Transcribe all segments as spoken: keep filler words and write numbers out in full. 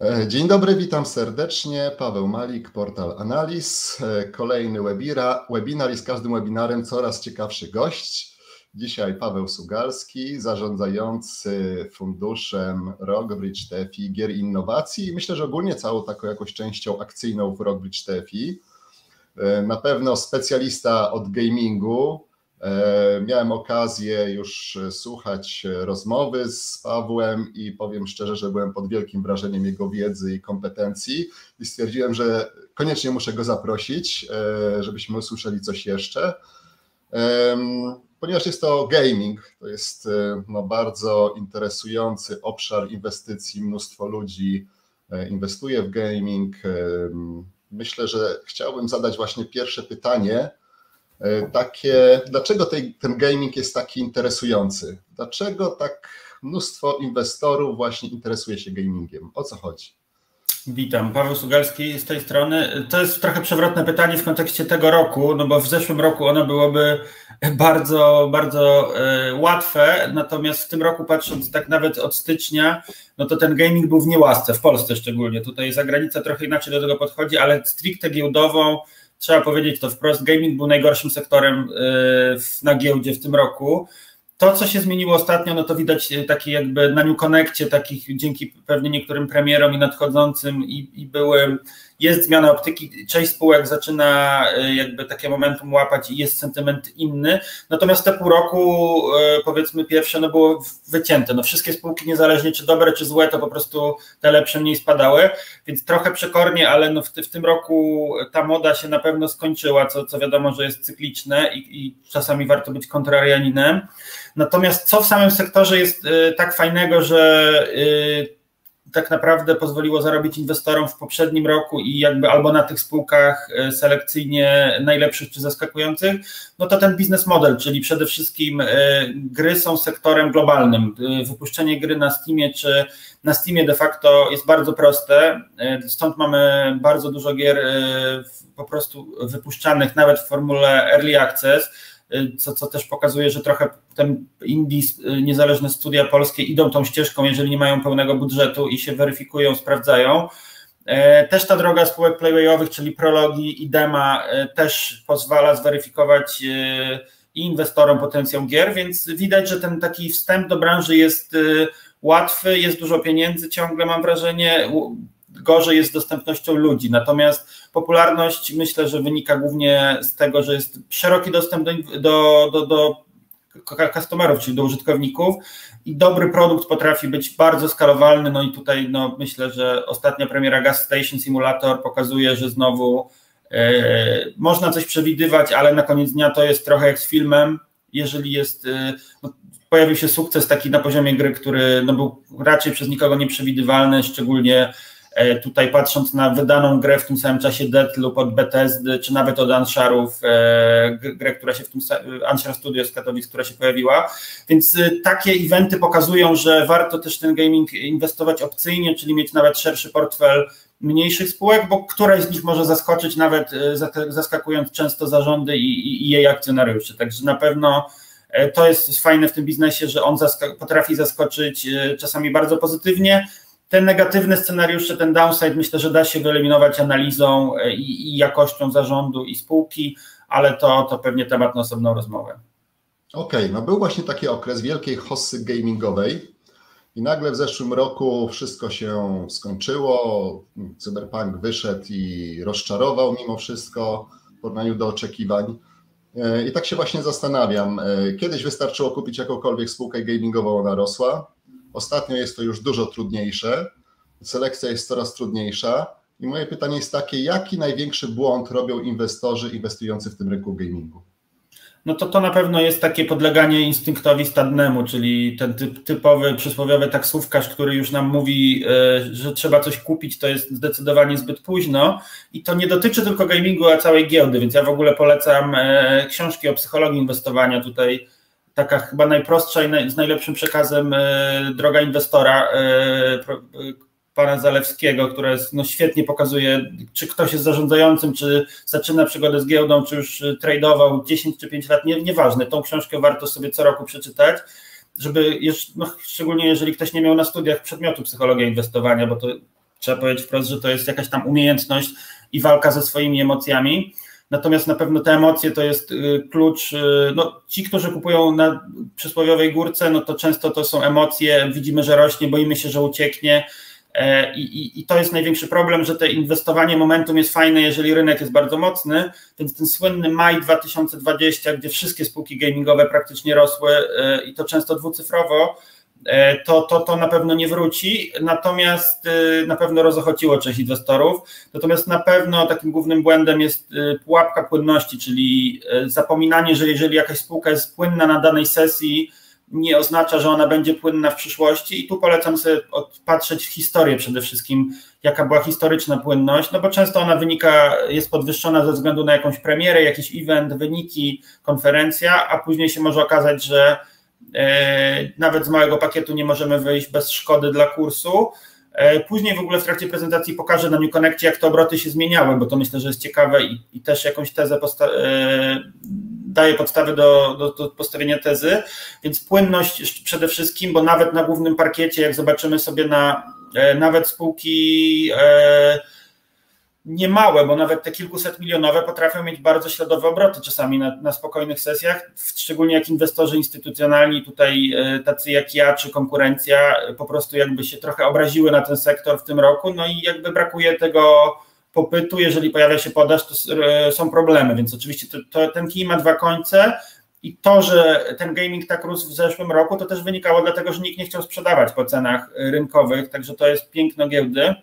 Dzień dobry, witam serdecznie. Paweł Malik, Portal Analiz. Kolejny webira, webinar i z każdym webinarem coraz ciekawszy gość. Dzisiaj Paweł Sugalski, zarządzający funduszem Rockbridge T F I Gier i Innowacji i myślę, że ogólnie całą taką jakąś częścią akcyjną w Rockbridge T F I. Na pewno specjalista od gamingu. Miałem okazję już słuchać rozmowy z Pawłem i powiem szczerze, że byłem pod wielkim wrażeniem jego wiedzy i kompetencji i stwierdziłem, że koniecznie muszę go zaprosić, żebyśmy usłyszeli coś jeszcze. Ponieważ jest to gaming, to jest no, bardzo interesujący obszar inwestycji, mnóstwo ludzi inwestuje w gaming. Myślę, że chciałbym zadać właśnie pierwsze pytanie, takie, dlaczego tej, ten gaming jest taki interesujący? Dlaczego tak mnóstwo inwestorów właśnie interesuje się gamingiem? O co chodzi? Witam, Paweł Sugalski z tej strony. To jest trochę przewrotne pytanie w kontekście tego roku, no bo w zeszłym roku ono byłoby bardzo, bardzo y, łatwe, natomiast w tym roku, patrząc tak nawet od stycznia, no to ten gaming był w niełasce, w Polsce szczególnie. Tutaj zagranica trochę inaczej do tego podchodzi, ale stricte giełdową, trzeba powiedzieć to wprost, gaming był najgorszym sektorem y, na giełdzie w tym roku. To, co się zmieniło ostatnio, no to widać taki jakby na New Connectie, takich dzięki pewnie niektórym premierom i nadchodzącym i, i były, jest zmiana optyki, część spółek zaczyna jakby takie momentum łapać i jest sentyment inny, natomiast te pół roku powiedzmy pierwsze no było wycięte, no wszystkie spółki niezależnie czy dobre czy złe, to po prostu te lepsze mniej spadały, więc trochę przekornie, ale no w, w tym roku ta moda się na pewno skończyła, co, co wiadomo, że jest cykliczne i, i czasami warto być kontrarianinem. Natomiast co w samym sektorze jest y, tak fajnego, że y, tak naprawdę pozwoliło zarobić inwestorom w poprzednim roku i jakby albo na tych spółkach y, selekcyjnie najlepszych czy zaskakujących, no to ten biznes model, czyli przede wszystkim y, gry są sektorem globalnym. Y, wypuszczenie gry na Steamie czy na Steamie de facto jest bardzo proste, y, stąd mamy bardzo dużo gier y, po prostu wypuszczanych nawet w formule Early Access, Co, co też pokazuje, że trochę ten indie, niezależne studia polskie idą tą ścieżką, jeżeli nie mają pełnego budżetu i się weryfikują, sprawdzają. Też ta droga spółek playwayowych, czyli prologi i dema też pozwala zweryfikować i inwestorom potencjał gier, więc widać, że ten taki wstęp do branży jest łatwy, jest dużo pieniędzy ciągle, mam wrażenie, gorzej jest z dostępnością ludzi, natomiast popularność myślę, że wynika głównie z tego, że jest szeroki dostęp do, do, do, do customerów, czyli do użytkowników i dobry produkt potrafi być bardzo skalowalny, no i tutaj no, myślę, że ostatnia premiera Gas Station Simulator pokazuje, że znowu e, można coś przewidywać, ale na koniec dnia to jest trochę jak z filmem, jeżeli jest, e, no, pojawił się sukces taki na poziomie gry, który no, był raczej przez nikogo nieprzewidywalny, szczególnie tutaj patrząc na wydaną grę w tym samym czasie Deathloop od Bethesdy, czy nawet od Ansharów, grę, która się w tym Anshar Studios z Katowic, która się pojawiła, więc takie eventy pokazują, że warto też ten gaming inwestować opcyjnie, czyli mieć nawet szerszy portfel mniejszych spółek, bo któraś z nich może zaskoczyć nawet zaskakując często zarządy i, i, i jej akcjonariuszy, także na pewno to jest fajne w tym biznesie, że on zask- potrafi zaskoczyć czasami bardzo pozytywnie. Te negatywne scenariusze, ten downside myślę, że da się wyeliminować analizą i, i jakością zarządu i spółki, ale to, to pewnie temat na osobną rozmowę. Okej, okay, no był właśnie taki okres wielkiej hossy gamingowej i nagle w zeszłym roku wszystko się skończyło, Cyberpunk wyszedł i rozczarował mimo wszystko w porównaniu do oczekiwań. I tak się właśnie zastanawiam, kiedyś wystarczyło kupić jakąkolwiek spółkę gamingową, ona rosła. Ostatnio jest to już dużo trudniejsze, selekcja jest coraz trudniejsza i moje pytanie jest takie, jaki największy błąd robią inwestorzy inwestujący w tym rynku gamingu? No to to na pewno jest takie podleganie instynktowi stadnemu, czyli ten typ, typowy przysłowiowy taksówkarz, który już nam mówi, że trzeba coś kupić, to jest zdecydowanie zbyt późno i to nie dotyczy tylko gamingu, a całej giełdy, więc ja w ogóle polecam książki o psychologii inwestowania tutaj. Taka chyba najprostsza i z najlepszym przekazem droga inwestora pana Zalewskiego, która jest, no, świetnie pokazuje, czy ktoś jest zarządzającym, czy zaczyna przygodę z giełdą, czy już tradeował dziesięć czy pięć lat, nie, nieważne. Tą książkę warto sobie co roku przeczytać, żeby, no, szczególnie jeżeli ktoś nie miał na studiach przedmiotu psychologia inwestowania, bo to trzeba powiedzieć wprost, że to jest jakaś tam umiejętność i walka ze swoimi emocjami. Natomiast na pewno te emocje to jest klucz, no ci, którzy kupują na przysłowiowej górce, no to często to są emocje, widzimy, że rośnie, boimy się, że ucieknie i, i, i to jest największy problem, że to inwestowanie momentum jest fajne, jeżeli rynek jest bardzo mocny, więc ten słynny maj dwa tysiące dwudziesty, gdzie wszystkie spółki gamingowe praktycznie rosły i to często dwucyfrowo, To, to, to na pewno nie wróci, natomiast na pewno rozochociło część inwestorów, natomiast na pewno takim głównym błędem jest pułapka płynności, czyli zapominanie, że jeżeli jakaś spółka jest płynna na danej sesji, nie oznacza, że ona będzie płynna w przyszłości i tu polecam sobie patrzeć w historię przede wszystkim, jaka była historyczna płynność, no bo często ona wynika, jest podwyższona ze względu na jakąś premierę, jakiś event, wyniki, konferencja, a później się może okazać, że nawet z małego pakietu nie możemy wyjść bez szkody dla kursu. Później w ogóle w trakcie prezentacji pokażę na New Connectie, jak te obroty się zmieniały, bo to myślę, że jest ciekawe i, i też jakąś tezę posta- daje podstawy do, do, do postawienia tezy, więc płynność przede wszystkim, bo nawet na głównym parkiecie, jak zobaczymy sobie na nawet spółki nie małe, bo nawet te kilkuset milionowe potrafią mieć bardzo śladowe obroty czasami na, na spokojnych sesjach, szczególnie jak inwestorzy instytucjonalni, tutaj tacy jak ja czy konkurencja po prostu jakby się trochę obraziły na ten sektor w tym roku, no i jakby brakuje tego popytu, jeżeli pojawia się podaż, to są problemy, więc oczywiście to, to, ten kij ma dwa końce i to, że ten gaming tak rósł w zeszłym roku, to też wynikało dlatego, że nikt nie chciał sprzedawać po cenach rynkowych, także to jest piękno giełdy.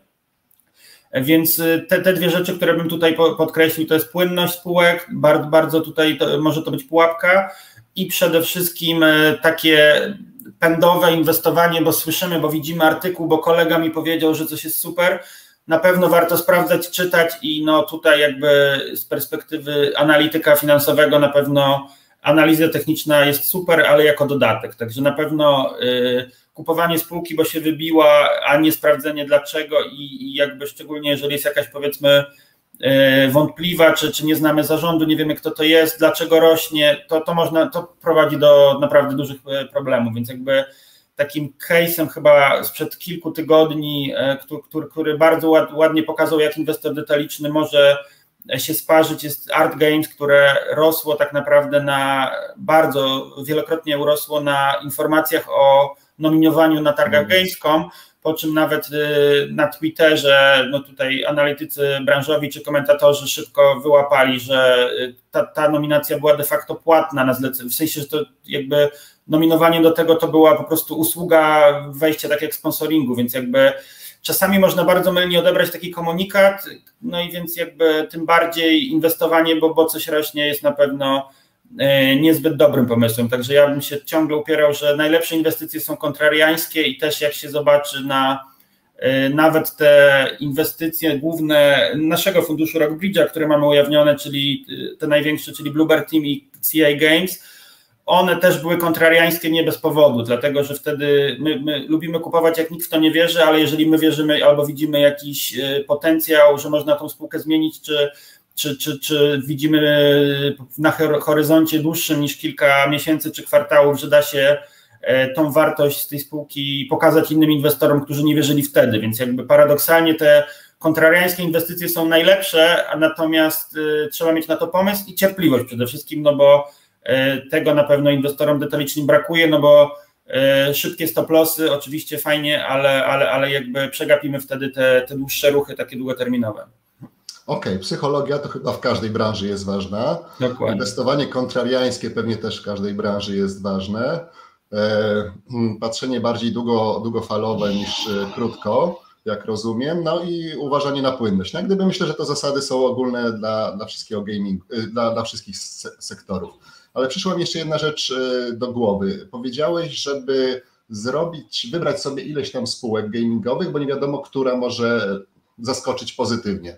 Więc te, te dwie rzeczy, które bym tutaj podkreślił, to jest płynność spółek, bardzo, bardzo tutaj to, może to być pułapka i przede wszystkim takie pędowe inwestowanie, bo słyszymy, bo widzimy artykuł, bo kolega mi powiedział, że coś jest super, na pewno warto sprawdzać, czytać i no tutaj jakby z perspektywy analityka finansowego na pewno analiza techniczna jest super, ale jako dodatek, także na pewno yy, kupowanie spółki, bo się wybiła, a nie sprawdzenie dlaczego i, i jakby szczególnie jeżeli jest jakaś powiedzmy yy, wątpliwa, czy, czy nie znamy zarządu, nie wiemy kto to jest, dlaczego rośnie, to, to można, to prowadzi do naprawdę dużych problemów, więc jakby takim case'em chyba sprzed kilku tygodni, który, który, który bardzo ładnie pokazał, jak inwestor detaliczny może się sparzyć, jest Art Games, które rosło tak naprawdę na bardzo, wielokrotnie urosło na informacjach o nominowaniu na targach Gamescom, po czym nawet na Twitterze, no tutaj analitycy branżowi czy komentatorzy szybko wyłapali, że ta, ta nominacja była de facto płatna na zlecenie, w sensie, że to jakby nominowanie do tego to była po prostu usługa wejścia tak jak sponsoringu, więc jakby czasami można bardzo mylnie odebrać taki komunikat, no i więc jakby tym bardziej inwestowanie, bo, bo coś rośnie jest na pewno niezbyt dobrym pomysłem, także ja bym się ciągle upierał, że najlepsze inwestycje są kontrariańskie i też jak się zobaczy na nawet te inwestycje główne naszego funduszu Rockbridge'a, które mamy ujawnione, czyli te największe, czyli Bluebird Team i C I Games, one też były kontrariańskie nie bez powodu, dlatego że wtedy my, my lubimy kupować jak nikt w to nie wierzy, ale jeżeli my wierzymy albo widzimy jakiś potencjał, że można tą spółkę zmienić, czy Czy, czy, czy widzimy na horyzoncie dłuższym niż kilka miesięcy czy kwartałów, że da się tą wartość z tej spółki pokazać innym inwestorom, którzy nie wierzyli wtedy, więc jakby paradoksalnie te kontrariańskie inwestycje są najlepsze, a natomiast trzeba mieć na to pomysł i cierpliwość przede wszystkim, no bo tego na pewno inwestorom detalicznym brakuje, no bo szybkie stop-lossy oczywiście fajnie, ale, ale, ale jakby przegapimy wtedy te, te dłuższe ruchy, takie długoterminowe. Okej, okay, psychologia to chyba w każdej branży jest ważna. Dokładnie. Inwestowanie kontrariańskie pewnie też w każdej branży jest ważne. Patrzenie bardziej długo, długofalowe niż krótko, jak rozumiem, no i uważanie na płynność. No, gdyby myślę, że te zasady są ogólne dla, dla wszystkiego gamingu, dla, dla wszystkich sektorów. Ale przyszła mi jeszcze jedna rzecz do głowy. Powiedziałeś, żeby zrobić, wybrać sobie ileś tam spółek gamingowych, bo nie wiadomo, która może zaskoczyć pozytywnie.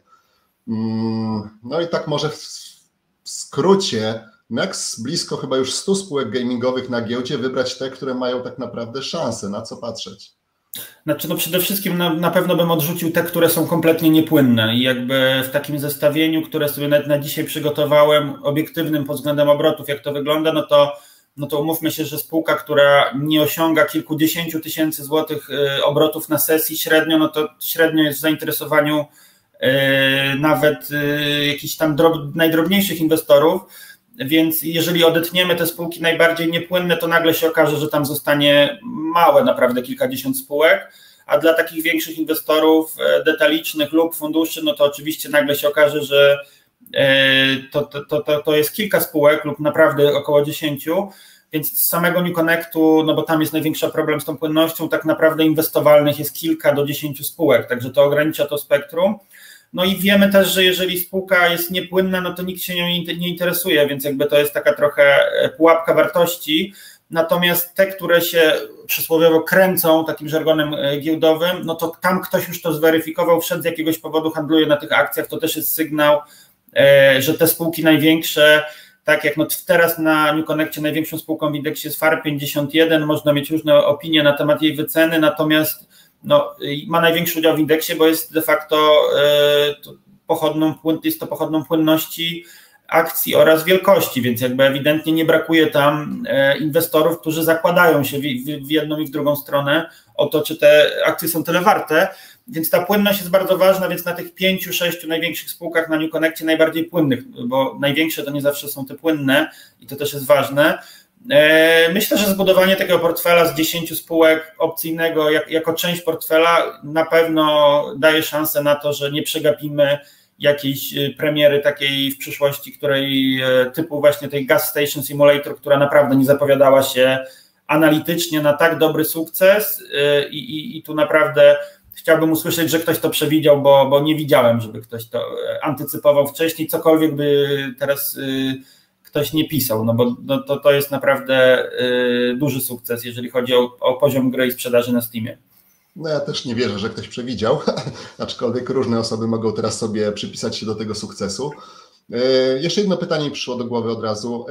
No i tak może w skrócie, jak z blisko chyba już stu spółek gamingowych na giełdzie wybrać te, które mają tak naprawdę szansę, na co patrzeć? Znaczy no przede wszystkim na, na pewno bym odrzucił te, które są kompletnie niepłynne i jakby w takim zestawieniu, które sobie na, na dzisiaj przygotowałem, obiektywnym pod względem obrotów, jak to wygląda, no to no to umówmy się, że spółka, która nie osiąga kilkudziesięciu tysięcy złotych obrotów na sesji średnio, no to średnio jest w zainteresowaniu nawet jakichś tam drob, najdrobniejszych inwestorów, więc jeżeli odetniemy te spółki najbardziej niepłynne, to nagle się okaże, że tam zostanie małe naprawdę kilkadziesiąt spółek, a dla takich większych inwestorów detalicznych lub funduszy, no to oczywiście nagle się okaże, że to, to, to, to jest kilka spółek lub naprawdę około dziesięciu, więc z samego New Connectu, no bo tam jest największy problem z tą płynnością, tak naprawdę inwestowalnych jest kilka do dziesięciu spółek, także to ogranicza to spektrum. No i wiemy też, że jeżeli spółka jest niepłynna, no to nikt się nią nie interesuje, więc jakby to jest taka trochę pułapka wartości. Natomiast te, które się przysłowiowo kręcą takim żargonem giełdowym, no to tam ktoś już to zweryfikował, wszedł z jakiegoś powodu, handluje na tych akcjach, to też jest sygnał, że te spółki największe, tak jak no teraz na New Connectie największą spółką w indeksie jest F A R pięćdziesiąt jeden, można mieć różne opinie na temat jej wyceny, natomiast no, ma największy udział w indeksie, bo jest de facto pochodną, jest to pochodną płynności akcji oraz wielkości, więc jakby ewidentnie nie brakuje tam inwestorów, którzy zakładają się w jedną i w drugą stronę o to, czy te akcje są tyle warte, więc ta płynność jest bardzo ważna, więc na tych pięciu, sześciu największych spółkach na New Connectie najbardziej płynnych, bo największe to nie zawsze są te płynne i to też jest ważne. Myślę, że zbudowanie takiego portfela z dziesięciu spółek opcyjnego jak, jako część portfela na pewno daje szansę na to, że nie przegapimy jakiejś premiery takiej w przyszłości, której typu właśnie tej Gas Station Simulator, która naprawdę nie zapowiadała się analitycznie na tak dobry sukces i, i, i tu naprawdę chciałbym usłyszeć, że ktoś to przewidział, bo, bo nie widziałem, żeby ktoś to antycypował wcześniej, cokolwiek by teraz ktoś nie pisał, no bo no to, to jest naprawdę duży sukces, jeżeli chodzi o, o poziom gry i sprzedaży na Steamie. No ja też nie wierzę, że ktoś przewidział, aczkolwiek różne osoby mogą teraz sobie przypisać się do tego sukcesu. Jeszcze jedno pytanie mi przyszło do głowy od razu.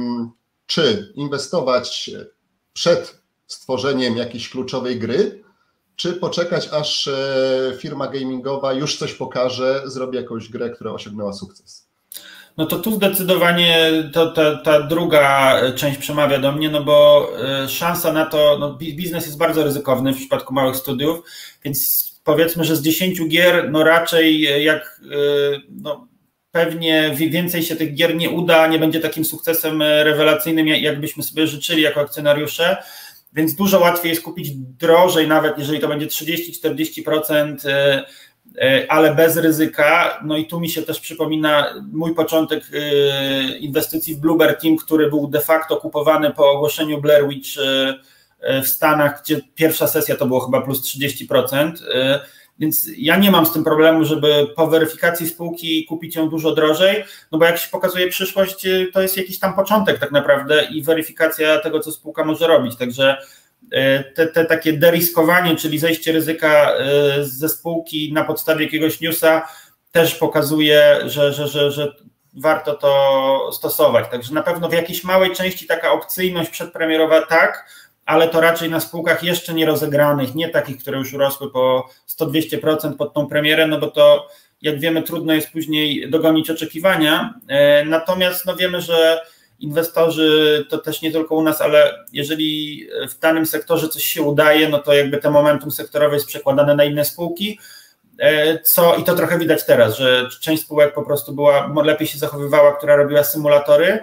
Czy inwestować przed stworzeniem jakiejś kluczowej gry, czy poczekać, aż firma gamingowa już coś pokaże, zrobi jakąś grę, która osiągnęła sukces? No to tu zdecydowanie to, ta, ta druga część przemawia do mnie, no bo szansa na to, no biznes jest bardzo ryzykowny w przypadku małych studiów, więc powiedzmy, że z dziesięciu gier, no raczej jak no pewnie więcej się tych gier nie uda, nie będzie takim sukcesem rewelacyjnym, jakbyśmy sobie życzyli jako akcjonariusze, więc dużo łatwiej jest kupić drożej, nawet jeżeli to będzie trzydzieści do czterdziestu procent, ale bez ryzyka. No i tu mi się też przypomina mój początek inwestycji w Bluebird Team, który był de facto kupowany po ogłoszeniu Blair Witch w Stanach, gdzie pierwsza sesja to było chyba plus trzydzieści procent. Więc ja nie mam z tym problemu, żeby po weryfikacji spółki kupić ją dużo drożej, no bo jak się pokazuje przyszłość, to jest jakiś tam początek tak naprawdę i weryfikacja tego, co spółka może robić. Także te, te takie deriskowanie, czyli zejście ryzyka ze spółki na podstawie jakiegoś newsa też pokazuje, że, że, że, że warto to stosować. Także na pewno w jakiejś małej części taka opcyjność przedpremierowa tak, ale to raczej na spółkach jeszcze nie rozegranych, nie takich, które już urosły po sto do dwustu procent pod tą premierę, no bo to jak wiemy trudno jest później dogonić oczekiwania, natomiast no wiemy, że inwestorzy to też nie tylko u nas, ale jeżeli w danym sektorze coś się udaje, no to jakby te momentum sektorowe jest przekładane na inne spółki, co i to trochę widać teraz, że część spółek po prostu była, lepiej się zachowywała, która robiła symulatory,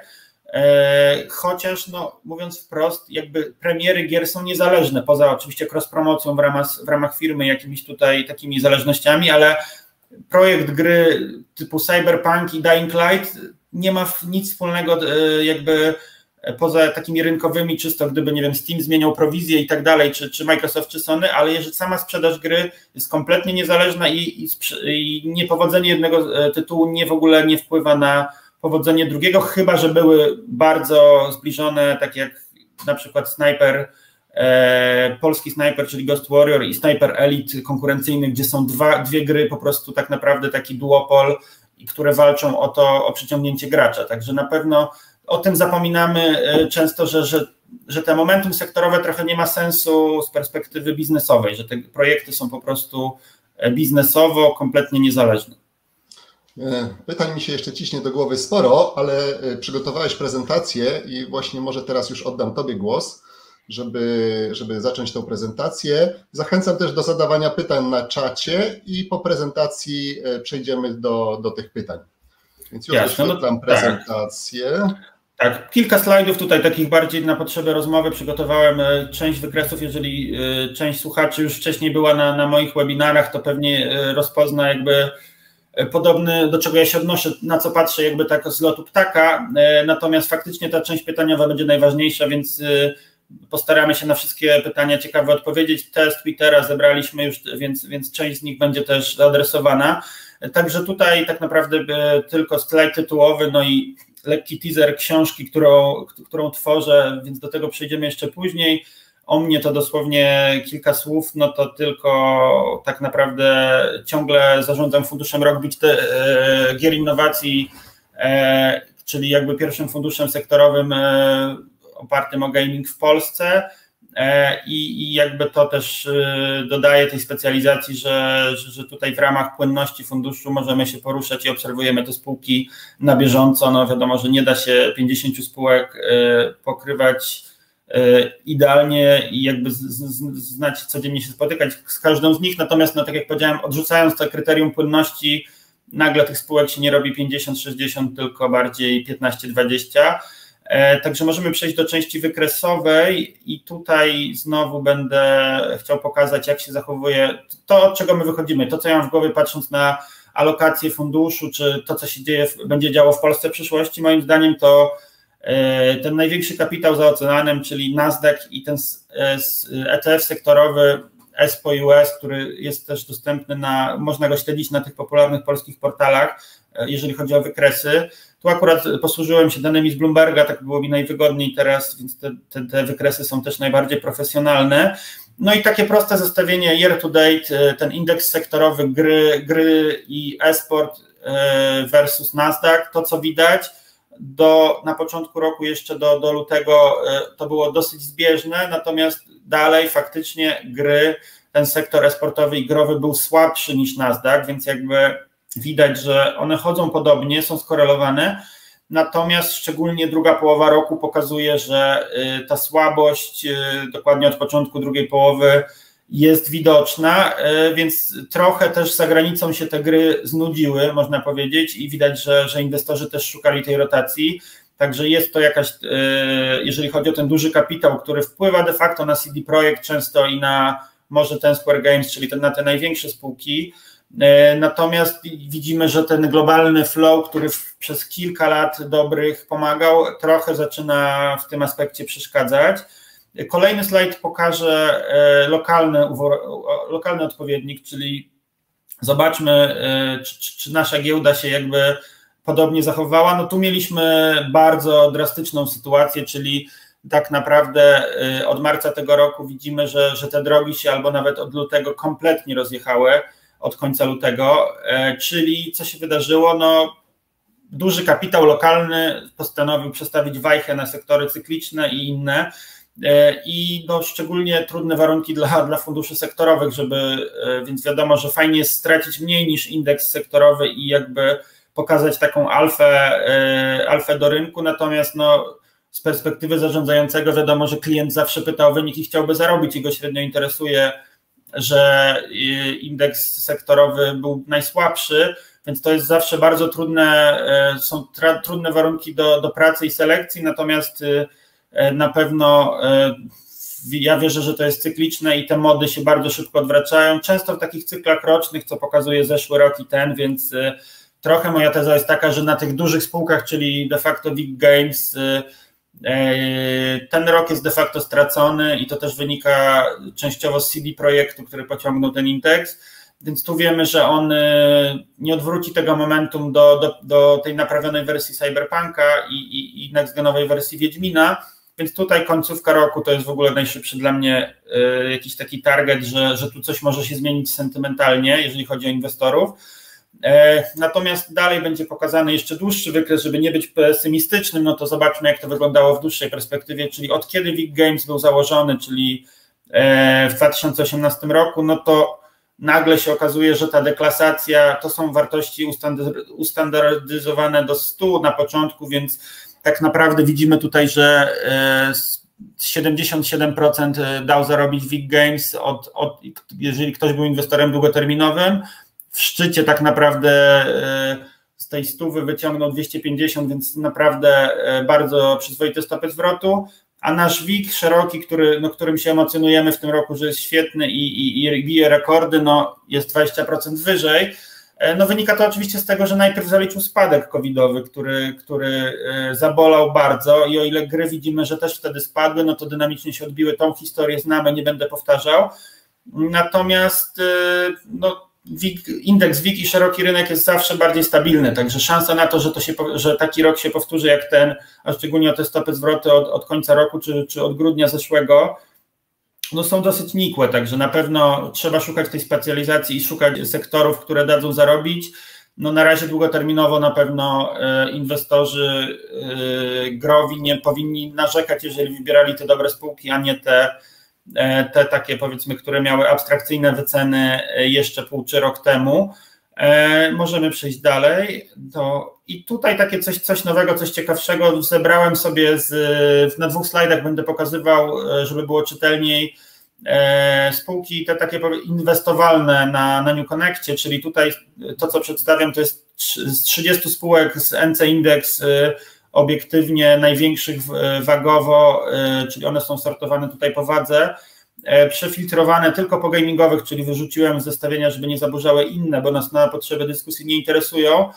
chociaż no, mówiąc wprost, jakby premiery gier są niezależne, poza oczywiście cross-promocją w ramach, w ramach firmy, jakimiś tutaj takimi zależnościami, ale projekt gry typu Cyberpunk i Dying Light nie ma nic wspólnego jakby poza takimi rynkowymi, czysto gdyby, nie wiem, Steam zmieniał prowizję i tak dalej, czy, czy Microsoft, czy Sony, ale jeżeli sama sprzedaż gry jest kompletnie niezależna i, i, i niepowodzenie jednego tytułu nie w ogóle nie wpływa na powodzenie drugiego, chyba że były bardzo zbliżone, tak jak na przykład Sniper, e, polski Sniper, czyli Ghost Warrior i Sniper Elite konkurencyjny, gdzie są dwa, dwie gry, po prostu tak naprawdę taki duopol, które walczą o to, o przyciągnięcie gracza. Także na pewno o tym zapominamy często, że, że, że te momentum sektorowe trochę nie ma sensu z perspektywy biznesowej, że te projekty są po prostu biznesowo kompletnie niezależne. Pytań mi się jeszcze ciśnie do głowy sporo, ale przygotowałeś prezentację i właśnie może teraz już oddam Tobie głos, żeby, żeby zacząć tą prezentację. Zachęcam też do zadawania pytań na czacie i po prezentacji przejdziemy do, do tych pytań. Więc już wyświetlam prezentację. Tak. tak, kilka slajdów tutaj takich bardziej na potrzeby rozmowy przygotowałem. Część wykresów, jeżeli część słuchaczy już wcześniej była na, na moich webinarach, to pewnie rozpozna jakby podobny, do czego ja się odnoszę, na co patrzę jakby tak z lotu ptaka, natomiast faktycznie ta część pytaniowa będzie najważniejsza, więc postaramy się na wszystkie pytania ciekawe odpowiedzieć. Test Twittera zebraliśmy już, więc, więc część z nich będzie też zaadresowana. Także tutaj tak naprawdę tylko slajd tytułowy, no i lekki teaser książki, którą, którą tworzę, więc do tego przejdziemy jeszcze później. O mnie to dosłownie kilka słów, no to tylko tak naprawdę ciągle zarządzam funduszem Rockbit Gier Innowacji, czyli jakby pierwszym funduszem sektorowym opartym o gaming w Polsce i, i jakby to też dodaje tej specjalizacji, że, że tutaj w ramach płynności funduszu możemy się poruszać i obserwujemy te spółki na bieżąco. No wiadomo, że nie da się pięćdziesięciu spółek pokrywać idealnie i jakby znać, codziennie się spotykać z każdą z nich, natomiast no tak jak powiedziałem, odrzucając to kryterium płynności, nagle tych spółek się nie robi pięćdziesiąt sześćdziesiąt, tylko bardziej piętnaście dwadzieścia. Także możemy przejść do części wykresowej i tutaj znowu będę chciał pokazać, jak się zachowuje to, od czego my wychodzimy, to co ja mam w głowie patrząc na alokację funduszu, czy to co się dzieje, będzie działo w Polsce w przyszłości. Moim zdaniem to ten największy kapitał za oceanem, czyli Nasdaq i ten E T F sektorowy S P O U S, który jest też dostępny, na, można go śledzić na tych popularnych polskich portalach, jeżeli chodzi o wykresy. Tu akurat posłużyłem się danymi z Bloomberga, tak było mi najwygodniej teraz, więc te, te, te wykresy są też najbardziej profesjonalne. No i takie proste zestawienie year to date, ten indeks sektorowy gry, gry i e-sport versus Nasdaq, to co widać. Do, na początku roku jeszcze do, do lutego to było dosyć zbieżne, natomiast dalej faktycznie gry, ten sektor e-sportowy i growy był słabszy niż Nasdaq, więc jakby widać, że one chodzą podobnie, są skorelowane, natomiast szczególnie druga połowa roku pokazuje, że ta słabość dokładnie od początku drugiej połowy jest widoczna, więc trochę też za granicą się te gry znudziły, można powiedzieć, i widać, że, że inwestorzy też szukali tej rotacji, także jest to jakaś, jeżeli chodzi o ten duży kapitał, który wpływa de facto na C D Projekt często i na może ten Square Games, czyli ten, na te największe spółki, natomiast widzimy, że ten globalny flow, który w, przez kilka lat dobrych pomagał, trochę zaczyna w tym aspekcie przeszkadzać. Kolejny slajd pokaże lokalny, lokalny odpowiednik, czyli zobaczmy, czy, czy nasza giełda się jakby podobnie zachowała. No tu mieliśmy bardzo drastyczną sytuację, czyli tak naprawdę od marca tego roku widzimy, że, że te drogi się albo nawet od lutego kompletnie rozjechały, od końca lutego, czyli co się wydarzyło? No duży kapitał lokalny postanowił przestawić wajchę na sektory cykliczne i inne, i no, szczególnie trudne warunki dla, dla funduszy sektorowych, żeby, więc wiadomo, że fajnie jest stracić mniej niż indeks sektorowy i jakby pokazać taką alfę, alfę do rynku, natomiast no, z perspektywy zarządzającego wiadomo, że klient zawsze pyta o wynik i chciałby zarobić i go średnio interesuje, że indeks sektorowy był najsłabszy, więc to jest zawsze bardzo trudne, są tra, trudne warunki do, do pracy i selekcji, natomiast na pewno ja wierzę, że to jest cykliczne i te mody się bardzo szybko odwracają, często w takich cyklach rocznych, co pokazuje zeszły rok i ten, więc trochę moja teza jest taka, że na tych dużych spółkach, czyli de facto Big Games, ten rok jest de facto stracony i to też wynika częściowo z C D Projektu, który pociągnął ten indeks, więc tu wiemy, że on nie odwróci tego momentum do, do, do tej naprawionej wersji Cyberpunka i, i, i next-genowej wersji Wiedźmina, więc tutaj końcówka roku to jest w ogóle najszybszy dla mnie jakiś taki target, że, że tu coś może się zmienić sentymentalnie, jeżeli chodzi o inwestorów. Natomiast dalej będzie pokazany jeszcze dłuższy wykres, żeby nie być pesymistycznym, no to zobaczmy, jak to wyglądało w dłuższej perspektywie, czyli od kiedy Big Games był założony, czyli w dwa tysiące osiemnastym roku, no to nagle się okazuje, że ta deklasacja to są wartości ustandaryzowane do stu na początku, więc tak naprawdę widzimy tutaj, że siedemdziesiąt siedem procent dał zarobić W I G Games, od, od, jeżeli ktoś był inwestorem długoterminowym. W szczycie tak naprawdę z tej stówy wyciągnął dwieście pięćdziesiąt, więc naprawdę bardzo przyzwoite stopy zwrotu. A nasz W I G szeroki, który, no, którym się emocjonujemy w tym roku, że jest świetny i, i, i bije rekordy, no, jest dwadzieścia procent wyżej. No, wynika to oczywiście z tego, że najpierw zaliczył spadek covidowy, który, który zabolał bardzo i o ile gry widzimy, że też wtedy spadły, no to dynamicznie się odbiły. Tą historię znamy, nie będę powtarzał. Natomiast no, W I G, indeks W I G i szeroki rynek jest zawsze bardziej stabilny, także szansa na to, że, to się, że taki rok się powtórzy jak ten, a szczególnie o te stopy zwroty od, od końca roku czy, czy od grudnia zeszłego, no są dosyć nikłe, także na pewno trzeba szukać tej specjalizacji i szukać sektorów, które dadzą zarobić. No na razie długoterminowo na pewno inwestorzy growi nie powinni narzekać, jeżeli wybierali te dobre spółki, a nie te te takie powiedzmy, które miały abstrakcyjne wyceny jeszcze pół czy rok temu. Możemy przejść dalej. To, i tutaj takie coś, coś nowego, coś ciekawszego zebrałem sobie z, na dwóch slajdach będę pokazywał, żeby było czytelniej, spółki te takie inwestowalne na, na New Connectie, czyli tutaj to, co przedstawiam, to jest z trzydziestu spółek z N C Index obiektywnie największych wagowo, czyli one są sortowane tutaj po wadze, przefiltrowane tylko po gamingowych, czyli wyrzuciłem z zestawienia, żeby nie zaburzały inne, bo nas na potrzeby dyskusji nie interesują.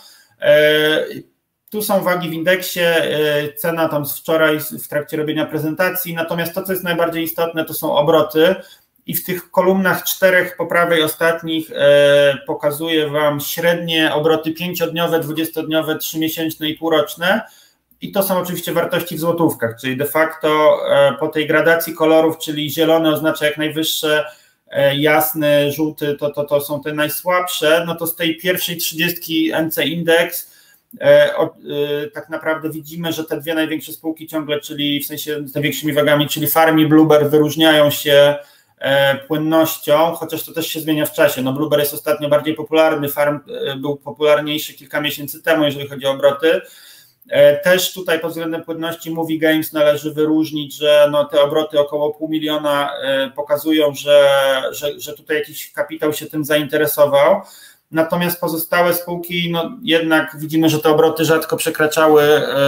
Tu są wagi w indeksie, cena tam z wczoraj w trakcie robienia prezentacji, natomiast to, co jest najbardziej istotne, to są obroty i w tych kolumnach czterech po prawej ostatnich pokazuję Wam średnie obroty pięciodniowe, dwudziestodniowe, trzymiesięczne i półroczne. I to są oczywiście wartości w złotówkach, czyli de facto po tej gradacji kolorów, czyli zielony oznacza jak najwyższe, jasny, żółty to, to, to są te najsłabsze, no to z tej pierwszej trzydziestki N C Index tak naprawdę widzimy, że te dwie największe spółki ciągle, czyli w sensie z największymi wagami, czyli Farm i Bluebird wyróżniają się płynnością, chociaż to też się zmienia w czasie. No Bluebird jest ostatnio bardziej popularny, Farm był popularniejszy kilka miesięcy temu, jeżeli chodzi o obroty. Też tutaj pod względem płynności Movie Games należy wyróżnić, że no te obroty około pół miliona pokazują, że, że, że tutaj jakiś kapitał się tym zainteresował. Natomiast pozostałe spółki, no jednak widzimy, że te obroty rzadko przekraczały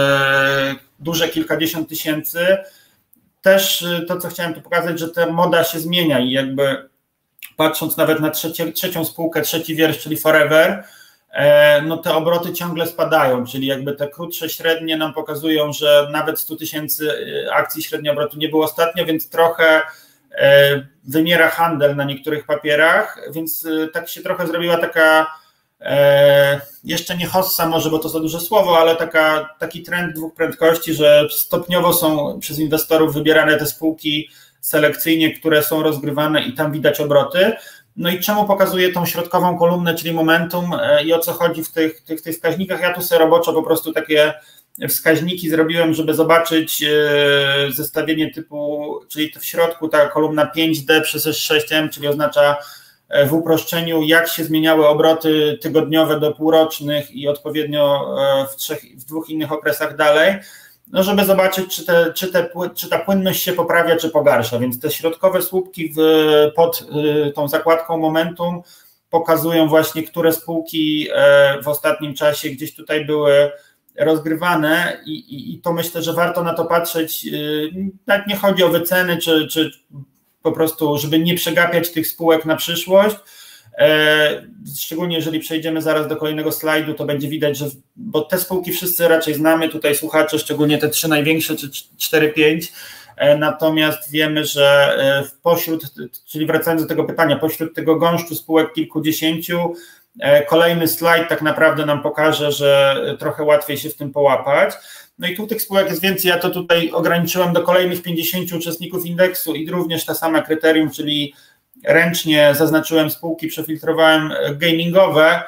duże kilkadziesiąt tysięcy. Też to, co chciałem tu pokazać, że ta moda się zmienia i jakby patrząc nawet na trzecie, trzecią spółkę, trzeci wiersz, czyli Forever, no te obroty ciągle spadają, czyli jakby te krótsze, średnie nam pokazują, że nawet sto tysięcy akcji średnio obrotu nie było ostatnio, więc trochę wymiera handel na niektórych papierach, więc tak się trochę zrobiła taka, jeszcze nie hossa może, bo to za duże słowo, ale taka, taki trend dwóch prędkości, że stopniowo są przez inwestorów wybierane te spółki selekcyjnie, które są rozgrywane i tam widać obroty. No i czemu pokazuję tą środkową kolumnę, czyli momentum i o co chodzi w tych, tych, tych wskaźnikach? Ja tu sobie roboczo po prostu takie wskaźniki zrobiłem, żeby zobaczyć zestawienie typu, czyli w środku ta kolumna pięć D przez S sześć M, czyli oznacza w uproszczeniu, jak się zmieniały obroty tygodniowe do półrocznych i odpowiednio w, trzech, w dwóch innych okresach dalej, no żeby zobaczyć, czy, te, czy, te, czy ta płynność się poprawia, czy pogarsza. Więc te środkowe słupki w, pod tą zakładką momentum pokazują właśnie, które spółki w ostatnim czasie gdzieś tutaj były rozgrywane i, i, i to myślę, że warto na to patrzeć. Nawet nie chodzi o wyceny, czy, czy po prostu, żeby nie przegapiać tych spółek na przyszłość. Szczególnie jeżeli przejdziemy zaraz do kolejnego slajdu, to będzie widać, że bo te spółki wszyscy raczej znamy, tutaj słuchacze, szczególnie te trzy największe, czy cztery pięć, natomiast wiemy, że pośród, czyli wracając do tego pytania, pośród tego gąszczu spółek kilkudziesięciu, kolejny slajd tak naprawdę nam pokaże, że trochę łatwiej się w tym połapać. No i tu tych spółek jest więcej, ja to tutaj ograniczyłem do kolejnych pięćdziesięciu uczestników indeksu i również ta sama kryterium, czyli ręcznie zaznaczyłem spółki, przefiltrowałem gamingowe.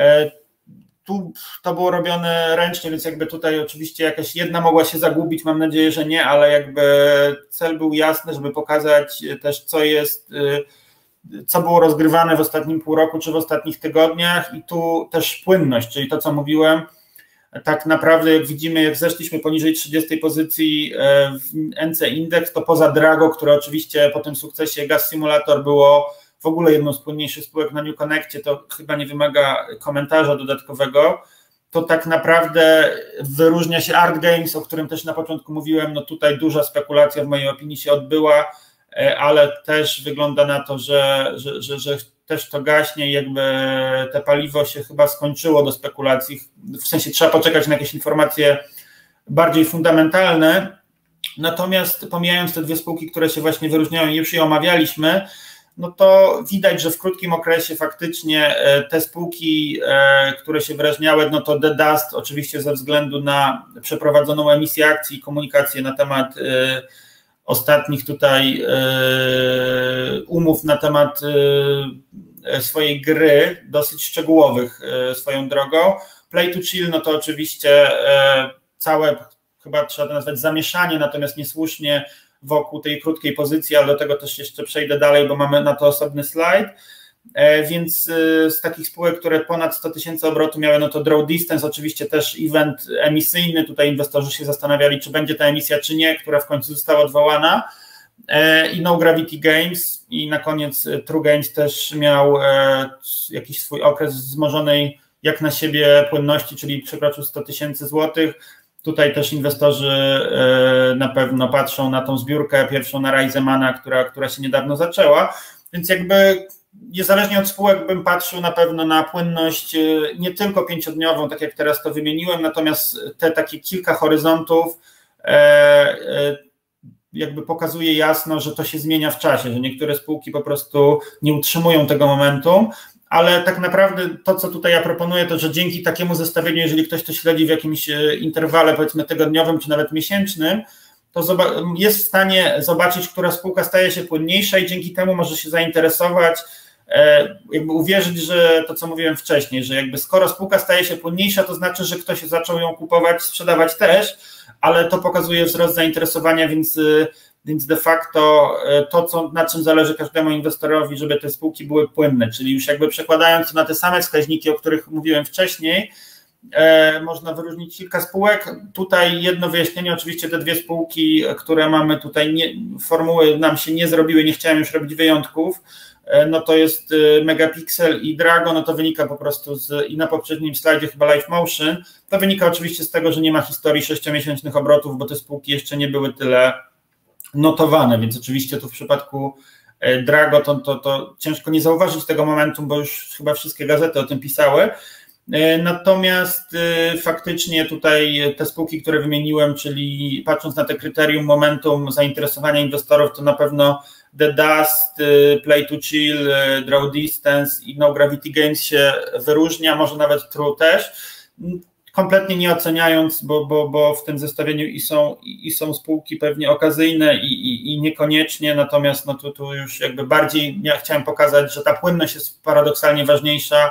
Tu to było robione ręcznie, więc jakby tutaj oczywiście jakaś jedna mogła się zagubić, mam nadzieję, że nie, ale jakby cel był jasny, żeby pokazać też, co jest co było rozgrywane w ostatnim pół roku czy w ostatnich tygodniach i tu też płynność, czyli to, co mówiłem, tak naprawdę jak widzimy, jak zeszliśmy poniżej trzydziestej pozycji w N C Index, to poza Drago, które oczywiście po tym sukcesie Gas Simulator było w ogóle jedną z płynniejszych spółek na New Connectie, to chyba nie wymaga komentarza dodatkowego, to tak naprawdę wyróżnia się Art Games, o którym też na początku mówiłem, no tutaj duża spekulacja w mojej opinii się odbyła, ale też wygląda na to, że, że, że, że też to gaśnie i jakby te paliwo się chyba skończyło do spekulacji, w sensie trzeba poczekać na jakieś informacje bardziej fundamentalne, natomiast pomijając te dwie spółki, które się właśnie wyróżniają i już je omawialiśmy, no to widać, że w krótkim okresie faktycznie te spółki, które się wyraźniały, no to The Dust oczywiście ze względu na przeprowadzoną emisję akcji i komunikację na temat ostatnich tutaj umów na temat swojej gry, dosyć szczegółowych swoją drogą. Play to Chill, no to oczywiście całe, chyba trzeba to nazwać zamieszanie, natomiast niesłusznie wokół tej krótkiej pozycji, ale do tego też jeszcze przejdę dalej, bo mamy na to osobny slajd. Więc z takich spółek, które ponad sto tysięcy obrotu miały, no to Draw Distance, oczywiście też event emisyjny, tutaj inwestorzy się zastanawiali, czy będzie ta emisja, czy nie, która w końcu została odwołana, i No Gravity Games i na koniec True Games też miał jakiś swój okres wzmożonej jak na siebie płynności, czyli przekroczył sto tysięcy złotych. Tutaj też inwestorzy na pewno patrzą na tą zbiórkę pierwszą na Risemana, która, która się niedawno zaczęła, więc jakby niezależnie od spółek bym patrzył na pewno na płynność nie tylko pięciodniową, tak jak teraz to wymieniłem, natomiast te takie kilka horyzontów jakby pokazuje jasno, że to się zmienia w czasie, że niektóre spółki po prostu nie utrzymują tego momentum, ale tak naprawdę to, co tutaj ja proponuję, to że dzięki takiemu zestawieniu, jeżeli ktoś to śledzi w jakimś interwale powiedzmy tygodniowym czy nawet miesięcznym, to jest w stanie zobaczyć, która spółka staje się płynniejsza i dzięki temu może się zainteresować, jakby uwierzyć, że to, co mówiłem wcześniej, że jakby skoro spółka staje się płynniejsza, to znaczy, że ktoś zaczął ją kupować, sprzedawać też, ale to pokazuje wzrost zainteresowania, więc, więc de facto to, co, na czym zależy każdemu inwestorowi, żeby te spółki były płynne, czyli już jakby przekładając na te same wskaźniki, o których mówiłem wcześniej, e, można wyróżnić kilka spółek. Tutaj jedno wyjaśnienie, oczywiście te dwie spółki, które mamy tutaj, nie, formuły nam się nie zrobiły, nie chciałem już robić wyjątków, no to jest Megapixel i Drago, no to wynika po prostu z, i na poprzednim slajdzie chyba Live Motion, to wynika oczywiście z tego, że nie ma historii sześciomiesięcznych obrotów, bo te spółki jeszcze nie były tyle notowane, więc oczywiście tu w przypadku Drago to, to, to ciężko nie zauważyć tego momentum, bo już chyba wszystkie gazety o tym pisały. Natomiast faktycznie tutaj te spółki, które wymieniłem, czyli patrząc na te kryterium momentum zainteresowania inwestorów, to na pewno The Dust, Play to Chill, Draw Distance i No Gravity Games się wyróżnia, może nawet True też, kompletnie nie oceniając, bo, bo, bo w tym zestawieniu i są, i są spółki pewnie okazyjne i, i, i niekoniecznie, natomiast no tu, tu już jakby bardziej ja chciałem pokazać, że ta płynność jest paradoksalnie ważniejsza,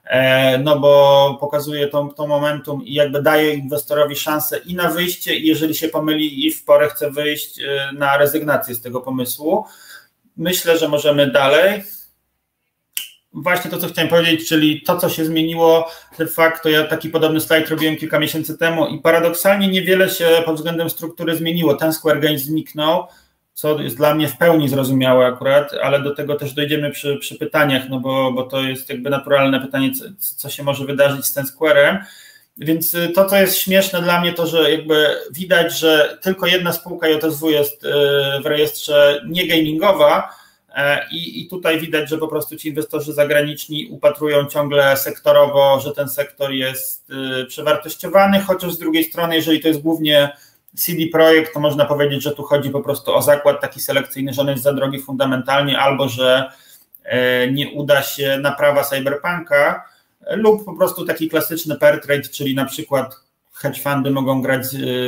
no bo pokazuje tą, tą momentum i jakby daje inwestorowi szansę i na wyjście, i jeżeli się pomyli i w porę chce wyjść, na rezygnację z tego pomysłu. Myślę, że możemy dalej. Właśnie to, co chciałem powiedzieć, czyli to, co się zmieniło de facto, ja taki podobny slajd robiłem kilka miesięcy temu i paradoksalnie niewiele się pod względem struktury zmieniło. Ten Square Games zniknął, co jest dla mnie w pełni zrozumiałe akurat, ale do tego też dojdziemy przy, przy pytaniach, no bo, bo to jest jakby naturalne pytanie, co, co się może wydarzyć z tym Square'em. Więc to, co jest śmieszne dla mnie, to, że jakby widać, że tylko jedna spółka J S W jest w rejestrze niegamingowa i, i tutaj widać, że po prostu ci inwestorzy zagraniczni upatrują ciągle sektorowo, że ten sektor jest przewartościowany, chociaż z drugiej strony, jeżeli to jest głównie C D Projekt, to można powiedzieć, że tu chodzi po prostu o zakład taki selekcyjny, że on jest za drogi fundamentalnie, albo że nie uda się naprawa Cyberpunka, lub po prostu taki klasyczny pair trade, czyli na przykład hedge fundy mogą grać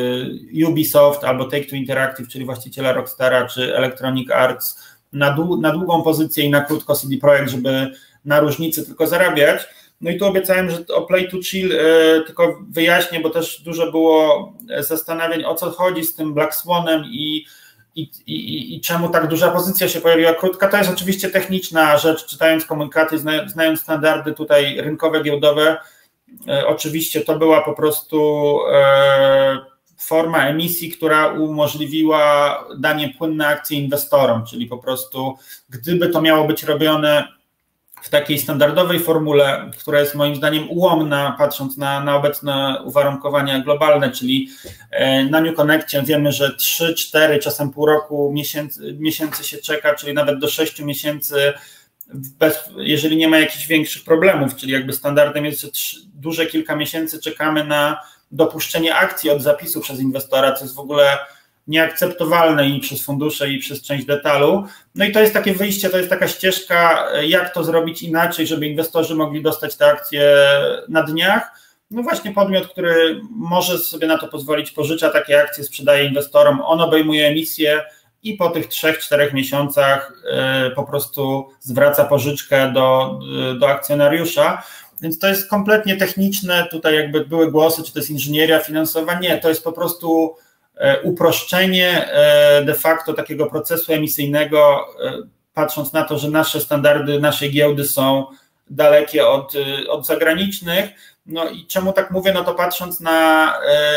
Ubisoft albo Take-Two Interactive, czyli właściciela Rockstara czy Electronic Arts na, dłu- na długą pozycję i na krótko C D Projekt, żeby na różnicy tylko zarabiać. No i tu obiecałem, że o Play to Chill tylko wyjaśnię, bo też dużo było zastanawiań, o co chodzi z tym Black Swanem i i, i, i czemu tak duża pozycja się pojawiła krótka, to jest oczywiście techniczna rzecz, czytając komunikaty, znając standardy tutaj rynkowe, giełdowe, e, oczywiście to była po prostu e, forma emisji, która umożliwiła danie płynnej akcji inwestorom, czyli po prostu gdyby to miało być robione w takiej standardowej formule, która jest moim zdaniem ułomna, patrząc na, na obecne uwarunkowania globalne, czyli na New Connectie wiemy, że trzy, cztery, czasem pół roku miesięcy, miesięcy się czeka, czyli nawet do sześciu miesięcy, bez, jeżeli nie ma jakichś większych problemów, czyli jakby standardem jest, że trzy, duże kilka miesięcy czekamy na dopuszczenie akcji od zapisu przez inwestora, co jest w ogóle nieakceptowalne i przez fundusze, i przez część detalu. No i to jest takie wyjście, to jest taka ścieżka, jak to zrobić inaczej, żeby inwestorzy mogli dostać te akcje na dniach. No właśnie podmiot, który może sobie na to pozwolić, pożycza takie akcje, sprzedaje inwestorom, on obejmuje emisję i po tych trzech, czterech miesiącach po prostu zwraca pożyczkę do, do akcjonariusza. Więc to jest kompletnie techniczne, tutaj jakby były głosy, czy to jest inżynieria finansowa, nie, to jest po prostu uproszczenie de facto takiego procesu emisyjnego, patrząc na to, że nasze standardy, naszej giełdy są dalekie od, od zagranicznych. No i czemu tak mówię, no to patrząc na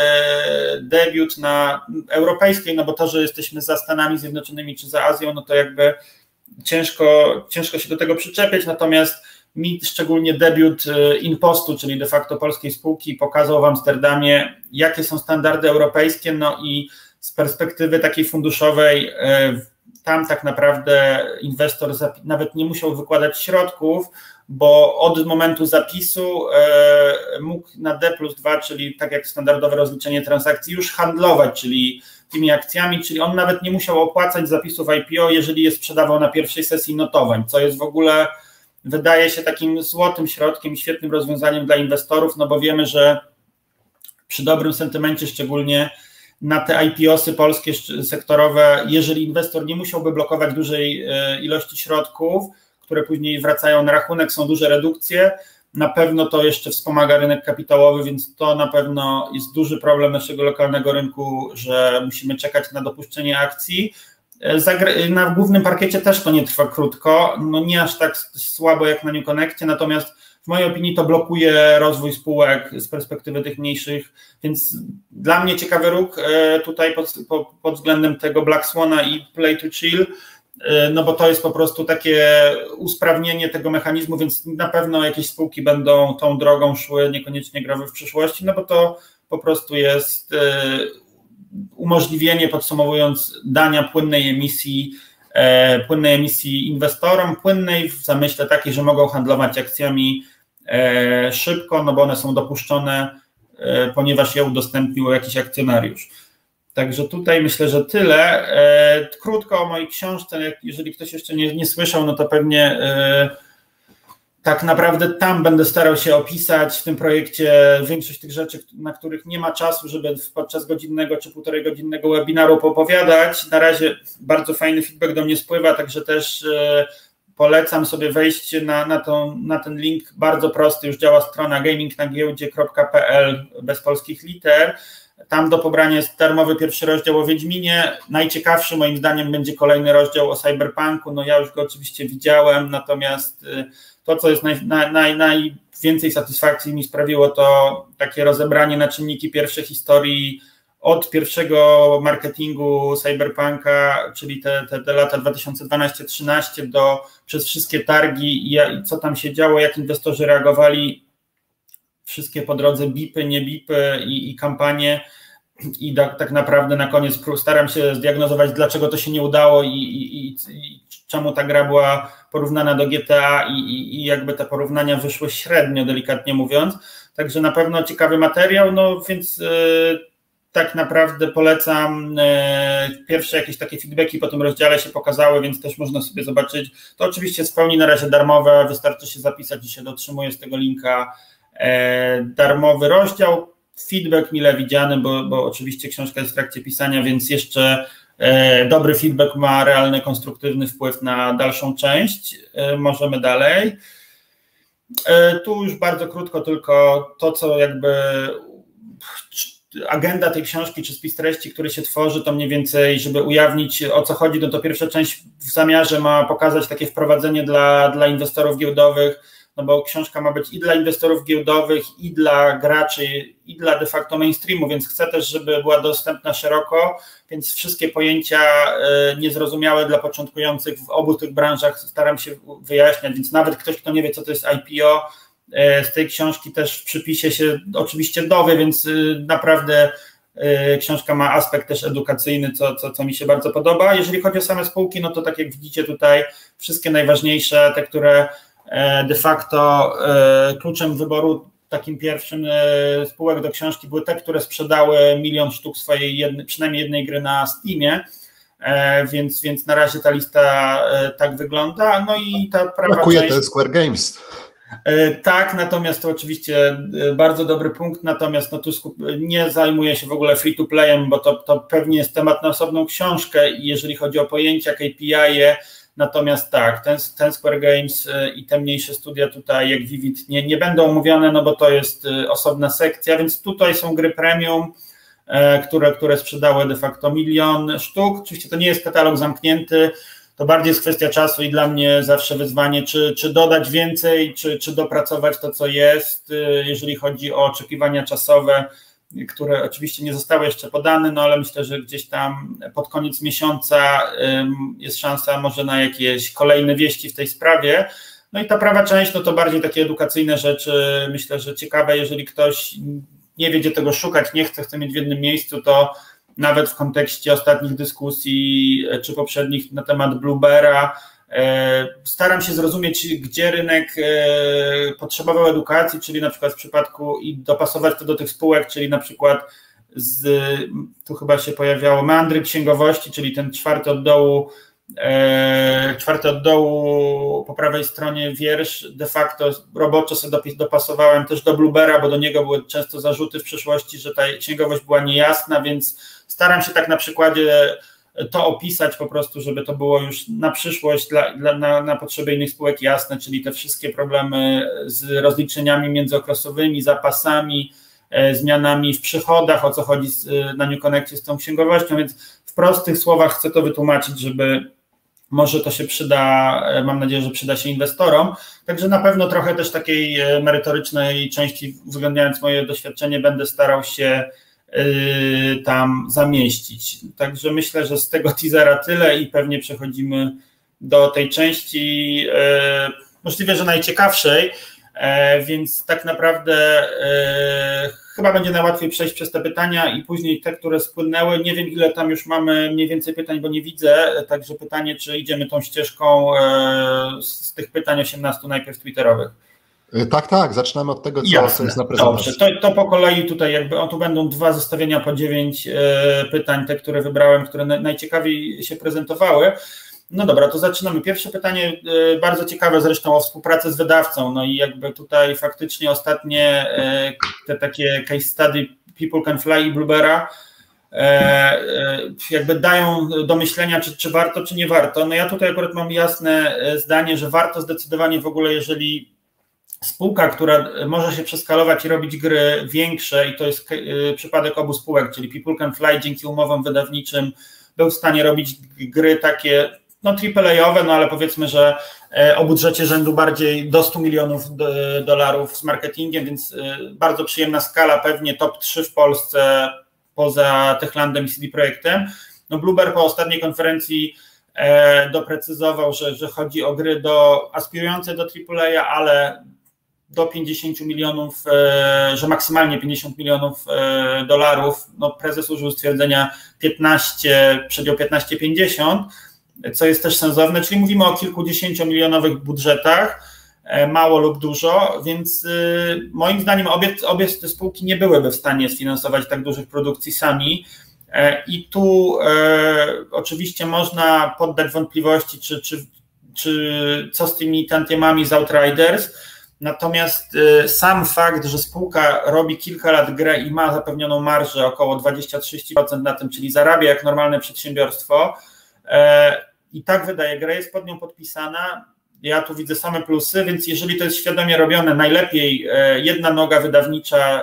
debiut na europejskiej, no bo to, że jesteśmy za Stanami Zjednoczonymi czy za Azją, no to jakby ciężko, ciężko się do tego przyczepić, natomiast mi szczególnie debiut Inpostu, czyli de facto polskiej spółki, pokazał w Amsterdamie, jakie są standardy europejskie, no i z perspektywy takiej funduszowej tam tak naprawdę inwestor nawet nie musiał wykładać środków, bo od momentu zapisu mógł na D plus dwa, czyli tak jak standardowe rozliczenie transakcji, już handlować, czyli tymi akcjami, czyli on nawet nie musiał opłacać zapisów I P O, jeżeli je sprzedawał na pierwszej sesji notowań, co jest w ogóle, wydaje się takim złotym środkiem, świetnym rozwiązaniem dla inwestorów, no bo wiemy, że przy dobrym sentymencie, szczególnie na te I P O sy polskie sektorowe, jeżeli inwestor nie musiałby blokować dużej ilości środków, które później wracają na rachunek, są duże redukcje, na pewno to jeszcze wspomaga rynek kapitałowy, więc to na pewno jest duży problem naszego lokalnego rynku, że musimy czekać na dopuszczenie akcji. Na głównym parkiecie też to nie trwa krótko, no nie aż tak słabo jak na New Connectie, natomiast w mojej opinii to blokuje rozwój spółek z perspektywy tych mniejszych, więc dla mnie ciekawy ruch tutaj pod, pod względem tego Black Swana i Play to Chill, no bo to jest po prostu takie usprawnienie tego mechanizmu, więc na pewno jakieś spółki będą tą drogą szły, niekoniecznie growy w przyszłości, no bo to po prostu jest umożliwienie, podsumowując, dania płynnej emisji, e, płynnej emisji inwestorom, płynnej w zamyśle takiej, że mogą handlować akcjami e, szybko, no bo one są dopuszczone, e, ponieważ je udostępnił jakiś akcjonariusz. Także tutaj myślę, że tyle. E, krótko o mojej książce, jeżeli ktoś jeszcze nie, nie słyszał, no to pewnie e, tak naprawdę tam będę starał się opisać w tym projekcie większość tych rzeczy, na których nie ma czasu, żeby podczas godzinnego czy półtorej godzinnego webinaru poopowiadać. Na razie bardzo fajny feedback do mnie spływa, także też polecam sobie wejście na, na, tą, na ten link, bardzo prosty, już działa strona gaming na giełdzie kropka p l bez polskich liter. Tam do pobrania jest darmowy pierwszy rozdział o Wiedźminie. Najciekawszy moim zdaniem będzie kolejny rozdział o Cyberpunku. No ja już go oczywiście widziałem, natomiast to, co jest naj, naj, najwięcej satysfakcji mi sprawiło, to takie rozebranie na czynniki pierwsze historii od pierwszego marketingu Cyberpunka, czyli te, te, te lata dwa tysiące dwanaście trzynaście do przez wszystkie targi i, i co tam się działo, jak inwestorzy reagowali, wszystkie po drodze bipy, nie bipy i, i kampanie i da, tak naprawdę na koniec staram się zdiagnozować, dlaczego to się nie udało i, i, i, i czemu ta gra była porównana do G T A i, i, i jakby te porównania wyszły średnio, delikatnie mówiąc. Także na pewno ciekawy materiał, no więc yy, tak naprawdę polecam. Yy, pierwsze jakieś takie feedbacki po tym rozdziale się pokazały, więc też można sobie zobaczyć. To oczywiście jest w pełni na razie darmowe, wystarczy się zapisać i się dotrzymuje z tego linka yy, darmowy rozdział. Feedback mile widziany, bo, bo oczywiście książka jest w trakcie pisania, więc jeszcze e, dobry feedback ma realny, konstruktywny wpływ na dalszą część. E, możemy dalej. E, tu już bardzo krótko tylko to, co jakby agenda tej książki czy spis treści, który się tworzy, to mniej więcej, żeby ujawnić, o co chodzi, no to pierwsza część w zamiarze ma pokazać takie wprowadzenie dla, dla inwestorów giełdowych, no bo książka ma być i dla inwestorów giełdowych, i dla graczy, i dla de facto mainstreamu, więc chcę też, żeby była dostępna szeroko, więc wszystkie pojęcia niezrozumiałe dla początkujących w obu tych branżach staram się wyjaśniać, więc nawet ktoś, kto nie wie, co to jest I P O, z tej książki też w przypisie się oczywiście dowie, więc naprawdę książka ma aspekt też edukacyjny, co, co, co mi się bardzo podoba. Jeżeli chodzi o same spółki, no to tak jak widzicie tutaj, wszystkie najważniejsze, te, które de facto kluczem wyboru takim pierwszym spółek do książki były te, które sprzedały milion sztuk swojej jednej, przynajmniej jednej gry na Steamie, więc, więc na razie ta lista tak wygląda. No i ta prawa brakuje część... ten Square Games. Tak, natomiast to oczywiście bardzo dobry punkt, natomiast no tu nie zajmuję się w ogóle free to playem, bo to, to pewnie jest temat na osobną książkę i jeżeli chodzi o pojęcia K P I-e, natomiast tak, ten, ten Square Games i te mniejsze studia tutaj jak Vivid nie, nie będą omówione, no bo to jest osobna sekcja, więc tutaj są gry premium, które, które sprzedały de facto milion sztuk. Oczywiście to nie jest katalog zamknięty, to bardziej jest kwestia czasu i dla mnie zawsze wyzwanie, czy, czy dodać więcej, czy, czy dopracować to, co jest, jeżeli chodzi o oczekiwania czasowe, które oczywiście nie zostały jeszcze podane, no ale myślę, że gdzieś tam pod koniec miesiąca jest szansa może na jakieś kolejne wieści w tej sprawie. No i ta prawa część, no to bardziej takie edukacyjne rzeczy, myślę, że ciekawe, jeżeli ktoś nie wie, gdzie tego szukać, nie chce, chce mieć w jednym miejscu, to nawet w kontekście ostatnich dyskusji czy poprzednich na temat Bluebeara staram się zrozumieć, gdzie rynek potrzebował edukacji, czyli na przykład w przypadku i dopasować to do tych spółek, czyli na przykład z, tu chyba się pojawiało meandry księgowości, czyli ten czwarty od dołu, czwarty od dołu po prawej stronie wiersz, de facto roboczo sobie dopasowałem też do Bluebeara, bo do niego były często zarzuty w przeszłości, że ta księgowość była niejasna, więc staram się tak na przykładzie to opisać po prostu, żeby to było już na przyszłość dla, dla, na, na potrzeby innych spółek jasne, czyli te wszystkie problemy z rozliczeniami międzyokresowymi, zapasami, e, zmianami w przychodach, o co chodzi z, na New Connectie z tą księgowością, więc w prostych słowach chcę to wytłumaczyć, żeby może to się przyda, mam nadzieję, że przyda się inwestorom, także na pewno trochę też takiej merytorycznej części, uwzględniając moje doświadczenie, będę starał się tam zamieścić. Także myślę, że z tego teasera tyle i pewnie przechodzimy do tej części możliwe, że najciekawszej, więc tak naprawdę chyba będzie najłatwiej przejść przez te pytania i później te, które spłynęły. Nie wiem, ile tam już mamy mniej więcej pytań, bo nie widzę, także pytanie, czy idziemy tą ścieżką z tych pytań osiemnastu najpierw twitterowych. Tak, tak, zaczynamy od tego, co, co jest na prezentacji. Dobrze, to, to po kolei tutaj jakby, o tu będą dwa zestawienia po dziewięć e, pytań, te, które wybrałem, które na, najciekawiej się prezentowały. No dobra, to zaczynamy. Pierwsze pytanie, e, bardzo ciekawe zresztą, o współpracę z wydawcą, no i jakby tutaj faktycznie ostatnie e, te takie case study People Can Fly i Bluebeara e, e, jakby dają do myślenia, czy, czy warto, czy nie warto. No ja tutaj akurat mam jasne zdanie, że warto zdecydowanie w ogóle, jeżeli spółka, która może się przeskalować i robić gry większe, i to jest przypadek obu spółek, czyli People Can Fly dzięki umowom wydawniczym był w stanie robić gry takie no triple A-owe, no ale powiedzmy, że o budżecie rzędu bardziej do stu milionów dolarów z marketingiem, więc bardzo przyjemna skala, pewnie top trzy w Polsce poza Techlandem i C D Projektem. No Bluebear po ostatniej konferencji doprecyzował, że, że chodzi o gry do, aspirujące do triple A, ale do pięćdziesięciu milionów, że maksymalnie pięćdziesiąt milionów dolarów. No prezes użył stwierdzenia piętnaście, przedział piętnaście pięćdziesiąt, co jest też sensowne, czyli mówimy o kilkudziesięciomilionowych budżetach, mało lub dużo, więc moim zdaniem obie, obie te spółki nie byłyby w stanie sfinansować tak dużych produkcji sami. I tu e, oczywiście można poddać wątpliwości, czy, czy, czy co z tymi tantiemami z Outriders, natomiast e, sam fakt, że spółka robi kilka lat grę i ma zapewnioną marżę około dwadzieścia do trzydziestu procent na tym, czyli zarabia jak normalne przedsiębiorstwo e, i tak wydaje grę, jest pod nią podpisana, ja tu widzę same plusy, więc jeżeli to jest świadomie robione, najlepiej e, jedna noga wydawnicza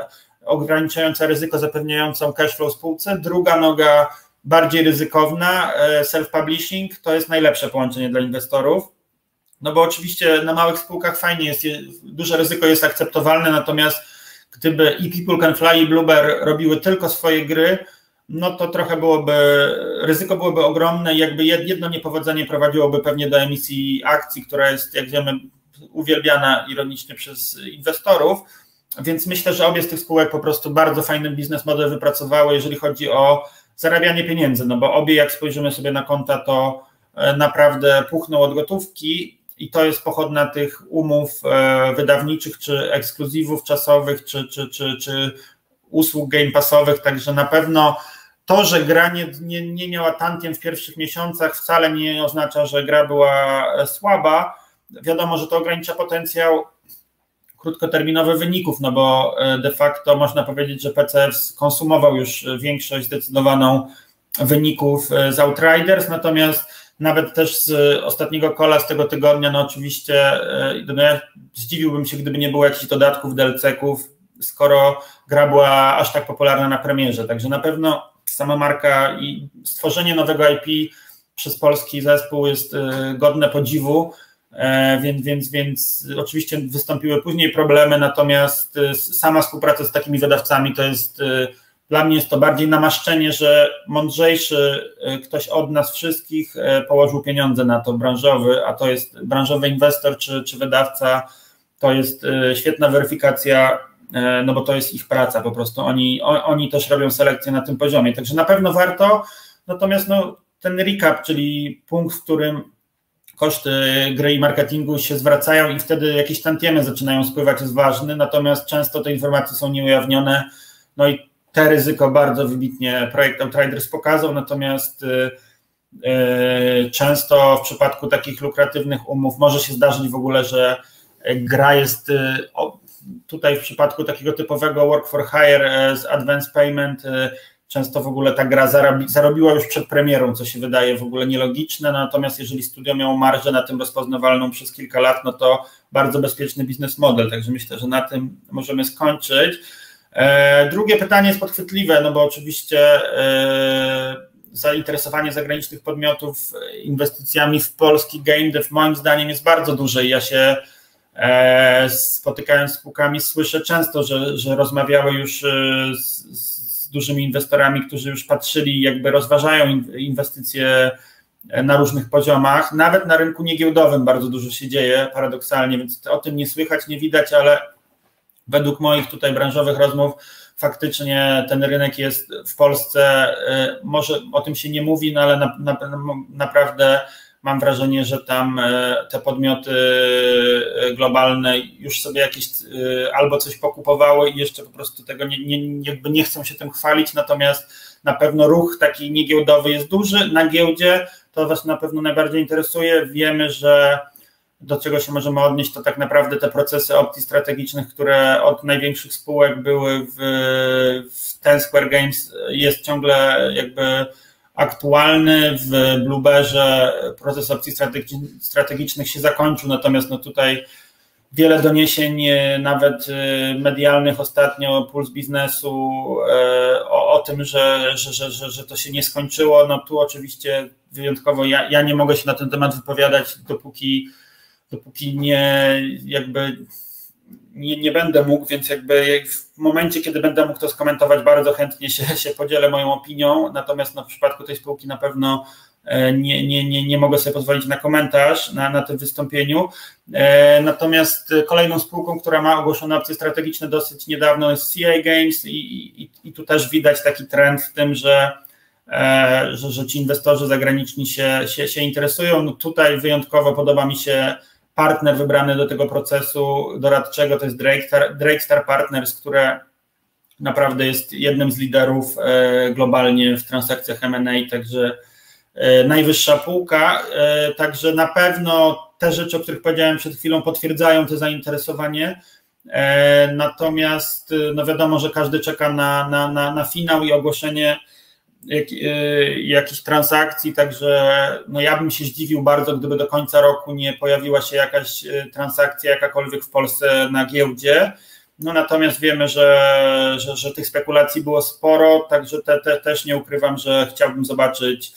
ograniczająca ryzyko, zapewniającą cashflow spółce. Druga noga, bardziej ryzykowna, self-publishing, to jest najlepsze połączenie dla inwestorów. No bo oczywiście na małych spółkach fajnie jest, duże ryzyko jest akceptowalne, natomiast gdyby i People Can Fly i Bloober robiły tylko swoje gry, no to trochę byłoby, ryzyko byłoby ogromne i jakby jedno niepowodzenie prowadziłoby pewnie do emisji akcji, która jest, jak wiemy, uwielbiana ironicznie przez inwestorów, więc myślę, że obie z tych spółek po prostu bardzo fajny biznes model wypracowały, jeżeli chodzi o zarabianie pieniędzy, no bo obie, jak spojrzymy sobie na konta, to naprawdę puchną od gotówki i to jest pochodna tych umów wydawniczych, czy ekskluzywów czasowych, czy, czy, czy, czy usług game passowych, także na pewno to, że gra nie, nie, nie miała tantiem w pierwszych miesiącach, wcale nie oznacza, że gra była słaba. Wiadomo, że to ogranicza potencjał krótkoterminowych wyników, no bo de facto można powiedzieć, że P C F konsumował już większość zdecydowaną wyników z Outriders, natomiast nawet też z ostatniego kola z tego tygodnia, no oczywiście no ja zdziwiłbym się, gdyby nie było jakichś dodatków, D L C-ków, skoro gra była aż tak popularna na premierze, także na pewno sama marka i stworzenie nowego I P przez polski zespół jest godne podziwu, więc, więc, więc oczywiście wystąpiły później problemy, natomiast sama współpraca z takimi wydawcami to jest, dla mnie jest to bardziej namaszczenie, że mądrzejszy ktoś od nas wszystkich położył pieniądze na to, branżowy, a to jest branżowy inwestor czy, czy wydawca, to jest świetna weryfikacja, no bo to jest ich praca po prostu, oni, oni też robią selekcję na tym poziomie, także na pewno warto, natomiast no, ten recap, czyli punkt, w którym koszty gry i marketingu się zwracają i wtedy jakieś tantiemy zaczynają spływać, jest ważny, natomiast często te informacje są nieujawnione, no i te ryzyko bardzo wybitnie projekt Outriders pokazał, natomiast yy, często w przypadku takich lukratywnych umów może się zdarzyć w ogóle, że gra jest, yy, o, tutaj w przypadku takiego typowego work for hire z advance payment, yy, często w ogóle ta gra zarobi, zarobiła już przed premierą, co się wydaje w ogóle nielogiczne, natomiast jeżeli studio miało marżę na tym rozpoznawalną przez kilka lat, no to bardzo bezpieczny biznes model, także myślę, że na tym możemy skończyć. Drugie pytanie jest podchwytliwe, no bo oczywiście zainteresowanie zagranicznych podmiotów inwestycjami w polski game dev moim zdaniem jest bardzo duże i ja się spotykając z spółkami słyszę często, że, że rozmawiały już z, z dużymi inwestorami, którzy już patrzyli, jakby rozważają inwestycje na różnych poziomach, nawet na rynku niegiełdowym bardzo dużo się dzieje paradoksalnie, więc o tym nie słychać, nie widać, ale według moich tutaj branżowych rozmów faktycznie ten rynek jest w Polsce, może o tym się nie mówi, no ale na, na, naprawdę mam wrażenie, że tam te podmioty globalne już sobie jakieś albo coś pokupowały i jeszcze po prostu tego nie, nie, jakby nie chcą się tym chwalić, natomiast na pewno ruch taki niegiełdowy jest duży. Na giełdzie to Was na pewno najbardziej interesuje. Wiemy, że do czego się możemy odnieść, to tak naprawdę te procesy opcji strategicznych, które od największych spółek były w, w Ten Square Games, jest ciągle jakby aktualny. W Blooberze proces opcji strategicznych się zakończył, natomiast no tutaj wiele doniesień, nawet medialnych ostatnio, Puls Biznesu, o, o tym, że, że, że, że to się nie skończyło. No tu oczywiście wyjątkowo ja, ja nie mogę się na ten temat wypowiadać, dopóki dopóki nie jakby nie, nie będę mógł, więc jakby w momencie, kiedy będę mógł to skomentować, bardzo chętnie się, się podzielę moją opinią, natomiast no, w przypadku tej spółki na pewno nie, nie, nie, nie mogę sobie pozwolić na komentarz na, na tym wystąpieniu. Natomiast kolejną spółką, która ma ogłoszone opcje strategiczne dosyć niedawno, jest C I Games i, i, i tu też widać taki trend w tym, że Że, że ci inwestorzy zagraniczni się, się, się interesują. No tutaj wyjątkowo podoba mi się partner wybrany do tego procesu doradczego, to jest Drakestar, Drakestar Partners, które naprawdę jest jednym z liderów globalnie w transakcjach M and A, także najwyższa półka, także na pewno te rzeczy, o których powiedziałem przed chwilą, potwierdzają to zainteresowanie, natomiast no wiadomo, że każdy czeka na, na, na, na finał i ogłoszenie Jak, jakichś transakcji, także no ja bym się zdziwił bardzo, gdyby do końca roku nie pojawiła się jakaś transakcja jakakolwiek w Polsce na giełdzie. No natomiast wiemy, że, że, że tych spekulacji było sporo, także te, te, też nie ukrywam, że chciałbym zobaczyć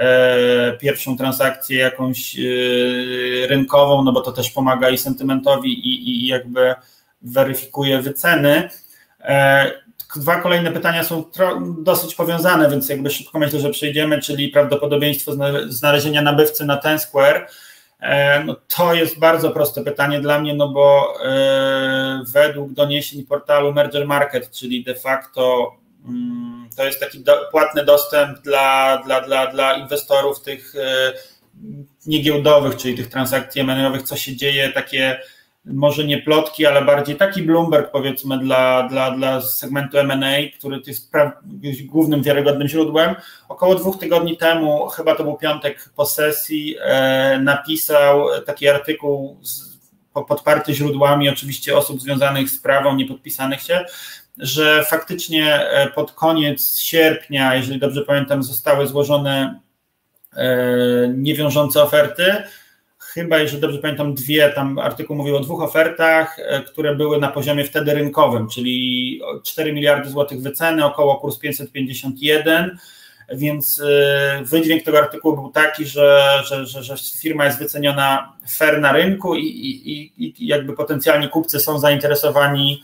e, pierwszą transakcję jakąś e, rynkową, no bo to też pomaga i sentymentowi i, i jakby weryfikuje wyceny. E, dwa kolejne pytania są dosyć powiązane, więc jakby szybko myślę, że przejdziemy, czyli prawdopodobieństwo znalezienia nabywcy na Ten Square. No to jest bardzo proste pytanie dla mnie, no bo e, według doniesień portalu Merger Market, czyli de facto mm, to jest taki do, płatny dostęp dla, dla, dla, dla inwestorów tych e, niegiełdowych, czyli tych transakcji em and a-owych, co się dzieje, takie może nie plotki, ale bardziej taki Bloomberg powiedzmy dla, dla, dla segmentu em and a, który jest głównym wiarygodnym źródłem. Około dwóch tygodni temu, chyba to był piątek po sesji, e, napisał taki artykuł z, podparty źródłami oczywiście osób związanych z sprawą, nie podpisanych się, że faktycznie pod koniec sierpnia, jeżeli dobrze pamiętam, zostały złożone e, niewiążące oferty. Chyba, jeżeli dobrze pamiętam, dwie, tam artykuł mówił o dwóch ofertach, które były na poziomie wtedy rynkowym, czyli cztery miliardy złotych wyceny, około kurs pięćset pięćdziesiąt jeden, więc wydźwięk tego artykułu był taki, że, że, że, że firma jest wyceniona fair na rynku i, i, i jakby potencjalni kupcy są zainteresowani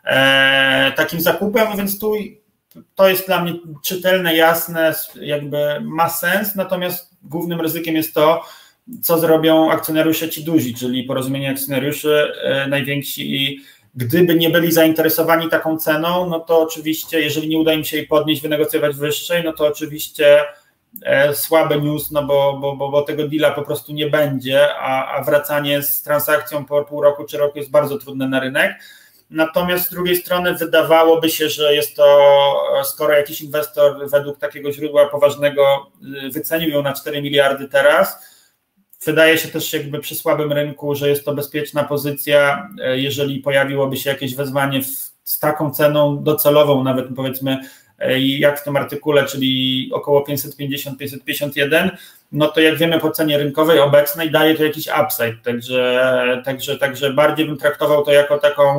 e, takim zakupem, więc tu to jest dla mnie czytelne, jasne, jakby ma sens, natomiast głównym ryzykiem jest to, co zrobią akcjonariusze ci duzi, czyli porozumienie akcjonariuszy e, najwięksi i gdyby nie byli zainteresowani taką ceną, no to oczywiście, jeżeli nie uda im się jej podnieść, wynegocjować wyższej, no to oczywiście e, słaby news, no bo, bo, bo, bo tego deala po prostu nie będzie, a, a wracanie z transakcją po pół roku czy roku jest bardzo trudne na rynek. Natomiast z drugiej strony wydawałoby się, że jest to, skoro jakiś inwestor według takiego źródła poważnego wycenił ją na cztery miliardy teraz, wydaje się też jakby przy słabym rynku, że jest to bezpieczna pozycja, jeżeli pojawiłoby się jakieś wezwanie w, z taką ceną docelową, nawet powiedzmy jak w tym artykule, czyli około pięćset pięćdziesiąt do pięćset pięćdziesiąt jeden, no to jak wiemy po cenie rynkowej obecnej daje to jakiś upside, także, także, także bardziej bym traktował to jako taką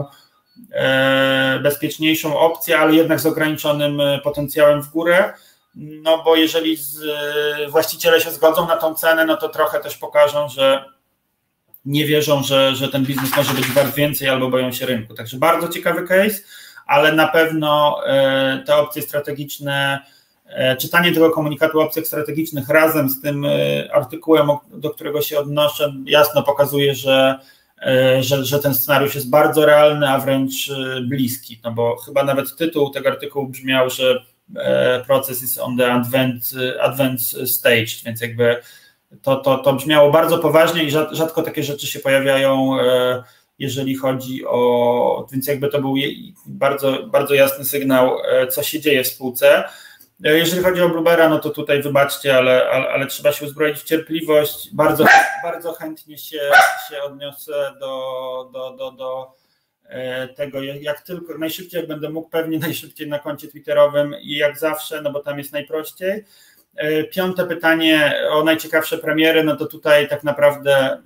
e, bezpieczniejszą opcję, ale jednak z ograniczonym potencjałem w górę. No bo jeżeli z, właściciele się zgodzą na tą cenę, no to trochę też pokażą, że nie wierzą, że, że ten biznes może być wart więcej albo boją się rynku. Także bardzo ciekawy case, ale na pewno e, te opcje strategiczne, e, czytanie tego komunikatu o opcjach strategicznych razem z tym e, artykułem, do którego się odnoszę, jasno pokazuje, że, e, że, że ten scenariusz jest bardzo realny, a wręcz e, bliski, no bo chyba nawet tytuł tego artykułu brzmiał, że proces is on the advanced, advanced stage, więc jakby to, to, to brzmiało bardzo poważnie i rzadko takie rzeczy się pojawiają, jeżeli chodzi o, więc jakby to był bardzo, bardzo jasny sygnał, co się dzieje w spółce. Jeżeli chodzi o Blueberra, no to tutaj wybaczcie, ale, ale, ale trzeba się uzbroić w cierpliwość. Bardzo, bardzo chętnie się, się odniosę do, do, do, do tego, jak tylko, najszybciej jak będę mógł, pewnie najszybciej na koncie twitterowym i jak zawsze, no bo tam jest najprościej. Piąte pytanie o najciekawsze premiery, no to tutaj tak naprawdę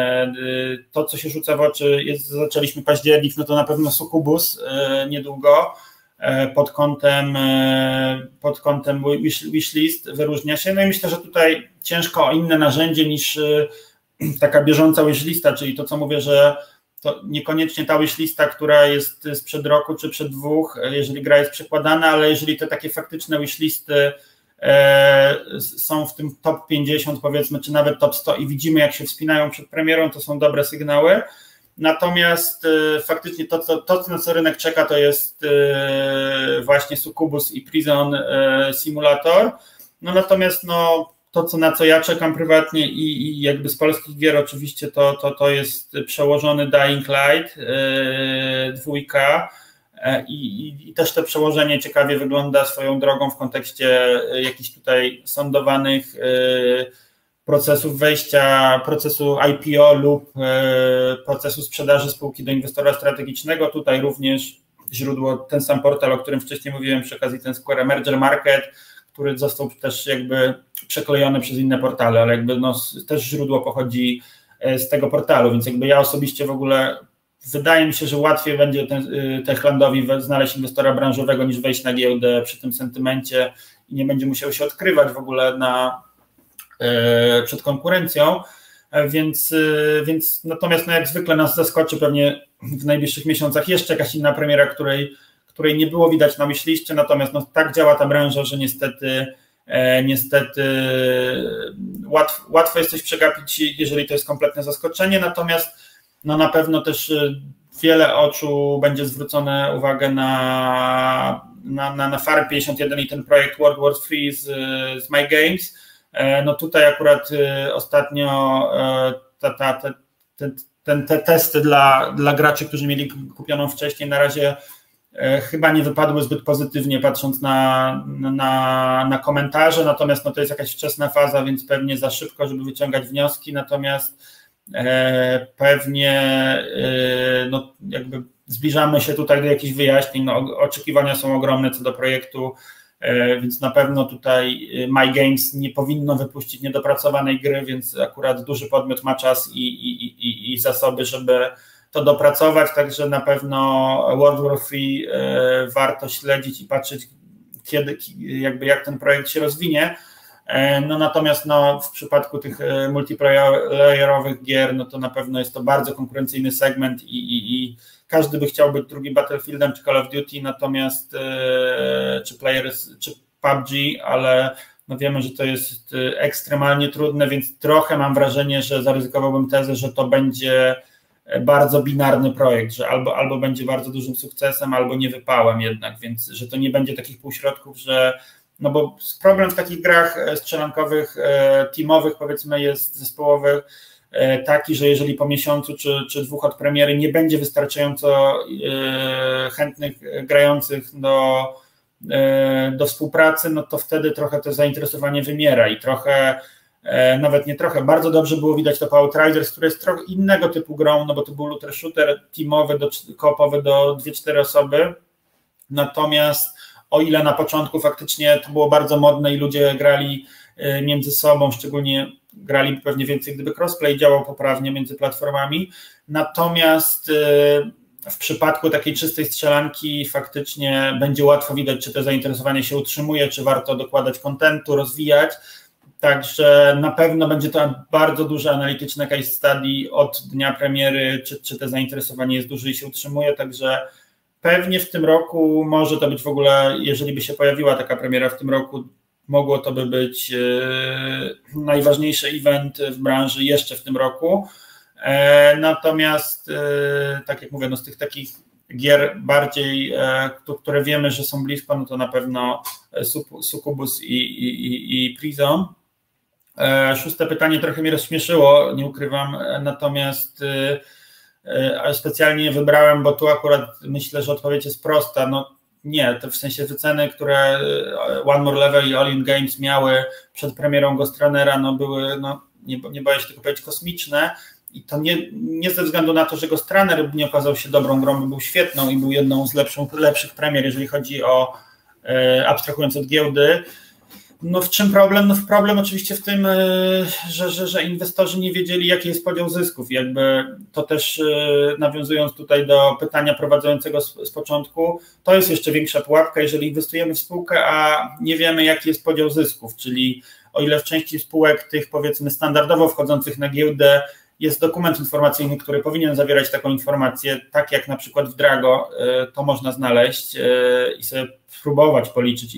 to, co się rzuca w oczy, jest, zaczęliśmy październik, no to na pewno Succubus niedługo pod kątem, pod kątem wish, wishlist wyróżnia się, no i myślę, że tutaj ciężko o inne narzędzie niż taka bieżąca wishlista, czyli to, co mówię, że to niekoniecznie ta wishlista, która jest sprzed roku czy przed dwóch, jeżeli gra jest przekładana, ale jeżeli te takie faktyczne wishlisty e, są w tym top pięćdziesiąt powiedzmy, czy nawet top sto i widzimy, jak się wspinają przed premierą, to są dobre sygnały. Natomiast e, faktycznie to, co, to, na co rynek czeka, to jest e, właśnie Succubus i Prison e, Simulator. No natomiast no to, co, na co ja czekam prywatnie i, i jakby z polskich gier oczywiście to, to, to jest przełożony Dying Light yy, dwójka yy, i, i też to przełożenie ciekawie wygląda swoją drogą w kontekście jakichś tutaj sądowanych yy, procesów wejścia, procesu I P O lub yy, procesu sprzedaży spółki do inwestora strategicznego. Tutaj również źródło, ten sam portal, o którym wcześniej mówiłem przy okazji Ten Square, Merger Market, który został też jakby przeklejony przez inne portale, ale jakby no, też źródło pochodzi z tego portalu, więc jakby ja osobiście w ogóle wydaje mi się, że łatwiej będzie Techlandowi znaleźć inwestora branżowego niż wejść na giełdę przy tym sentymencie i nie będzie musiał się odkrywać w ogóle na, przed konkurencją, więc, więc natomiast no jak zwykle nas zaskoczy pewnie w najbliższych miesiącach jeszcze jakaś inna premiera, której, której nie było widać na wishliste, natomiast no tak działa ta branża, że niestety niestety łatwo, łatwo jest coś przegapić, jeżeli to jest kompletne zaskoczenie, natomiast no na pewno też wiele oczu będzie zwrócone uwagę na, na, na, na Farm pięćdziesiąt jeden i ten projekt World War trzy z, z My Games. No tutaj akurat ostatnio ta, ta, te, te, te, te testy dla, dla graczy, którzy mieli kupioną wcześniej, na razie chyba nie wypadły zbyt pozytywnie, patrząc na, na, na komentarze, natomiast no to jest jakaś wczesna faza, więc pewnie za szybko, żeby wyciągać wnioski, natomiast e, pewnie e, no, jakby zbliżamy się tutaj do jakichś wyjaśnień, no, oczekiwania są ogromne co do projektu, e, więc na pewno tutaj My Games nie powinno wypuścić niedopracowanej gry, więc akurat duży podmiot ma czas i, i, i, i zasoby, żeby to dopracować, także na pewno World War trzy warto śledzić i patrzeć, kiedy, jakby jak ten projekt się rozwinie. No natomiast no, w przypadku tych multiplayerowych gier, no to na pewno jest to bardzo konkurencyjny segment i, i, i każdy by chciał być drugim Battlefieldem czy Call of Duty, natomiast czy Players, czy P U B G, ale no wiemy, że to jest ekstremalnie trudne, więc trochę mam wrażenie, że zaryzykowałbym tezę, że to będzie bardzo binarny projekt, że albo, albo będzie bardzo dużym sukcesem, albo nie wypałem jednak, więc że to nie będzie takich półśrodków, że no bo problem w takich grach strzelankowych, teamowych powiedzmy jest zespołowych taki, że jeżeli po miesiącu czy, czy dwóch od premiery nie będzie wystarczająco chętnych grających do, do współpracy, no to wtedy trochę to zainteresowanie wymiera i trochę nawet nie trochę, bardzo dobrze było widać to po Outriders, który jest trochę innego typu grą, no bo to był looter shooter teamowy, do, koopowy do dwie cztery osoby, natomiast o ile na początku faktycznie to było bardzo modne i ludzie grali między sobą, szczególnie grali pewnie więcej, gdyby crossplay działał poprawnie między platformami, natomiast w przypadku takiej czystej strzelanki faktycznie będzie łatwo widać, czy to zainteresowanie się utrzymuje, czy warto dokładać kontentu, rozwijać. Także na pewno będzie to bardzo duże analityczne case study od dnia premiery, czy, czy to zainteresowanie jest duże i się utrzymuje, także pewnie w tym roku może to być w ogóle, jeżeli by się pojawiła taka premiera w tym roku, mogło to by być yy, najważniejszy event w branży jeszcze w tym roku. E, natomiast yy, tak jak mówię, no z tych takich gier bardziej, e, które wiemy, że są blisko, no to na pewno Succubus i, i, i Prison. Szóste pytanie trochę mnie rozśmieszyło, nie ukrywam, natomiast specjalnie je wybrałem, bo tu akurat myślę, że odpowiedź jest prosta. No nie, to w sensie wyceny, które One More Level i All In Games miały przed premierą Ghost Runnera, no były, no nie, nie boję się tego powiedzieć, kosmiczne i to nie, nie ze względu na to, że Ghost Runner nie okazał się dobrą grą, był świetną i był jedną z lepszą, lepszych premier, jeżeli chodzi o, abstrahując od giełdy. No w czym problem? No w problem oczywiście w tym, że, że, że inwestorzy nie wiedzieli, jaki jest podział zysków. Jakby to też nawiązując tutaj do pytania prowadzącego z, z początku, to jest jeszcze większa pułapka, jeżeli inwestujemy w spółkę, a nie wiemy, jaki jest podział zysków, czyli o ile w części spółek tych powiedzmy standardowo wchodzących na giełdę jest dokument informacyjny, który powinien zawierać taką informację, tak jak na przykład w Drago, to można znaleźć i sobie spróbować policzyć,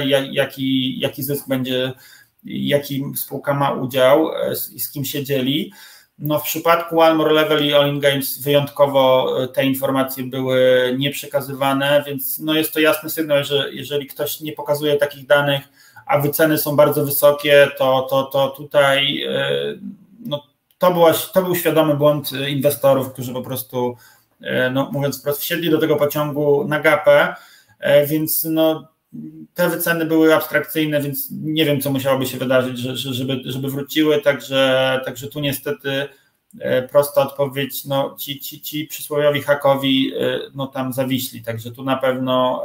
jaki, jaki zysk będzie, jaki spółka ma udział i z kim się dzieli. No w przypadku One More Level i All In Games wyjątkowo te informacje były nieprzekazywane, więc no jest to jasny sygnał, że jeżeli ktoś nie pokazuje takich danych, a wyceny są bardzo wysokie, to, to, to tutaj no, to, była, to był świadomy błąd inwestorów, którzy po prostu, no, mówiąc wprost, wsiedli do tego pociągu na gapę, więc no, te wyceny były abstrakcyjne, więc nie wiem, co musiałoby się wydarzyć, żeby, żeby wróciły, także, także tu niestety prosta odpowiedź, no, ci, ci, ci przysłowiowi hakowi no, tam zawiśli, także tu na pewno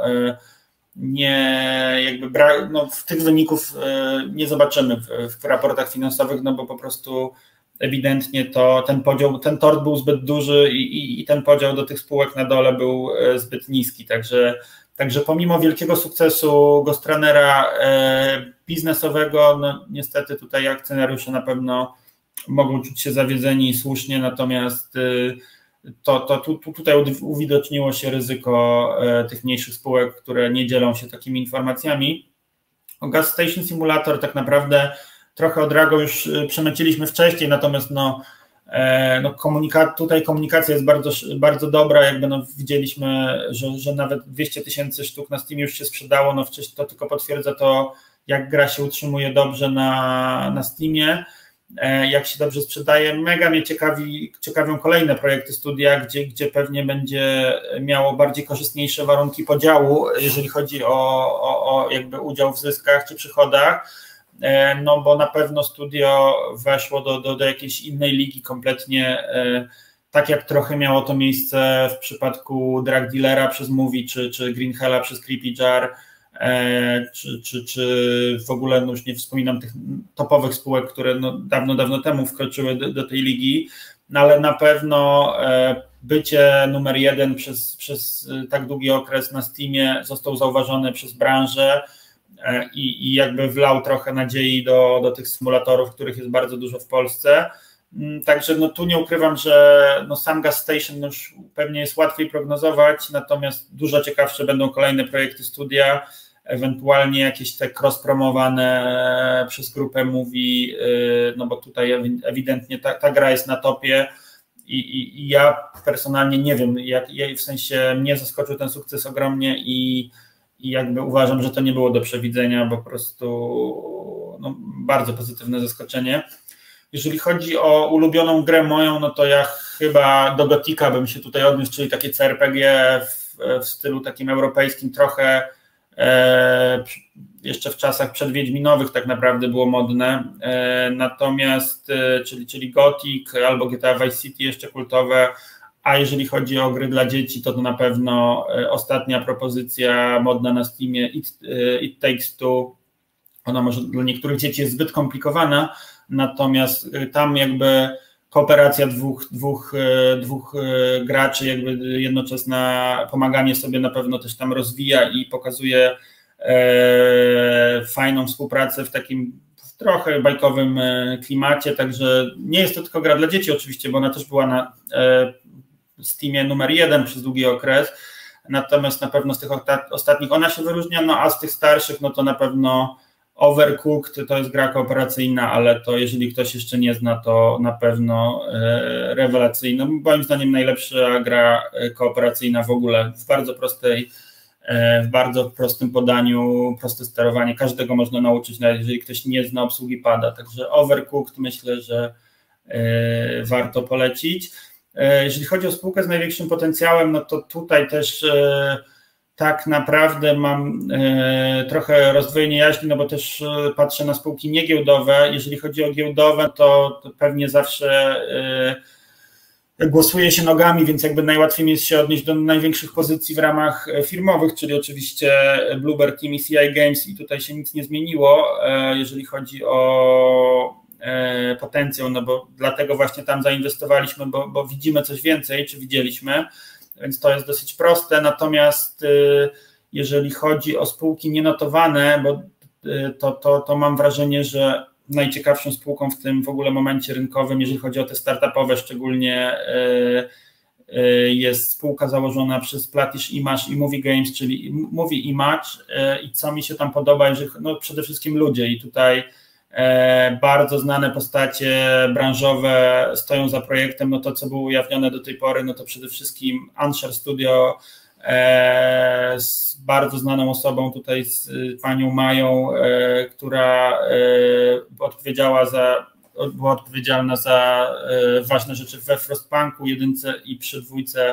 nie, jakby brak, no, tych wyników nie zobaczymy w, w raportach finansowych, no bo po prostu ewidentnie to ten podział, ten tort był zbyt duży i, i, i ten podział do tych spółek na dole był zbyt niski, także, także pomimo wielkiego sukcesu Ghost-Runnera e, biznesowego, no niestety tutaj akcjonariusze na pewno mogą czuć się zawiedzeni i słusznie, natomiast y, to, to tu, tu, tutaj uwidoczniło się ryzyko e, tych mniejszych spółek, które nie dzielą się takimi informacjami. O Gas Station Simulator tak naprawdę trochę od Drago już przemyciliśmy wcześniej, natomiast no, e, no komunika- tutaj komunikacja jest bardzo, bardzo dobra, jakby no widzieliśmy, że, że nawet dwieście tysięcy sztuk na Steamie już się sprzedało, no wcześniej to tylko potwierdza to, jak gra się utrzymuje dobrze na, na Steamie, e, jak się dobrze sprzedaje. Mega mnie ciekawi, ciekawią kolejne projekty studia, gdzie, gdzie pewnie będzie miało bardziej korzystniejsze warunki podziału, jeżeli chodzi o, o, o jakby udział w zyskach czy przychodach. No bo na pewno studio weszło do, do, do jakiejś innej ligi kompletnie, tak jak trochę miało to miejsce w przypadku Drug Dealera przez Movie, czy, czy Green Hella przez Creepy Jar, czy, czy, czy w ogóle, no już nie wspominam tych topowych spółek, które no dawno, dawno temu wkroczyły do, do tej ligi, no ale na pewno bycie numer jeden przez, przez tak długi okres na Steamie został zauważony przez branżę, I, i jakby wlał trochę nadziei do, do tych symulatorów, których jest bardzo dużo w Polsce. Także no tu nie ukrywam, że no sam Gas Station już pewnie jest łatwiej prognozować, natomiast dużo ciekawsze będą kolejne projekty studia, ewentualnie jakieś te cross-promowane przez grupę Movie, no bo tutaj ewidentnie ta, ta gra jest na topie i, i, i ja personalnie nie wiem, jak, w sensie mnie zaskoczył ten sukces ogromnie i I jakby uważam, że to nie było do przewidzenia, bo po prostu no, bardzo pozytywne zaskoczenie. Jeżeli chodzi o ulubioną grę moją, no to ja chyba do Gotika bym się tutaj odniósł, czyli takie C R P G w, w stylu takim europejskim, trochę e, jeszcze w czasach przedwiedźminowych tak naprawdę było modne. E, natomiast, e, czyli, czyli Gothic albo G T A Vice City jeszcze kultowe. A jeżeli chodzi o gry dla dzieci, to to na pewno ostatnia propozycja modna na Steamie, It, It Takes Two. Ona może dla niektórych dzieci jest zbyt komplikowana, natomiast tam jakby kooperacja dwóch, dwóch, dwóch graczy, jakby jednoczesne pomaganie sobie na pewno też tam rozwija i pokazuje e, fajną współpracę w takim w trochę bajkowym klimacie, także nie jest to tylko gra dla dzieci oczywiście, bo ona też była na e, Steamie numer jeden przez długi okres, natomiast na pewno z tych ostatnich ona się wyróżnia, no a z tych starszych, no to na pewno Overcooked to jest gra kooperacyjna, ale to jeżeli ktoś jeszcze nie zna, to na pewno e, rewelacyjna, moim zdaniem najlepsza gra kooperacyjna w ogóle, w bardzo prostej, e, w bardzo prostym podaniu, proste sterowanie, każdego można nauczyć, nawet jeżeli ktoś nie zna obsługi pada, także Overcooked myślę, że e, warto polecić. Jeżeli chodzi o spółkę z największym potencjałem, no to tutaj też e, tak naprawdę mam e, trochę rozdwojenie jaźni, no bo też e, patrzę na spółki niegiełdowe. Jeżeli chodzi o giełdowe, to, to pewnie zawsze e, głosuje się nogami, więc jakby najłatwiej jest się odnieść do największych pozycji w ramach firmowych, czyli oczywiście Bloober Team i C I Games i tutaj się nic nie zmieniło, e, jeżeli chodzi o potencjał, no bo dlatego właśnie tam zainwestowaliśmy, bo, bo widzimy coś więcej, czy widzieliśmy, więc to jest dosyć proste, natomiast jeżeli chodzi o spółki nienotowane, bo to, to, to mam wrażenie, że najciekawszą spółką w tym w ogóle momencie rynkowym, jeżeli chodzi o te startupowe szczególnie, jest spółka założona przez Platish Image i Movie Games, czyli Movie Image i co mi się tam podoba, jeżeli, no przede wszystkim ludzie i tutaj bardzo znane postacie branżowe stoją za projektem, no to co było ujawnione do tej pory, no to przede wszystkim Anshar Studio z bardzo znaną osobą tutaj, z panią Mają, która odpowiedziała za, była odpowiedzialna za ważne rzeczy we Frostpunku jedynce i przy dwójce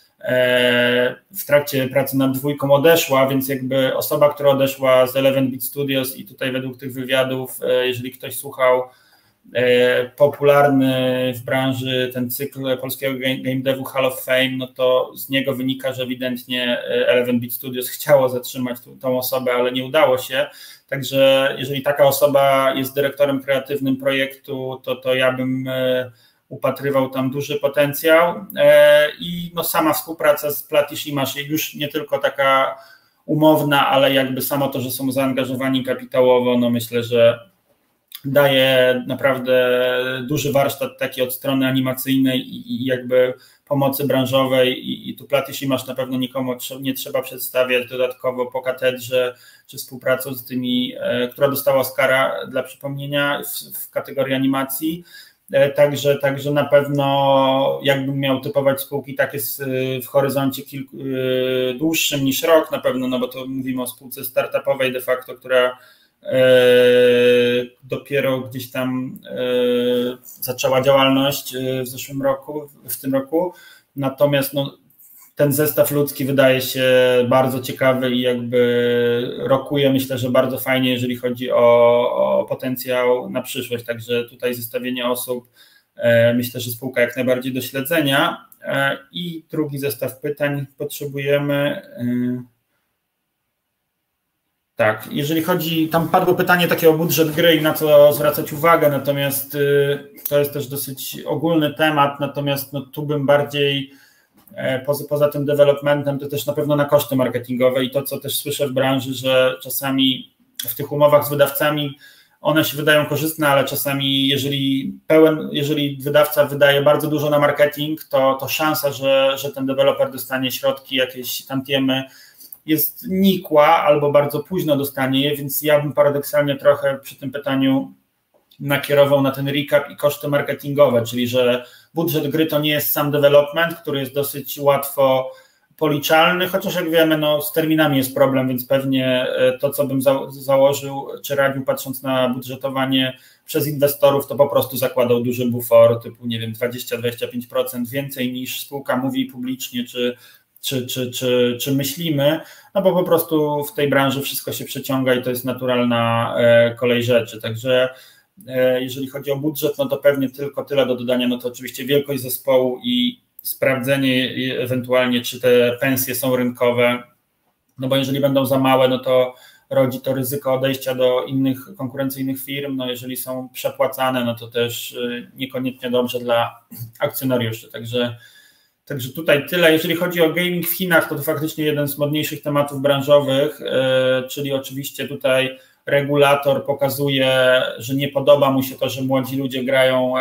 w trakcie pracy nad dwójką odeszła, więc jakby osoba, która odeszła z Eleven Beat Studios i tutaj według tych wywiadów, jeżeli ktoś słuchał popularny w branży ten cykl polskiego game devu Hall of Fame, no to z niego wynika, że ewidentnie Eleven Beat Studios chciało zatrzymać tą osobę, ale nie udało się. Także jeżeli taka osoba jest dyrektorem kreatywnym projektu, to, to ja bym upatrywał tam duży potencjał i no sama współpraca z Platish Image, już nie tylko taka umowna, ale jakby samo to, że są zaangażowani kapitałowo, no myślę, że daje naprawdę duży warsztat taki od strony animacyjnej i, i jakby pomocy branżowej i, i tu Platish Image na pewno nikomu nie trzeba przedstawiać dodatkowo po katedrze czy współpracą z tymi, która dostała Oscara dla przypomnienia w, w kategorii animacji. Także, także na pewno jakbym miał typować spółki takie w horyzoncie kilku, dłuższym niż rok na pewno, no bo to mówimy o spółce startupowej de facto, która dopiero gdzieś tam zaczęła działalność w zeszłym roku, w tym roku, natomiast no, ten zestaw ludzki wydaje się bardzo ciekawy i jakby rokuje, myślę, że bardzo fajnie, jeżeli chodzi o, o potencjał na przyszłość, także tutaj zestawienie osób, myślę, że spółka jak najbardziej do śledzenia. I drugi zestaw pytań potrzebujemy. Tak, jeżeli chodzi, tam padło pytanie takie o budżet gry i na co zwracać uwagę, natomiast to jest też dosyć ogólny temat, natomiast no, tu bym bardziej poza, poza tym developmentem, to też na pewno na koszty marketingowe i to, co też słyszę w branży, że czasami w tych umowach z wydawcami one się wydają korzystne, ale czasami jeżeli pełen, jeżeli wydawca wydaje bardzo dużo na marketing, to, to szansa, że, że ten deweloper dostanie środki, jakieś tantiemy, jest nikła albo bardzo późno dostanie je, więc ja bym paradoksalnie trochę przy tym pytaniu nakierował na ten recap i koszty marketingowe, czyli że budżet gry to nie jest sam development, który jest dosyć łatwo policzalny, chociaż jak wiemy, no, z terminami jest problem, więc pewnie to, co bym za założył czy radził, patrząc na budżetowanie przez inwestorów, to po prostu zakładał duży bufor typu, nie wiem, dwadzieścia do dwudziestu pięciu procent więcej niż spółka mówi publicznie, czy Czy, czy, czy, czy myślimy, no bo po prostu w tej branży wszystko się przeciąga i to jest naturalna kolej rzeczy, także jeżeli chodzi o budżet, no to pewnie tylko tyle do dodania, no to oczywiście wielkość zespołu i sprawdzenie ewentualnie, czy te pensje są rynkowe, no bo jeżeli będą za małe, no to rodzi to ryzyko odejścia do innych konkurencyjnych firm, no jeżeli są przepłacane, no to też niekoniecznie dobrze dla akcjonariuszy, także Także tutaj tyle. Jeżeli chodzi o gaming w Chinach, to to faktycznie jeden z modniejszych tematów branżowych, czyli oczywiście tutaj regulator pokazuje, że nie podoba mu się to, że młodzi ludzie grają,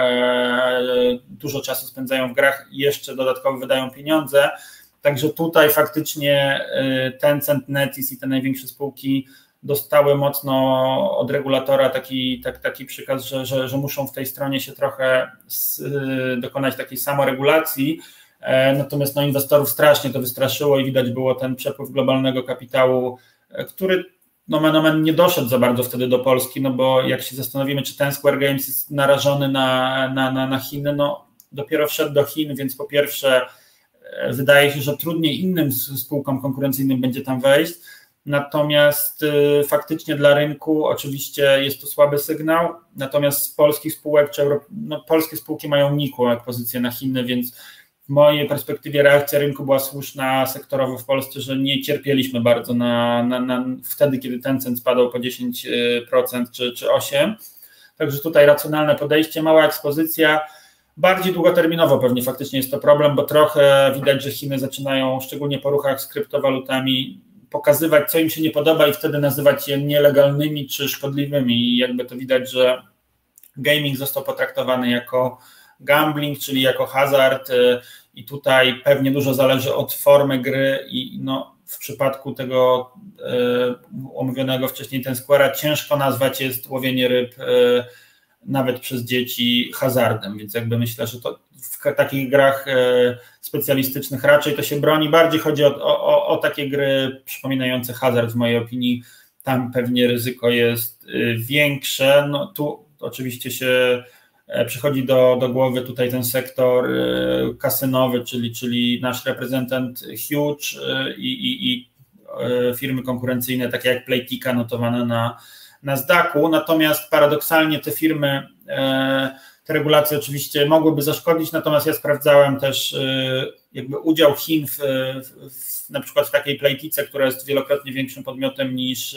dużo czasu spędzają w grach i jeszcze dodatkowo wydają pieniądze. Także tutaj faktycznie Tencent, NetEase i te największe spółki dostały mocno od regulatora taki, tak, taki przykaz, że, że, że muszą w tej stronie się trochę dokonać takiej samoregulacji. Natomiast no, inwestorów strasznie to wystraszyło i widać było ten przepływ globalnego kapitału, który nomen omen nie doszedł za bardzo wtedy do Polski, no bo jak się zastanowimy, czy ten Square Games jest narażony na, na, na, na Chiny, no dopiero wszedł do Chin, więc po pierwsze wydaje się, że trudniej innym spółkom konkurencyjnym będzie tam wejść, natomiast y, faktycznie dla rynku oczywiście jest to słaby sygnał, natomiast z polskich spółek, czy Euro, no, polskie spółki mają nikłą pozycję na Chiny, więc w mojej perspektywie reakcja rynku była słuszna sektorowo w Polsce, że nie cierpieliśmy bardzo na, na, na wtedy, kiedy Tencent spadał po dziesięć procent czy, czy osiem procent. Także tutaj racjonalne podejście, mała ekspozycja, bardziej długoterminowo pewnie faktycznie jest to problem, bo trochę widać, że Chiny zaczynają, szczególnie po ruchach z kryptowalutami, pokazywać, co im się nie podoba i wtedy nazywać je nielegalnymi czy szkodliwymi. I jakby to widać, że gaming został potraktowany jako gambling, czyli jako hazard i tutaj pewnie dużo zależy od formy gry i no, w przypadku tego e, omówionego wcześniej ten Square'a ciężko nazwać jest łowienie ryb e, nawet przez dzieci hazardem, więc jakby myślę, że to w takich grach e, specjalistycznych raczej to się broni, bardziej chodzi o, o, o takie gry przypominające hazard w mojej opinii, tam pewnie ryzyko jest większe, no tu oczywiście się przychodzi do, do głowy tutaj ten sektor kasynowy, czyli, czyli nasz reprezentant Huge i, i, i firmy konkurencyjne takie jak Playtika notowane na, Nasdaqu, natomiast paradoksalnie te firmy, te regulacje oczywiście mogłyby zaszkodzić, natomiast ja sprawdzałem też jakby udział Chin w, w, na przykład w takiej Playtice, która jest wielokrotnie większym podmiotem niż,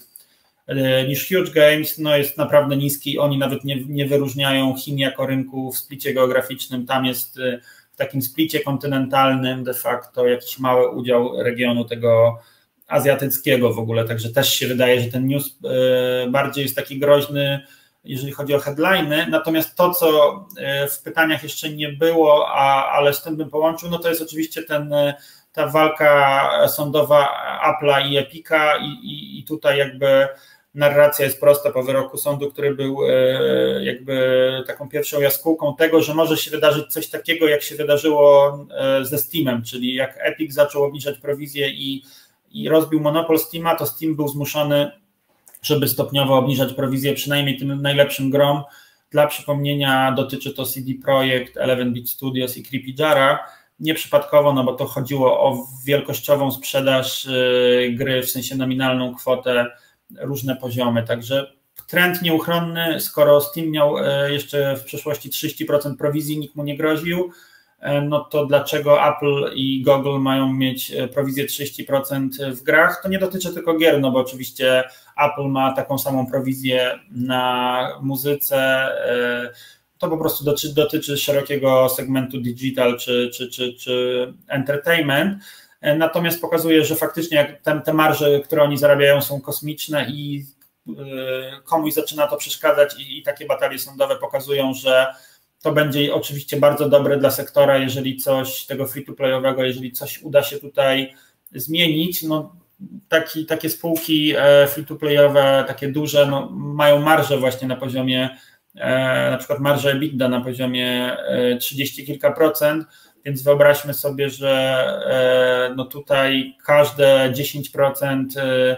niż Huge Games, no jest naprawdę niski, oni nawet nie, nie wyróżniają Chin jako rynku w splicie geograficznym, tam jest w takim splicie kontynentalnym de facto jakiś mały udział regionu tego azjatyckiego w ogóle, także też się wydaje, że ten news bardziej jest taki groźny, jeżeli chodzi o headliny, natomiast to, co w pytaniach jeszcze nie było, a, ale z tym bym połączył, no to jest oczywiście ten, ta walka sądowa Apple'a i Epica i, i, i tutaj jakby narracja jest prosta po wyroku sądu, który był jakby taką pierwszą jaskółką tego, że może się wydarzyć coś takiego, jak się wydarzyło ze Steamem, czyli jak Epic zaczął obniżać prowizję i, i rozbił monopol Steama, to Steam był zmuszony, żeby stopniowo obniżać prowizję przynajmniej tym najlepszym grom. Dla przypomnienia dotyczy to C D Projekt, eleven bit Studios i Creepy Jara. Nieprzypadkowo, no bo to chodziło o wielkościową sprzedaż gry, w sensie nominalną kwotę, różne poziomy, także trend nieuchronny, skoro Steam miał jeszcze w przeszłości trzydzieści procent prowizji, nikt mu nie groził, no to dlaczego Apple i Google mają mieć prowizję trzydzieści procent w grach? To nie dotyczy tylko gier, no bo oczywiście Apple ma taką samą prowizję na muzyce, to po prostu dotyczy, dotyczy szerokiego segmentu digital czy, czy, czy, czy entertainment, natomiast pokazuje, że faktycznie te, te marże, które oni zarabiają, są kosmiczne i komuś zaczyna to przeszkadzać i, i takie batalie sądowe pokazują, że to będzie oczywiście bardzo dobre dla sektora, jeżeli coś tego free-to-playowego, jeżeli coś uda się tutaj zmienić. No, taki, takie spółki free-to-playowe, takie duże, no, mają marżę właśnie na poziomie, na przykład marżę EBITDA na poziomie trzydzieści kilka procent, więc wyobraźmy sobie, że no tutaj każde dziesięć procent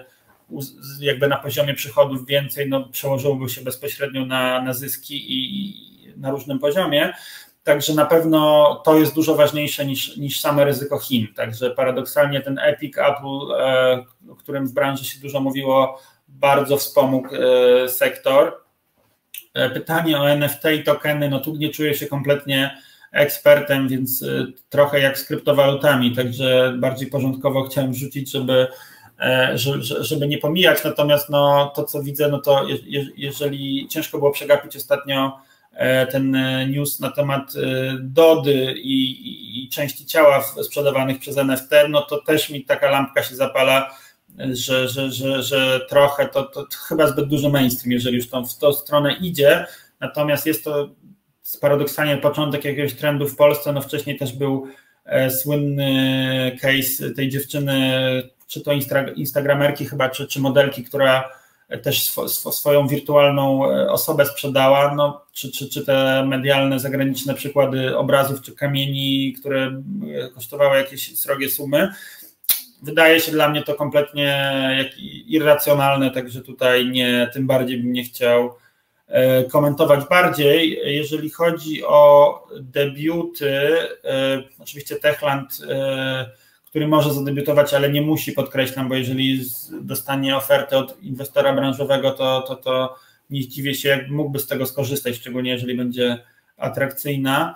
jakby na poziomie przychodów więcej, no przełożyłoby się bezpośrednio na, na zyski i na różnym poziomie, także na pewno to jest dużo ważniejsze niż, niż same ryzyko Chin, także paradoksalnie ten Epic, Apple, o którym w branży się dużo mówiło, bardzo wspomógł sektor. Pytanie o N F T i tokeny, no tu nie czuję się kompletnie ekspertem, więc trochę jak z kryptowalutami, także bardziej porządkowo chciałem wrzucić, żeby żeby nie pomijać, natomiast no, to co widzę, no to je, jeżeli ciężko było przegapić ostatnio ten news na temat Dody i, i, i części ciała sprzedawanych przez N F T, no to też mi taka lampka się zapala, że, że, że, że trochę to, to chyba zbyt duży mainstream, jeżeli już tą, w tą stronę idzie, natomiast jest to paradoksalnie początek jakiegoś trendu w Polsce, no wcześniej też był słynny case tej dziewczyny, czy to instagramerki chyba, czy, czy modelki, która też swo, swo, swoją wirtualną osobę sprzedała, no, czy, czy, czy te medialne, zagraniczne przykłady obrazów czy kamieni, które kosztowały jakieś srogie sumy. Wydaje się dla mnie to kompletnie jak irracjonalne, także tutaj nie, tym bardziej bym nie chciał komentować bardziej. Jeżeli chodzi o debiuty, oczywiście Techland, który może zadebiutować, ale nie musi, podkreślam, bo jeżeli dostanie ofertę od inwestora branżowego, to, to, to nie zdziwię się, jak mógłby z tego skorzystać, szczególnie jeżeli będzie atrakcyjna.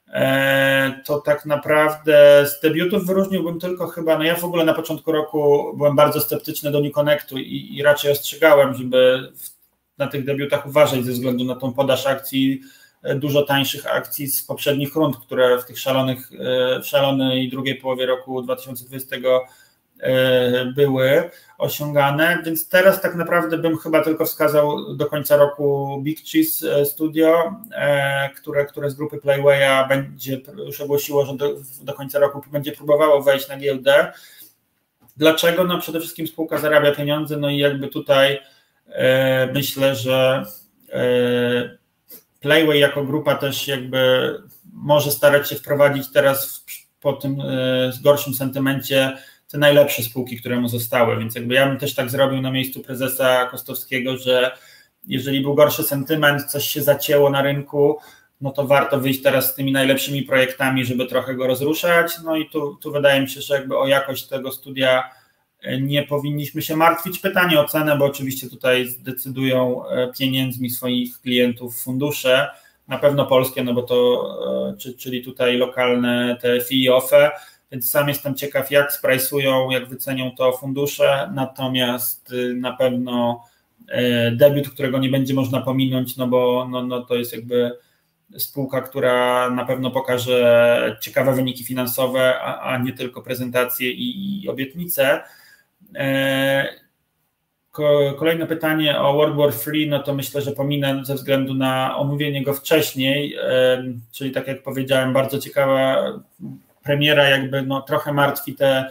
To tak naprawdę z debiutów wyróżniłbym tylko chyba, no ja w ogóle na początku roku byłem bardzo sceptyczny do New Connectu i, i raczej ostrzegałem, żeby na tych debiutach uważać ze względu na tą podaż akcji, dużo tańszych akcji z poprzednich rund, które w tych szalonych, w szalonej drugiej połowie roku dwa tysiące dwudziestego były osiągane, więc teraz tak naprawdę bym chyba tylko wskazał do końca roku Big Cheese Studio, które, które z grupy Playwaya będzie już ogłosiło, że do, do końca roku będzie próbowało wejść na giełdę. Dlaczego? No przede wszystkim spółka zarabia pieniądze, no i jakby tutaj myślę, że Playway jako grupa też jakby może starać się wprowadzić teraz po tym gorszym sentymencie te najlepsze spółki, które mu zostały, więc jakby ja bym też tak zrobił na miejscu prezesa Kostowskiego, że jeżeli był gorszy sentyment, coś się zacięło na rynku, no to warto wyjść teraz z tymi najlepszymi projektami, żeby trochę go rozruszać, no i tu, tu wydaje mi się, że jakby o jakość tego studia nie powinniśmy się martwić. Pytanie o cenę, bo oczywiście tutaj zdecydują pieniędzmi swoich klientów fundusze, na pewno polskie, no bo to, czyli tutaj lokalne T F I i O F E, więc sam jestem ciekaw, jak sprajsują, jak wycenią to fundusze, natomiast na pewno debiut, którego nie będzie można pominąć, no bo no, no to jest jakby spółka, która na pewno pokaże ciekawe wyniki finansowe, a, a nie tylko prezentacje i, i obietnice. Kolejne pytanie o World War trzy, no to myślę, że pominę ze względu na omówienie go wcześniej, czyli tak jak powiedziałem, bardzo ciekawa premiera, jakby no trochę martwi te,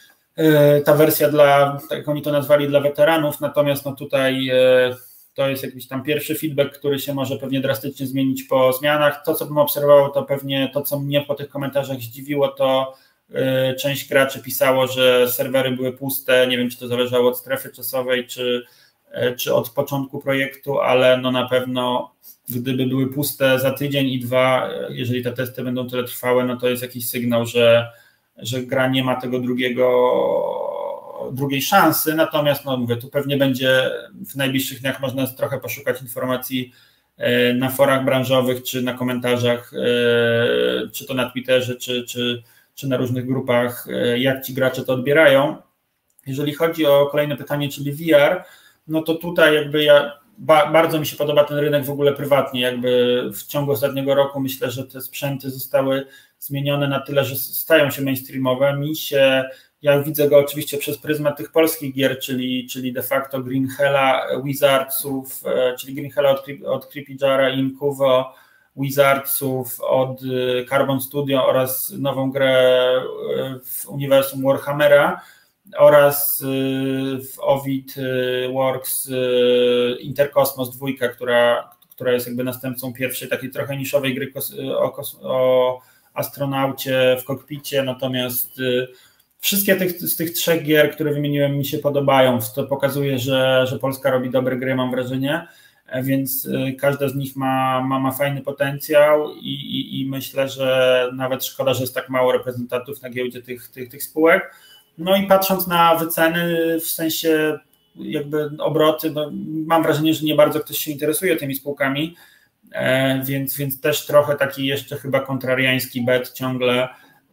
ta wersja dla, tak jak oni to nazwali, dla weteranów, natomiast no tutaj to jest jakiś tam pierwszy feedback, który się może pewnie drastycznie zmienić po zmianach. To, co bym obserwował, to pewnie to, co mnie po tych komentarzach zdziwiło, to część graczy pisało, że serwery były puste, nie wiem, czy to zależało od strefy czasowej, czy, czy od początku projektu, ale no na pewno gdyby były puste za tydzień i dwa, jeżeli te testy będą tyle trwałe, no to jest jakiś sygnał, że, że gra nie ma tego drugiego, drugiej szansy, natomiast no mówię, tu pewnie będzie w najbliższych dniach można trochę poszukać informacji na forach branżowych, czy na komentarzach, czy to na Twitterze, czy, czy czy na różnych grupach, jak ci gracze to odbierają. Jeżeli chodzi o kolejne pytanie, czyli V R, no to tutaj jakby ja, ba, bardzo mi się podoba ten rynek w ogóle prywatnie, jakby w ciągu ostatniego roku myślę, że te sprzęty zostały zmienione na tyle, że stają się mainstreamowe. Mi się, ja widzę go oczywiście przez pryzmat tych polskich gier, czyli, czyli de facto Green Hella, Wizardsów, czyli Green Hella od, od Creepy Jara i Incuvo, Wizardsów, od Carbon Studio oraz nową grę w uniwersum Warhammera oraz w Ovid Works Interkosmos dwa, która, która jest jakby następcą pierwszej takiej trochę niszowej gry o, o astronaucie w kokpicie, natomiast wszystkie tych, z tych trzech gier, które wymieniłem, mi się podobają. To pokazuje, że, że Polska robi dobre gry, mam wrażenie, więc każda z nich ma, ma, ma fajny potencjał i, i, i myślę, że nawet szkoda, że jest tak mało reprezentantów na giełdzie tych, tych, tych spółek. No i patrząc na wyceny, w sensie jakby obroty, no mam wrażenie, że nie bardzo ktoś się interesuje tymi spółkami, więc, więc też trochę taki jeszcze chyba kontrariański bet ciągle,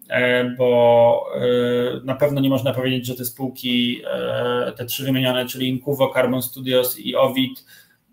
bo na pewno nie można powiedzieć, że te spółki, te trzy wymienione, czyli Incuvo, Carbon Studios i Ovid,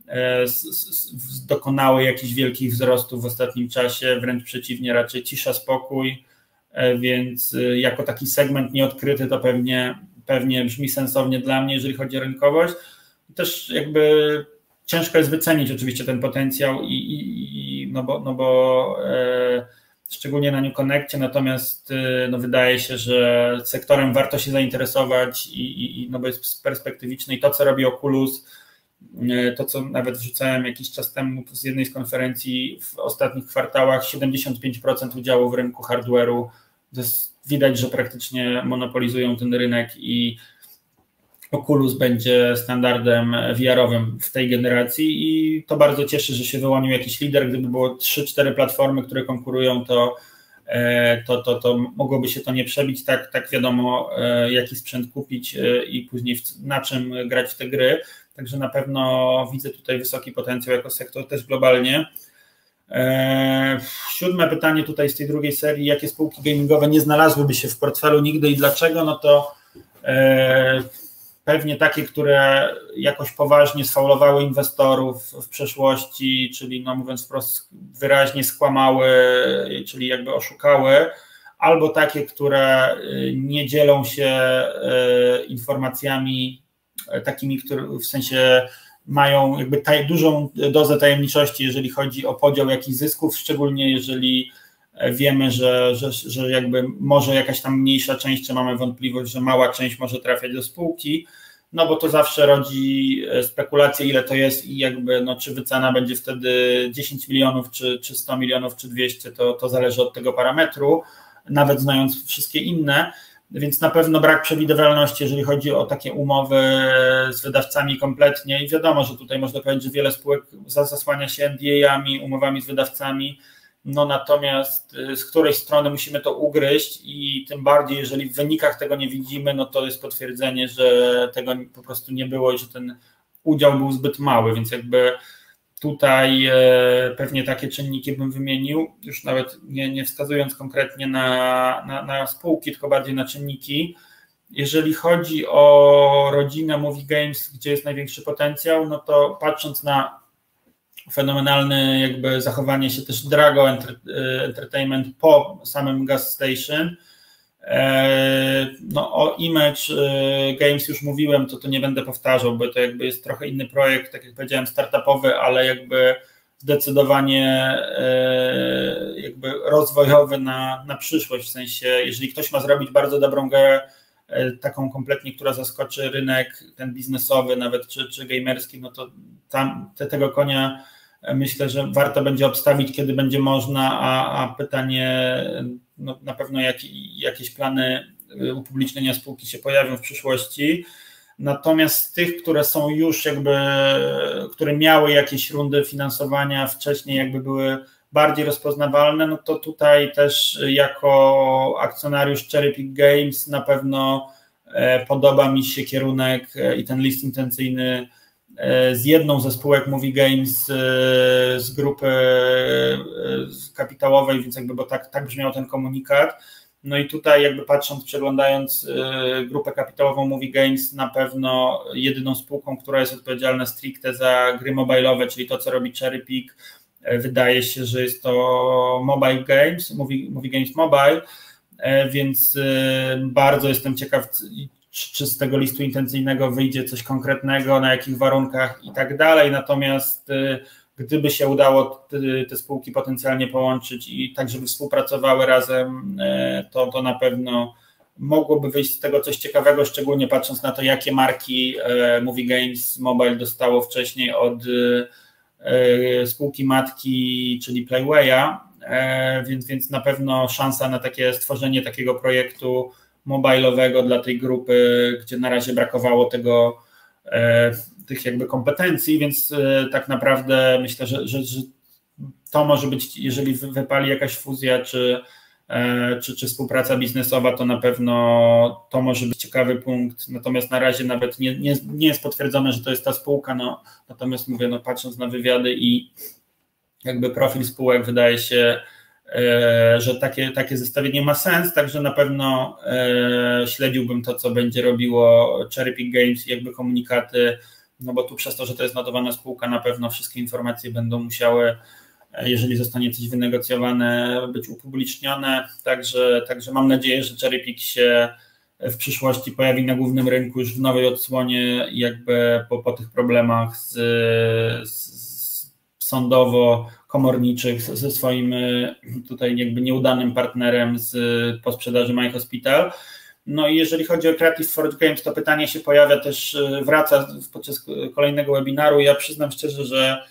dokonały jakichś wielkich wzrostów w ostatnim czasie, wręcz przeciwnie, raczej cisza, spokój, więc jako taki segment nieodkryty to pewnie, pewnie brzmi sensownie dla mnie, jeżeli chodzi o rynkowość. Też jakby ciężko jest wycenić oczywiście ten potencjał i, i, i no bo, no bo e, szczególnie na New Connectie, natomiast e, no wydaje się, że sektorem warto się zainteresować i, i no bo jest perspektywiczny i to, co robi Oculus, to, co nawet wrzucałem jakiś czas temu z jednej z konferencji w ostatnich kwartałach, siedemdziesiąt pięć procent udziału w rynku hardware'u. To jest, widać, że praktycznie monopolizują ten rynek i Oculus będzie standardem V R-owym w tej generacji i to bardzo cieszy, że się wyłonił jakiś lider. Gdyby było trzy cztery platformy, które konkurują, to, to, to, to mogłoby się to nie przebić. Tak, tak wiadomo, jaki sprzęt kupić i później na czym grać w te gry. Także na pewno widzę tutaj wysoki potencjał jako sektor też globalnie. Siódme pytanie tutaj z tej drugiej serii, jakie spółki gamingowe nie znalazłyby się w portfelu nigdy i dlaczego? No to pewnie takie, które jakoś poważnie sfaulowały inwestorów w przeszłości, czyli no mówiąc wprost wyraźnie skłamały, czyli jakby oszukały, albo takie, które nie dzielą się informacjami takimi, które w sensie mają jakby taj, dużą dozę tajemniczości, jeżeli chodzi o podział jakichś zysków, szczególnie jeżeli wiemy, że, że, że jakby może jakaś tam mniejsza część, czy mamy wątpliwość, że mała część może trafiać do spółki, no bo to zawsze rodzi spekulacje, ile to jest i jakby no, czy wycena będzie wtedy dziesięć milionów, czy, czy sto milionów, czy dwieście, to, to zależy od tego parametru, nawet znając wszystkie inne. Więc na pewno brak przewidywalności, jeżeli chodzi o takie umowy z wydawcami kompletnie i wiadomo, że tutaj można powiedzieć, że wiele spółek zasłania się N D A-ami, umowami z wydawcami no natomiast z której strony musimy to ugryźć i tym bardziej, jeżeli w wynikach tego nie widzimy, no to jest potwierdzenie, że tego po prostu nie było i że ten udział był zbyt mały, więc jakby tutaj pewnie takie czynniki bym wymienił, już nawet nie, nie wskazując konkretnie na, na, na spółki, tylko bardziej na czynniki. Jeżeli chodzi o rodzinę Movie Games, gdzie jest największy potencjał, no to patrząc na fenomenalne jakby zachowanie się też Drago Entertainment po samym Gas Station, no o Image Games już mówiłem, to to nie będę powtarzał, bo to jakby jest trochę inny projekt, tak jak powiedziałem, startupowy, ale jakby zdecydowanie jakby rozwojowy na, na przyszłość, w sensie jeżeli ktoś ma zrobić bardzo dobrą grę, taką kompletnie, która zaskoczy rynek ten biznesowy nawet, czy, czy gamerski, no to tam te, tego konia myślę, że warto będzie obstawić, kiedy będzie można, a, a pytanie, no na pewno jak, jakieś plany upublicznienia spółki się pojawią w przyszłości. Natomiast z tych, które są już jakby, które miały jakieś rundy finansowania wcześniej, jakby były bardziej rozpoznawalne, no to tutaj też jako akcjonariusz Cherry Pick Games na pewno podoba mi się kierunek i ten list intencyjny z jedną ze spółek Movie Games z grupy kapitałowej, więc jakby, bo tak, tak brzmiał ten komunikat. No i tutaj jakby patrząc, przeglądając grupę kapitałową Movie Games, na pewno jedyną spółką, która jest odpowiedzialna stricte za gry mobilowe, czyli to, co robi Cherry Pick, wydaje się, że jest to Mobile Games, Movie, Movie Games Mobile, więc bardzo jestem ciekaw, czy z tego listu intencyjnego wyjdzie coś konkretnego, na jakich warunkach i tak dalej. Natomiast gdyby się udało te spółki potencjalnie połączyć i tak, żeby współpracowały razem, to, to na pewno mogłoby wyjść z tego coś ciekawego, szczególnie patrząc na to, jakie marki Movie Games Mobile dostało wcześniej od spółki matki, czyli Playwaya, więc, więc na pewno szansa na takie stworzenie takiego projektu mobilowego dla tej grupy, gdzie na razie brakowało tego, tych jakby kompetencji, więc tak naprawdę myślę, że, że, że to może być, jeżeli wypali jakaś fuzja czy, czy, czy współpraca biznesowa, to na pewno to może być ciekawy punkt, natomiast na razie nawet nie, nie, nie jest potwierdzone, że to jest ta spółka, no, natomiast mówię, no, patrząc na wywiady i jakby profil spółek, wydaje się, że takie, takie zestawienie ma sens, także na pewno śledziłbym to, co będzie robiło Cherry Pick Games i jakby komunikaty, no bo tu przez to, że to jest notowana spółka, na pewno wszystkie informacje będą musiały, jeżeli zostanie coś wynegocjowane, być upublicznione, także, także mam nadzieję, że Cherry Pick się w przyszłości pojawi na głównym rynku już w nowej odsłonie, jakby po, po tych problemach z, z sądowo-komorniczych ze swoim tutaj jakby nieudanym partnerem z, po sprzedaży My Hospital. No i jeżeli chodzi o Creative Forge Games, to pytanie się pojawia też, wraca podczas kolejnego webinaru. Ja przyznam szczerze, że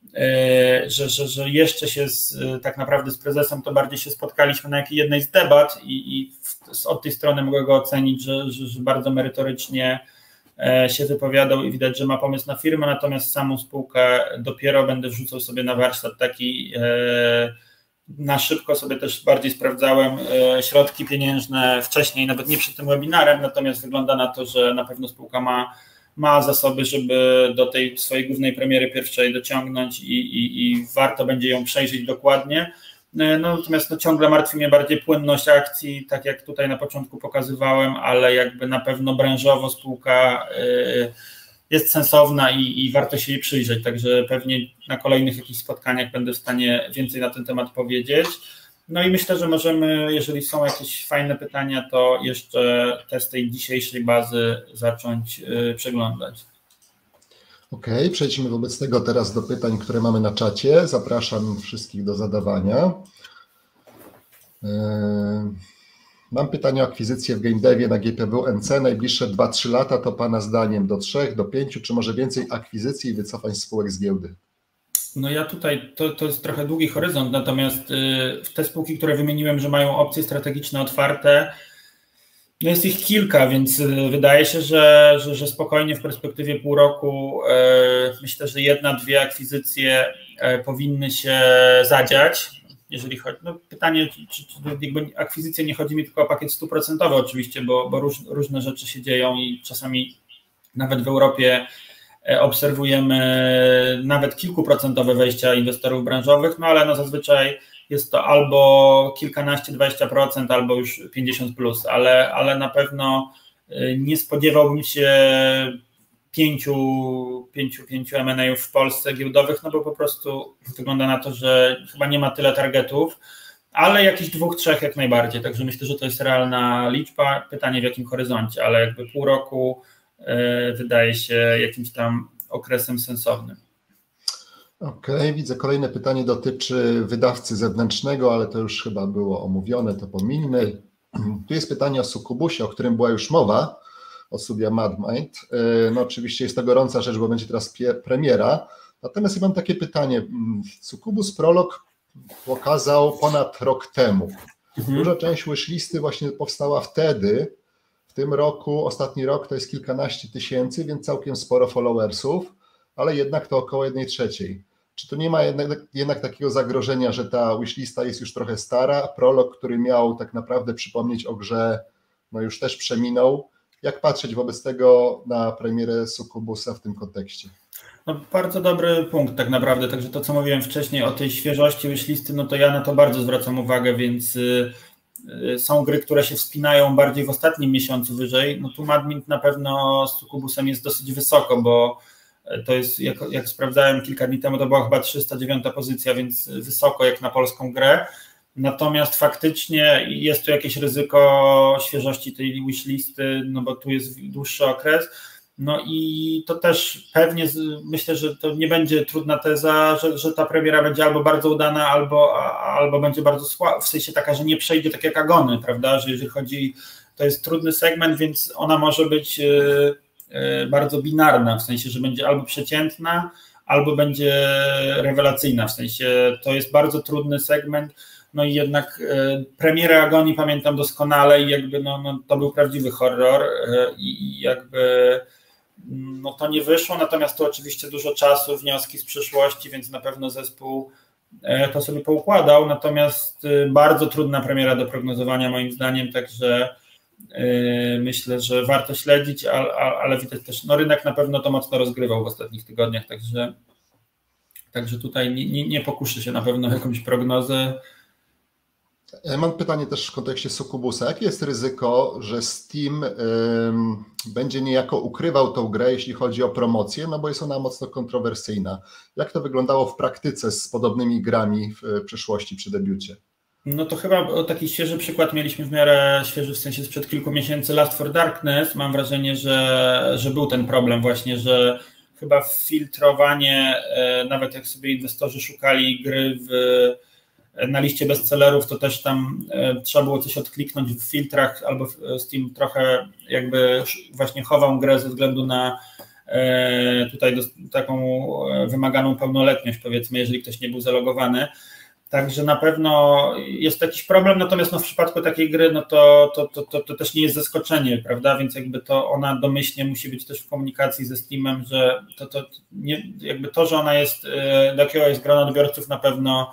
Że, że, że jeszcze się z, tak naprawdę z prezesem to bardziej się spotkaliśmy na jednej z debat i, i w, od tej strony mogę go ocenić, że, że, że bardzo merytorycznie się wypowiadał i widać, że ma pomysł na firmę, natomiast samą spółkę dopiero będę wrzucał sobie na warsztat taki, na szybko sobie też bardziej sprawdzałem środki pieniężne wcześniej, nawet nie przed tym webinarem, natomiast wygląda na to, że na pewno spółka ma ma zasoby, żeby do tej swojej głównej premiery pierwszej dociągnąć i, i, i warto będzie ją przejrzeć dokładnie. No, natomiast no, ciągle martwi mnie bardziej płynność akcji, tak jak tutaj na początku pokazywałem, ale jakby na pewno branżowo spółka y, jest sensowna i, i warto się jej przyjrzeć, także pewnie na kolejnych jakichś spotkaniach będę w stanie więcej na ten temat powiedzieć. No i myślę, że możemy, jeżeli są jakieś fajne pytania, to jeszcze te z tej dzisiejszej bazy zacząć yy, przeglądać. Okej, okay, przejdźmy wobec tego teraz do pytań, które mamy na czacie. Zapraszam wszystkich do zadawania. Yy, mam pytanie o akwizycję w game devie na G P W N C. Najbliższe dwa trzy lata to Pana zdaniem do trzech, do pięciu, czy może więcej akwizycji i wycofań spółek z giełdy? No ja tutaj, to, to jest trochę długi horyzont, natomiast y, te spółki, które wymieniłem, że mają opcje strategiczne otwarte, no jest ich kilka, więc y, wydaje się, że, że, że spokojnie w perspektywie pół roku y, myślę, że jedna, dwie akwizycje y, powinny się zadziać. jeżeli chodzi, no pytanie, czy, czy jakby akwizycja nie chodzi mi tylko o pakiet stuprocentowy oczywiście, bo, bo róż, różne rzeczy się dzieją i czasami nawet w Europie obserwujemy nawet kilkuprocentowe wejścia inwestorów branżowych, no ale no zazwyczaj jest to albo kilkanaście, dwadzieścia procent, albo już pięćdziesiąt plus, ale, ale na pewno nie spodziewałbym się pięciu, pięciu, pięciu M and A-ów w Polsce giełdowych, no bo po prostu wygląda na to, że chyba nie ma tyle targetów, ale jakichś dwóch, trzech jak najbardziej, także myślę, że to jest realna liczba, pytanie w jakim horyzoncie, ale jakby pół roku wydaje się jakimś tam okresem sensownym. Okej, okay, widzę, kolejne pytanie dotyczy wydawcy zewnętrznego, ale to już chyba było omówione, to pomińmy. Tu jest pytanie o Succubusie, o którym była już mowa, od studia MadMind. No oczywiście jest to gorąca rzecz, bo będzie teraz premiera, natomiast ja mam takie pytanie. Succubus Prolog pokazał ponad rok temu. Mhm. Duża część wishlisty właśnie powstała wtedy. W tym roku, ostatni rok to jest kilkanaście tysięcy, więc całkiem sporo followersów, ale jednak to około jednej trzeciej. Czy tu nie ma jednak, jednak takiego zagrożenia, że ta wishlista jest już trochę stara? Prolog, który miał tak naprawdę przypomnieć o grze, no już też przeminął. Jak patrzeć wobec tego na premierę Succubusa w tym kontekście? No, bardzo dobry punkt tak naprawdę, także to co mówiłem wcześniej o tej świeżości wishlisty, no to ja na to bardzo zwracam uwagę, więc y, y, są gry, które się wspinają bardziej w ostatnim miesiącu wyżej, no tu MadMind na pewno z Succubusem jest dosyć wysoko, bo to jest, jak, jak sprawdzałem kilka dni temu, to była chyba trzysta dziewiąta pozycja, więc wysoko jak na polską grę. Natomiast faktycznie jest tu jakieś ryzyko świeżości tej wishlisty, no bo tu jest dłuższy okres. No i to też pewnie myślę, że to nie będzie trudna teza, że, że ta premiera będzie albo bardzo udana, albo, albo będzie bardzo słaba, w sensie taka, że nie przejdzie tak jak Agony, prawda, że jeżeli chodzi, to jest trudny segment, więc ona może być bardzo binarna, w sensie, że będzie albo przeciętna, albo będzie rewelacyjna, w sensie to jest bardzo trudny segment, no i jednak premierę Agonii pamiętam doskonale i jakby no, no to był prawdziwy horror i, i jakby no to nie wyszło, natomiast tu oczywiście dużo czasu, wnioski z przyszłości, więc na pewno zespół to sobie poukładał, natomiast bardzo trudna premiera do prognozowania moim zdaniem, także myślę, że warto śledzić, ale, ale widać też, no rynek na pewno to mocno rozgrywał w ostatnich tygodniach, także, także tutaj nie, nie, nie pokuszę się na pewno jakąś prognozę. Mam pytanie też w kontekście Succubusa. Jakie jest ryzyko, że Steam ym, będzie niejako ukrywał tą grę, jeśli chodzi o promocję, no bo jest ona mocno kontrowersyjna. Jak to wyglądało w praktyce z podobnymi grami w przyszłości przy debiucie? No to chyba taki świeży przykład mieliśmy w miarę świeży, w sensie sprzed kilku miesięcy Last for Darkness. Mam wrażenie, że, że był ten problem właśnie, że chyba filtrowanie, nawet jak sobie inwestorzy szukali gry w, na liście bestsellerów, to też tam trzeba było coś odkliknąć w filtrach, albo Steam trochę jakby właśnie chował grę ze względu na tutaj taką wymaganą pełnoletność, powiedzmy, jeżeli ktoś nie był zalogowany. Także na pewno jest jakiś problem, natomiast no w przypadku takiej gry no to, to, to, to, to też nie jest zaskoczenie, prawda, więc jakby to ona domyślnie musi być też w komunikacji ze Steamem, że to, to nie, jakby to, że ona jest, do jakiego jest grona odbiorców na pewno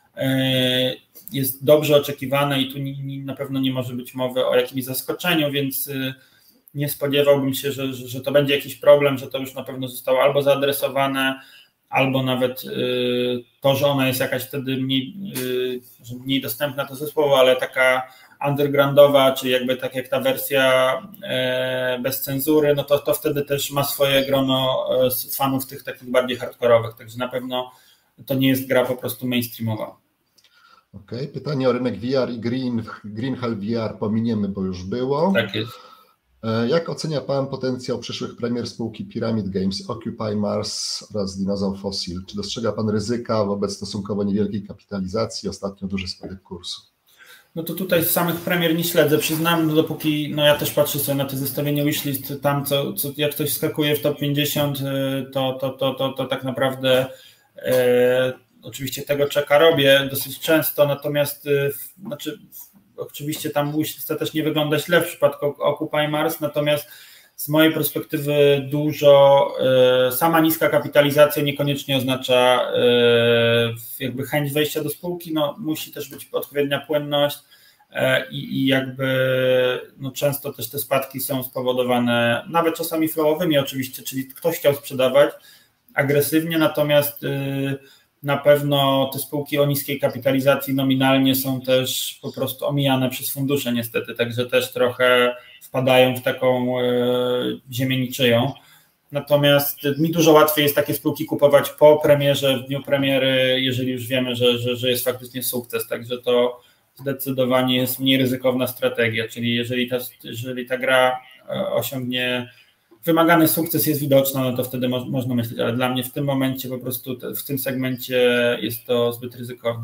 jest dobrze oczekiwane i tu na pewno nie może być mowy o jakimś zaskoczeniu, więc nie spodziewałbym się, że, że, że to będzie jakiś problem, że to już na pewno zostało albo zaadresowane, albo nawet to, że ona jest jakaś wtedy mniej, mniej dostępna, to zespołu, ale taka undergroundowa, czy jakby tak jak ta wersja bez cenzury, no to, to wtedy też ma swoje grono fanów tych takich bardziej hardkorowych, także na pewno to nie jest gra po prostu mainstreamowa. Okej, okay. Pytanie o rynek V R i Green, Green Hell V R pominiemy, bo już było. Tak jest. Jak ocenia Pan potencjał przyszłych premier spółki Pyramid Games, Occupy Mars oraz Dinosaur Fossil? Czy dostrzega Pan ryzyka wobec stosunkowo niewielkiej kapitalizacji, ostatnio duży spadek kursu? No to tutaj z samych premier nie śledzę, przyznam, no dopóki, no ja też patrzę sobie na te zestawienie wishlist, tam co, co jak ktoś skakuje w top pięćdziesiąt, to, to, to, to, to tak naprawdę e, oczywiście tego czeka robię dosyć często, natomiast e, znaczy oczywiście tam wishlista też nie wygląda źle w przypadku Occupy Mars, natomiast z mojej perspektywy dużo, sama niska kapitalizacja niekoniecznie oznacza jakby chęć wejścia do spółki, no musi też być odpowiednia płynność i, i jakby no często też te spadki są spowodowane nawet czasami flowowymi oczywiście, czyli ktoś chciał sprzedawać agresywnie, natomiast na pewno te spółki o niskiej kapitalizacji nominalnie są też po prostu omijane przez fundusze niestety, także też trochę wpadają w taką ziemię niczyją. Natomiast mi dużo łatwiej jest takie spółki kupować po premierze, w dniu premiery, jeżeli już wiemy, że, że, że jest faktycznie sukces, także to zdecydowanie jest mniej ryzykowna strategia, czyli jeżeli ta, jeżeli ta gra osiągnie wymagany sukces, jest widoczny, no to wtedy mo można myśleć, ale dla mnie w tym momencie po prostu te, w tym segmencie jest to zbyt ryzykowne.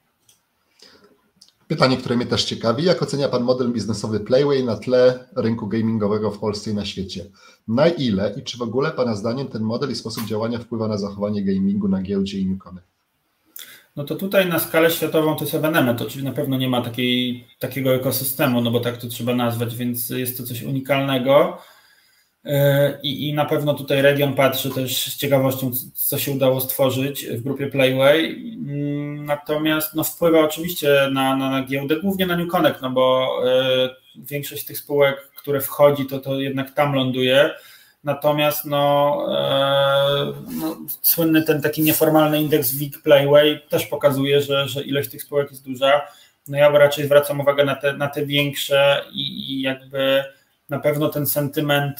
Pytanie, które mnie też ciekawi, jak ocenia Pan model biznesowy Playway na tle rynku gamingowego w Polsce i na świecie? Na ile i czy w ogóle Pana zdaniem ten model i sposób działania wpływa na zachowanie gamingu na giełdzie i Newconie? No to tutaj na skalę światową to jest ewenement, oczywiście na pewno nie ma takiej, takiego ekosystemu, no bo tak to trzeba nazwać, więc jest to coś unikalnego. I, I na pewno tutaj region patrzy też z ciekawością, co się udało stworzyć w grupie Playway. Natomiast no, wpływa oczywiście na, na, na giełdę, głównie na Newconnect, no bo y, większość tych spółek, które wchodzi, to, to jednak tam ląduje. Natomiast no, y, no, słynny ten taki nieformalny indeks W I G Playway też pokazuje, że, że ilość tych spółek jest duża. No ja raczej zwracam uwagę na te, na te większe i, i jakby na pewno ten sentyment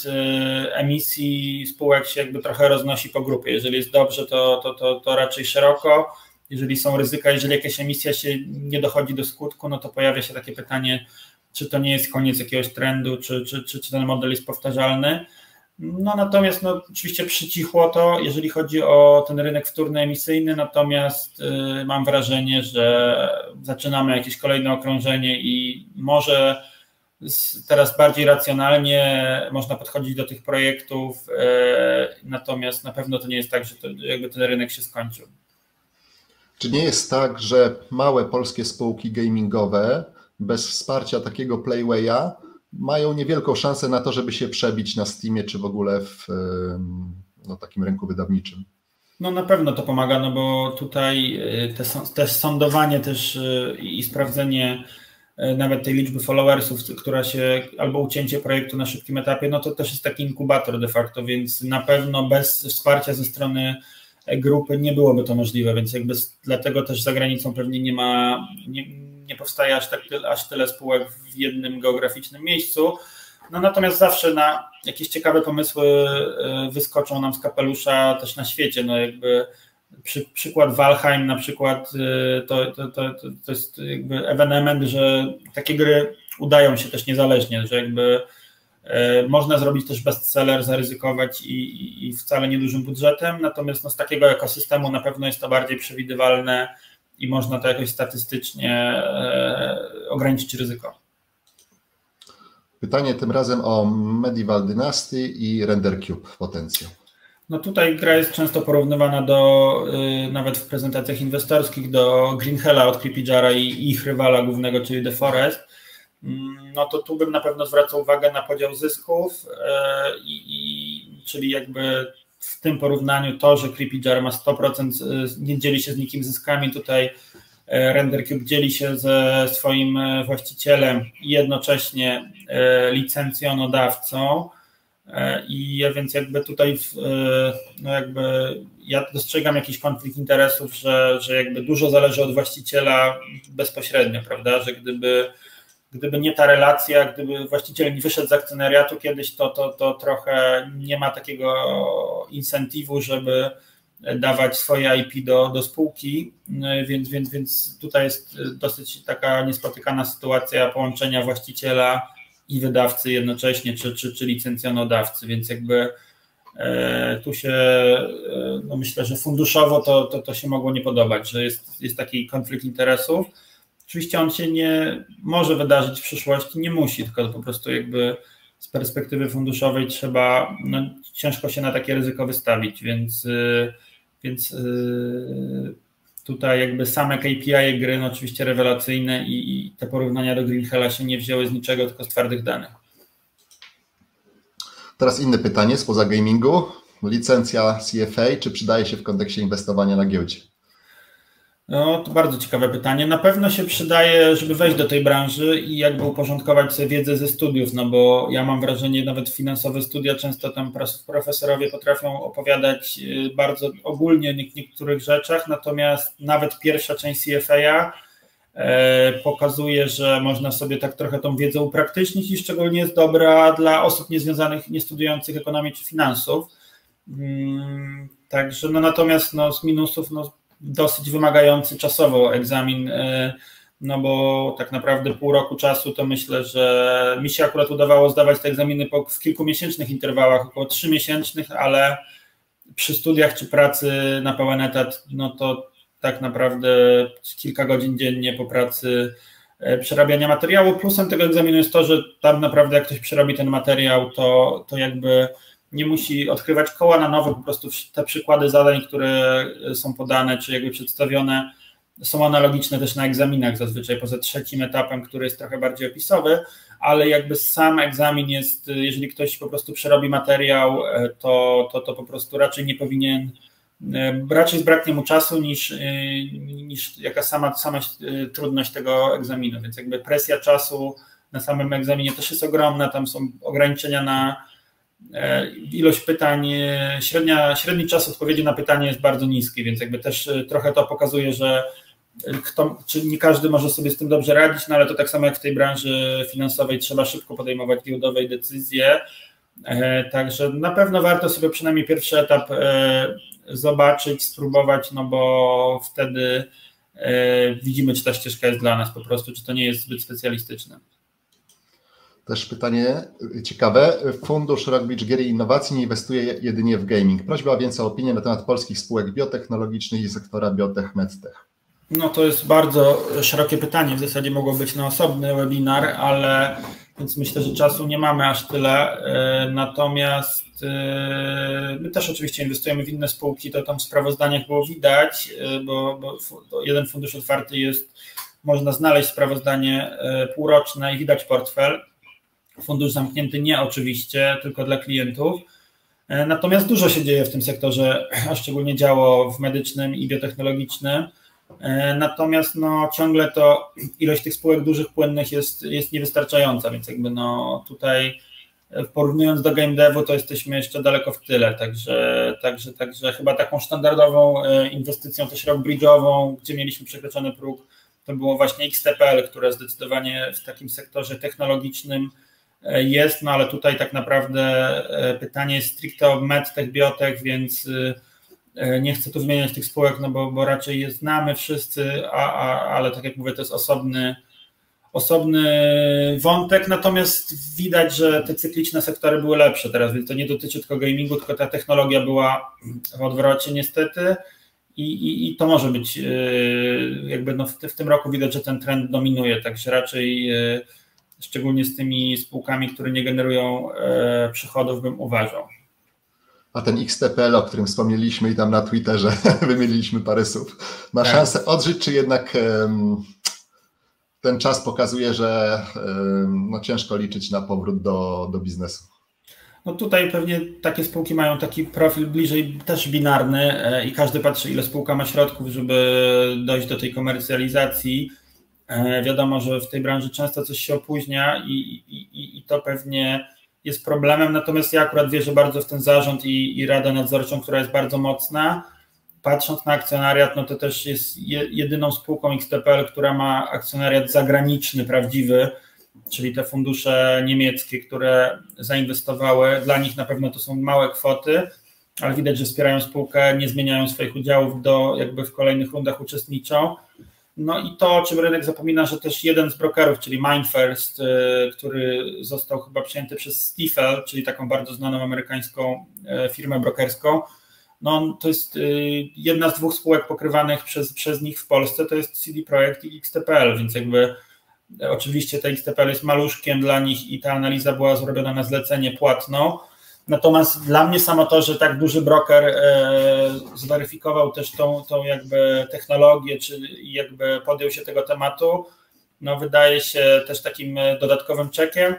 emisji spółek się jakby trochę roznosi po grupie. Jeżeli jest dobrze, to, to, to, to raczej szeroko. Jeżeli są ryzyka, jeżeli jakaś emisja się nie dochodzi do skutku, no to pojawia się takie pytanie, czy to nie jest koniec jakiegoś trendu, czy, czy, czy, czy ten model jest powtarzalny. No natomiast no, oczywiście przycichło to, jeżeli chodzi o ten rynek wtórny emisyjny, natomiast y, mam wrażenie, że zaczynamy jakieś kolejne okrążenie i może teraz bardziej racjonalnie można podchodzić do tych projektów, natomiast na pewno to nie jest tak, że to jakby ten rynek się skończył. Czy nie jest tak, że małe polskie spółki gamingowe bez wsparcia takiego Playwaya mają niewielką szansę na to, żeby się przebić na Steamie czy w ogóle w no, takim rynku wydawniczym? No na pewno to pomaga, no bo tutaj te, te sądowanie też i sprawdzenie nawet tej liczby followersów, która się, albo ucięcie projektu na szybkim etapie, no to też jest taki inkubator de facto, więc na pewno bez wsparcia ze strony grupy nie byłoby to możliwe, więc jakby dlatego też za granicą pewnie nie ma, nie, nie powstaje aż, tak, aż tyle spółek w jednym geograficznym miejscu. No natomiast zawsze na jakieś ciekawe pomysły wyskoczą nam z kapelusza też na świecie, no jakby Przy, przykład Valheim na przykład to, to, to, to jest jakby ewenement, że takie gry udają się też niezależnie, że jakby e, można zrobić też bestseller, zaryzykować i, i, i wcale niedużym budżetem, natomiast no, z takiego ekosystemu na pewno jest to bardziej przewidywalne i można to jakoś statystycznie e, ograniczyć ryzyko. Pytanie tym razem o Medieval Dynasty i Render Cube potencjał. No tutaj gra jest często porównywana do, y, nawet w prezentacjach inwestorskich, do Green Hella od Creepy Jara i, i ich rywala głównego, czyli The Forest. No to tu bym na pewno zwracał uwagę na podział zysków, y, i, czyli jakby w tym porównaniu to, że Creepy Jar ma sto procent, nie dzieli się z nikim zyskami, tutaj Render Cube dzieli się ze swoim właścicielem i jednocześnie licencjonodawcą. I ja więc jakby tutaj no jakby ja dostrzegam jakiś konflikt interesów, że, że jakby dużo zależy od właściciela bezpośrednio, prawda, że gdyby, gdyby nie ta relacja, gdyby właściciel nie wyszedł z akcjonariatu kiedyś, to, to, to trochę nie ma takiego incentywu, żeby dawać swoje I P do, do spółki, więc, więc, więc tutaj jest dosyć taka niespotykana sytuacja połączenia właściciela i wydawcy jednocześnie, czy, czy, czy licencjonodawcy, więc jakby e, tu się, e, no myślę, że funduszowo to, to, to się mogło nie podobać, że jest, jest taki konflikt interesów. Oczywiście on się nie może wydarzyć w przyszłości, nie musi, tylko po prostu jakby z perspektywy funduszowej trzeba, no ciężko się na takie ryzyko wystawić, więc, e, więc e, tutaj jakby same K P I gry, no oczywiście rewelacyjne i, i te porównania do Green Hella się nie wzięły z niczego, tylko z twardych danych. Teraz inne pytanie spoza gamingu. Licencja C F A, czy przydaje się w kontekście inwestowania na giełdzie? No, to bardzo ciekawe pytanie. Na pewno się przydaje, żeby wejść do tej branży i jakby uporządkować sobie wiedzę ze studiów, no bo ja mam wrażenie, nawet finansowe studia, często tam profesorowie potrafią opowiadać bardzo ogólnie o niektórych rzeczach, natomiast nawet pierwsza część C F A pokazuje, że można sobie tak trochę tą wiedzę upraktycznić i szczególnie jest dobra dla osób niezwiązanych, nie studiujących ekonomii czy finansów. Także no natomiast no, z minusów no, dosyć wymagający czasowo egzamin, no bo tak naprawdę pół roku czasu to myślę, że mi się akurat udawało zdawać te egzaminy po, w kilkumiesięcznych interwałach, około trzymiesięcznych, ale przy studiach czy pracy na pełen etat, no to tak naprawdę kilka godzin dziennie po pracy przerabiania materiału. Plusem tego egzaminu jest to, że tam naprawdę jak ktoś przerobi ten materiał, to, to jakby nie musi odkrywać koła na nowo, po prostu te przykłady zadań, które są podane, czy jakby przedstawione, są analogiczne też na egzaminach zazwyczaj, poza trzecim etapem, który jest trochę bardziej opisowy, ale jakby sam egzamin jest, jeżeli ktoś po prostu przerobi materiał, to, to, to po prostu raczej nie powinien, raczej zbraknie mu czasu niż, niż jaka sama, sama trudność tego egzaminu, więc jakby presja czasu na samym egzaminie też jest ogromna, tam są ograniczenia na ilość pytań, średnia, średni czas odpowiedzi na pytanie jest bardzo niski, więc jakby też trochę to pokazuje, że kto, czy nie każdy może sobie z tym dobrze radzić, no ale to tak samo jak w tej branży finansowej trzeba szybko podejmować giełdowe decyzje, także na pewno warto sobie przynajmniej pierwszy etap zobaczyć, spróbować, no bo wtedy widzimy, czy ta ścieżka jest dla nas po prostu, czy to nie jest zbyt specjalistyczne. Też pytanie ciekawe. Fundusz Rockbridge Gier i Innowacji nie inwestuje jedynie w gaming. Prośba więc o opinię na temat polskich spółek biotechnologicznych i sektora biotech, medtech. No to jest bardzo szerokie pytanie. W zasadzie mogło być na osobny webinar, ale więc myślę, że czasu nie mamy aż tyle. Natomiast my też oczywiście inwestujemy w inne spółki. To tam w sprawozdaniach było widać, bo, bo jeden fundusz otwarty jest, można znaleźć sprawozdanie półroczne i widać portfel. Fundusz zamknięty nie oczywiście, tylko dla klientów. Natomiast dużo się dzieje w tym sektorze, a szczególnie działo w medycznym i biotechnologicznym. Natomiast no, ciągle to ilość tych spółek dużych, płynnych jest, jest niewystarczająca, więc jakby no, tutaj porównując do game devu, to jesteśmy jeszcze daleko w tyle. Także, także, także chyba taką standardową inwestycją też rockbridge'ową, gdzie mieliśmy przekroczony próg, to było właśnie X T P L, które zdecydowanie w takim sektorze technologicznym jest, no ale tutaj tak naprawdę pytanie jest stricte o medtech, biotech, więc nie chcę tu wymieniać tych spółek, no bo, bo raczej je znamy wszyscy, a, a, ale tak jak mówię, to jest osobny, osobny wątek, natomiast widać, że te cykliczne sektory były lepsze teraz, więc to nie dotyczy tylko gamingu, tylko ta technologia była w odwrocie niestety i, i, i to może być jakby no w, w tym roku widać, że ten trend dominuje, także raczej szczególnie z tymi spółkami, które nie generują przychodów, bym uważał. A ten X T P L, o którym wspomnieliśmy i tam na Twitterze wymieniliśmy parę słów, ma tak. szansę odżyć, czy jednak um, ten czas pokazuje, że um, no, ciężko liczyć na powrót do, do biznesu? No tutaj pewnie takie spółki mają taki profil bliżej też binarny i każdy patrzy, ile spółka ma środków, żeby dojść do tej komercjalizacji. Wiadomo, że w tej branży często coś się opóźnia i, i, i to pewnie jest problemem, natomiast ja akurat wierzę bardzo w ten zarząd i, i radę nadzorczą, która jest bardzo mocna. Patrząc na akcjonariat, no to też jest jedyną spółką X T P L, która ma akcjonariat zagraniczny, prawdziwy, czyli te fundusze niemieckie, które zainwestowały, dla nich na pewno to są małe kwoty, ale widać, że wspierają spółkę, nie zmieniają swoich udziałów, do jakby w kolejnych rundach uczestniczą. No i to, o czym rynek zapomina, że też jeden z brokerów, czyli MindFirst, który został chyba przyjęty przez Stifel, czyli taką bardzo znaną amerykańską firmę brokerską, no to jest jedna z dwóch spółek pokrywanych przez, przez nich w Polsce, to jest C D Projekt i X T P L, więc jakby oczywiście ta X T P L jest maluszkiem dla nich i ta analiza była zrobiona na zlecenie płatną. Natomiast dla mnie samo to, że tak duży broker e, zweryfikował też tą, tą jakby technologię, czy jakby podjął się tego tematu, no wydaje się też takim dodatkowym czekiem.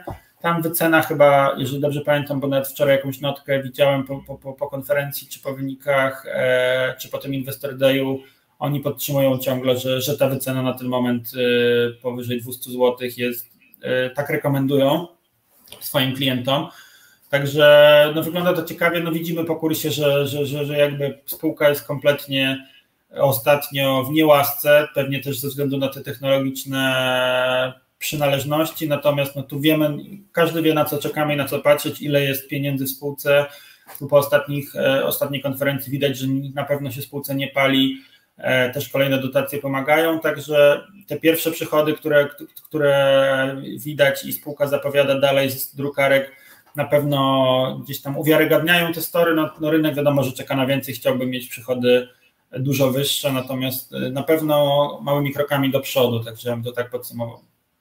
tam wycena chyba, jeżeli dobrze pamiętam, bo nawet wczoraj jakąś notkę widziałem po, po, po konferencji, czy po wynikach, e, czy po tym Investor Dayu, oni podtrzymują ciągle, że, że ta wycena na ten moment e, powyżej dwieście złotych jest, e, tak rekomendują swoim klientom. Także no, wygląda to ciekawie, no widzimy po kursie, że, że, że, że jakby spółka jest kompletnie ostatnio w niełasce, pewnie też ze względu na te technologiczne przynależności, natomiast no tu wiemy, każdy wie, na co czekamy i na co patrzeć, ile jest pieniędzy w spółce. Tu po ostatnich, ostatniej konferencji widać, że na pewno się spółce nie pali, też kolejne dotacje pomagają, także te pierwsze przychody, które, które widać i spółka zapowiada dalej z drukarek, na pewno gdzieś tam uwiarygadniają te story, no, no rynek wiadomo, że czeka na więcej, chciałby mieć przychody dużo wyższe, natomiast na pewno małymi krokami do przodu, także ja bym to tak podsumował.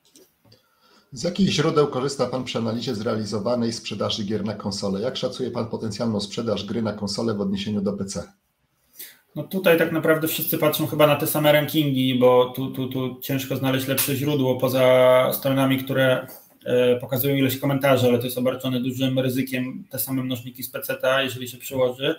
Z jakich źródeł korzysta Pan przy analizie zrealizowanej sprzedaży gier na konsole? Jak szacuje Pan potencjalną sprzedaż gry na konsole w odniesieniu do P C? No tutaj tak naprawdę wszyscy patrzą chyba na te same rankingi, bo tu, tu, tu ciężko znaleźć lepsze źródło poza stronami, które pokazują ilość komentarzy, ale to jest obarczone dużym ryzykiem, te same mnożniki z peceta, jeżeli się przyłoży.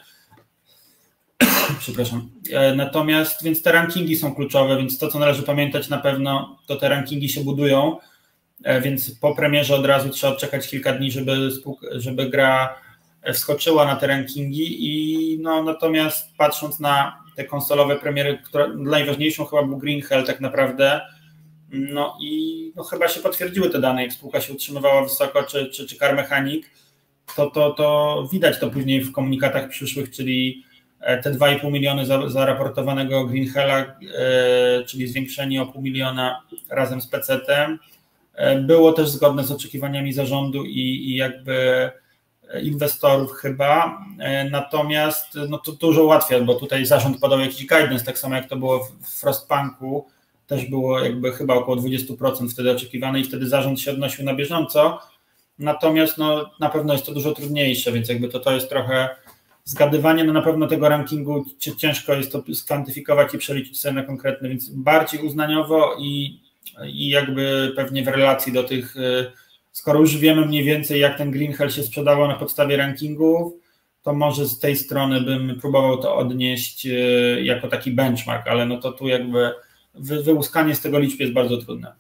Przepraszam. Natomiast, więc te rankingi są kluczowe, więc to, co należy pamiętać na pewno, to te rankingi się budują, więc po premierze od razu trzeba odczekać kilka dni, żeby, żeby gra wskoczyła na te rankingi i no, natomiast patrząc na te konsolowe premiery, która najważniejszą chyba był Green Hell tak naprawdę, no i no, chyba się potwierdziły te dane, jak spółka się utrzymywała wysoko, czy, czy, czy Car Mechanic, to, to, to widać to później w komunikatach przyszłych, czyli te dwa i pół miliony zaraportowanego Green Hella, czyli zwiększenie o pół miliona razem z pecetem, było też zgodne z oczekiwaniami zarządu i, i jakby inwestorów chyba, natomiast no to dużo łatwiej, bo tutaj zarząd podał jakiś guidance, tak samo jak to było w Frostpunku, też było jakby chyba około dwadzieścia procent wtedy oczekiwane i wtedy zarząd się odnosił na bieżąco, natomiast no, na pewno jest to dużo trudniejsze, więc jakby to, to jest trochę zgadywanie, no na pewno tego rankingu ciężko jest to skwantyfikować i przeliczyć sobie na konkretne, więc bardziej uznaniowo i, i jakby pewnie w relacji do tych, skoro już wiemy mniej więcej jak ten Green Hell się sprzedawał na podstawie rankingów, to może z tej strony bym próbował to odnieść jako taki benchmark, ale no to tu jakby wy, wyłuskanie z tego liczb jest bardzo trudne.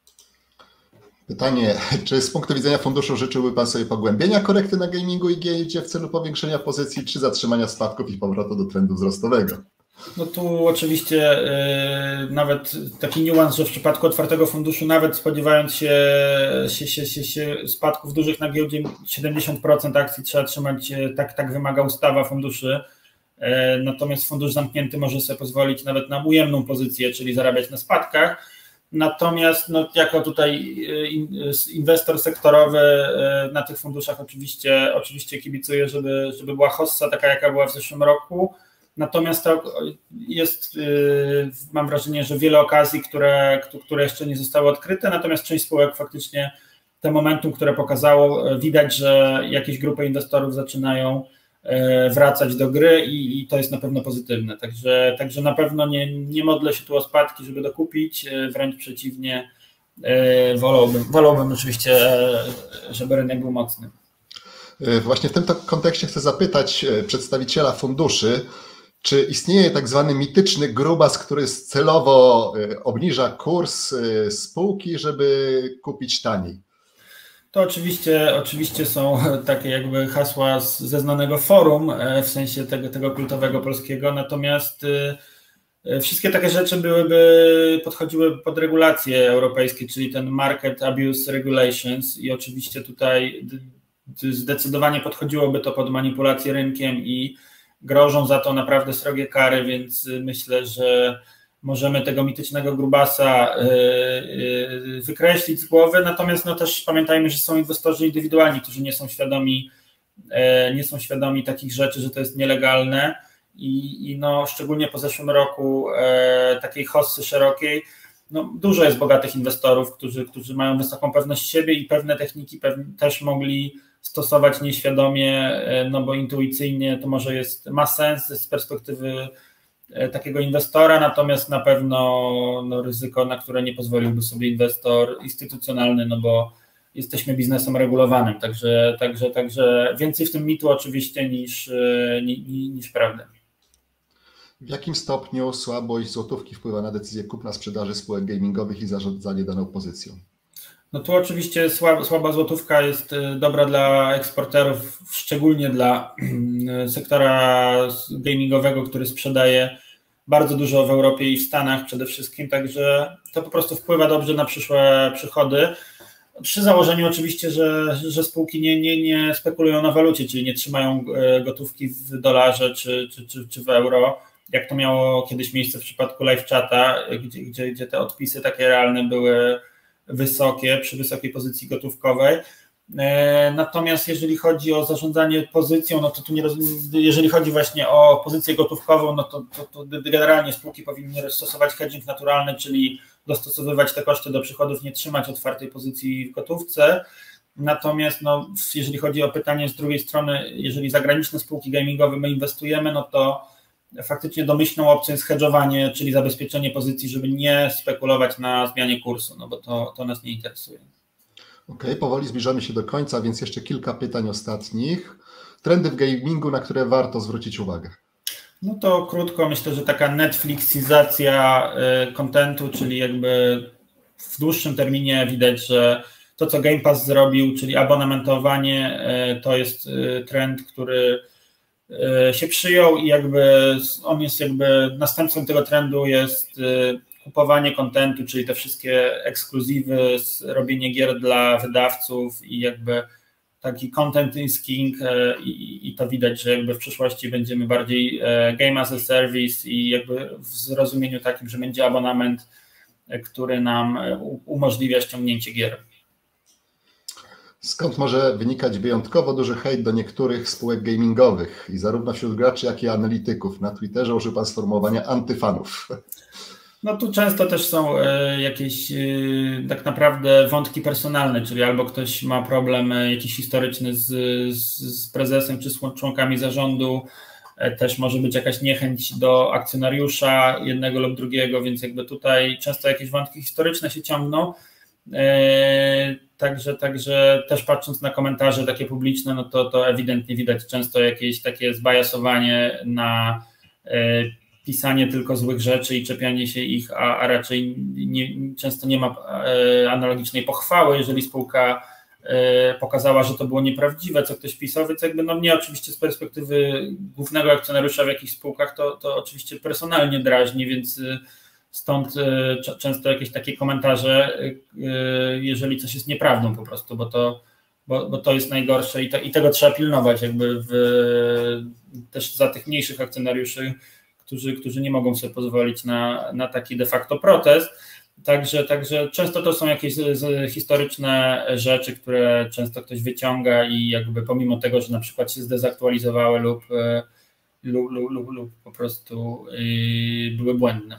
Pytanie, czy z punktu widzenia funduszu życzyłby Pan sobie pogłębienia korekty na gamingu i giełdzie w celu powiększenia pozycji, czy zatrzymania spadków i powrotu do trendu wzrostowego? No tu oczywiście yy, nawet taki niuans, że w przypadku otwartego funduszu, nawet spodziewając się, się, się, się, się spadków dużych na giełdzie, siedemdziesiąt procent akcji trzeba trzymać, tak, tak wymaga ustawa funduszy. Yy, natomiast fundusz zamknięty może sobie pozwolić nawet na ujemną pozycję, czyli zarabiać na spadkach. Natomiast no, jako tutaj inwestor sektorowy na tych funduszach oczywiście, oczywiście kibicuję, żeby, żeby była hossa taka, jaka była w zeszłym roku. Natomiast to jest, mam wrażenie, że wiele okazji, które, które jeszcze nie zostały odkryte, natomiast część spółek faktycznie te momentum, które pokazało, widać, że jakieś grupy inwestorów zaczynają wracać do gry i, i to jest na pewno pozytywne. Także, także na pewno nie, nie modlę się tu o spadki, żeby dokupić, wręcz przeciwnie, wolałbym, wolałbym oczywiście, żeby rynek był mocny. Właśnie w tym kontekście chcę zapytać przedstawiciela funduszy, czy istnieje tak zwany mityczny grubas, który celowo obniża kurs spółki, żeby kupić taniej? To oczywiście, oczywiście są takie jakby hasła z, ze znanego forum, w sensie tego, tego kultowego polskiego, natomiast wszystkie takie rzeczy byłyby, podchodziły pod regulacje europejskie, czyli ten Market Abuse Regulations i oczywiście tutaj zdecydowanie podchodziłoby to pod manipulację rynkiem i grożą za to naprawdę srogie kary, więc myślę, że możemy tego mitycznego grubasa wykreślić z głowy, natomiast no też pamiętajmy, że są inwestorzy indywidualni, którzy nie są świadomi, nie są świadomi takich rzeczy, że to jest nielegalne i, i no szczególnie po zeszłym roku takiej hossy szerokiej, no dużo jest bogatych inwestorów, którzy, którzy mają wysoką pewność siebie i pewne techniki pewne, też mogli stosować nieświadomie, no bo intuicyjnie to może jest, ma sens z perspektywy takiego inwestora, natomiast na pewno no, ryzyko, na które nie pozwoliłby sobie inwestor instytucjonalny, no bo jesteśmy biznesem regulowanym, także, także, także więcej w tym mitu oczywiście niż, niż, niż prawdy. W jakim stopniu słabość złotówki wpływa na decyzję kupna sprzedaży spółek gamingowych i zarządzanie daną pozycją? No tu oczywiście słaba, słaba złotówka jest dobra dla eksporterów, szczególnie dla sektora gamingowego, który sprzedaje bardzo dużo w Europie i w Stanach przede wszystkim, także to po prostu wpływa dobrze na przyszłe przychody. Przy założeniu oczywiście, że, że spółki nie, nie, nie spekulują na walucie, czyli nie trzymają gotówki w dolarze czy, czy, czy, czy w euro, jak to miało kiedyś miejsce w przypadku LiveChata, gdzie, gdzie, gdzie te odpisy takie realne były wysokie, przy wysokiej pozycji gotówkowej. Natomiast jeżeli chodzi o zarządzanie pozycją, no to tu nie rozumiem, jeżeli chodzi właśnie o pozycję gotówkową, no to, to, to generalnie spółki powinny stosować hedging naturalny, czyli dostosowywać te koszty do przychodów, nie trzymać otwartej pozycji w gotówce. Natomiast no, jeżeli chodzi o pytanie z drugiej strony, jeżeli zagraniczne spółki gamingowe my inwestujemy, no to faktycznie domyślną opcją jest hedżowanie, czyli zabezpieczenie pozycji, żeby nie spekulować na zmianie kursu, no bo to, to nas nie interesuje. Okej, okay, powoli zbliżamy się do końca, więc jeszcze kilka pytań ostatnich. Trendy w gamingu, na które warto zwrócić uwagę? No to krótko, myślę, że taka Netflixizacja kontentu, czyli jakby w dłuższym terminie widać, że to, co Game Pass zrobił, czyli abonamentowanie, to jest trend, który się przyjął i jakby on jest jakby następcą tego trendu jest kupowanie kontentu, czyli te wszystkie ekskluzywy, robienie gier dla wydawców i jakby taki content is king i, i to widać, że jakby w przyszłości będziemy bardziej game as a service i jakby w zrozumieniu takim, że będzie abonament, który nam umożliwia ściągnięcie gier. Skąd może wynikać wyjątkowo duży hejt do niektórych spółek gamingowych i zarówno wśród graczy, jak i analityków? Na Twitterze użył Pan sformułowania antyfanów. No tu często też są jakieś tak naprawdę wątki personalne, czyli albo ktoś ma problem jakiś historyczny z, z, z prezesem czy z członkami zarządu, też może być jakaś niechęć do akcjonariusza jednego lub drugiego, więc jakby tutaj często jakieś wątki historyczne się ciągną. Także, także też patrząc na komentarze takie publiczne, no to, to ewidentnie widać często jakieś takie zbajasowanie na pisanie tylko złych rzeczy i czepianie się ich, a, a raczej nie, często nie ma analogicznej pochwały, jeżeli spółka pokazała, że to było nieprawdziwe, co ktoś pisał, więc jakby no mnie oczywiście z perspektywy głównego akcjonariusza w jakichś spółkach to, to oczywiście personalnie drażni, więc stąd często jakieś takie komentarze, jeżeli coś jest nieprawdą po prostu, bo to, bo, bo to jest najgorsze i, to, i tego trzeba pilnować jakby w, też za tych mniejszych akcjonariuszy, którzy, którzy nie mogą sobie pozwolić na, na taki de facto protest. Także, także często to są jakieś z, z historyczne rzeczy, które często ktoś wyciąga i jakby pomimo tego, że na przykład się zdezaktualizowały lub, lub, lub, lub, lub po prostu yy, były błędne.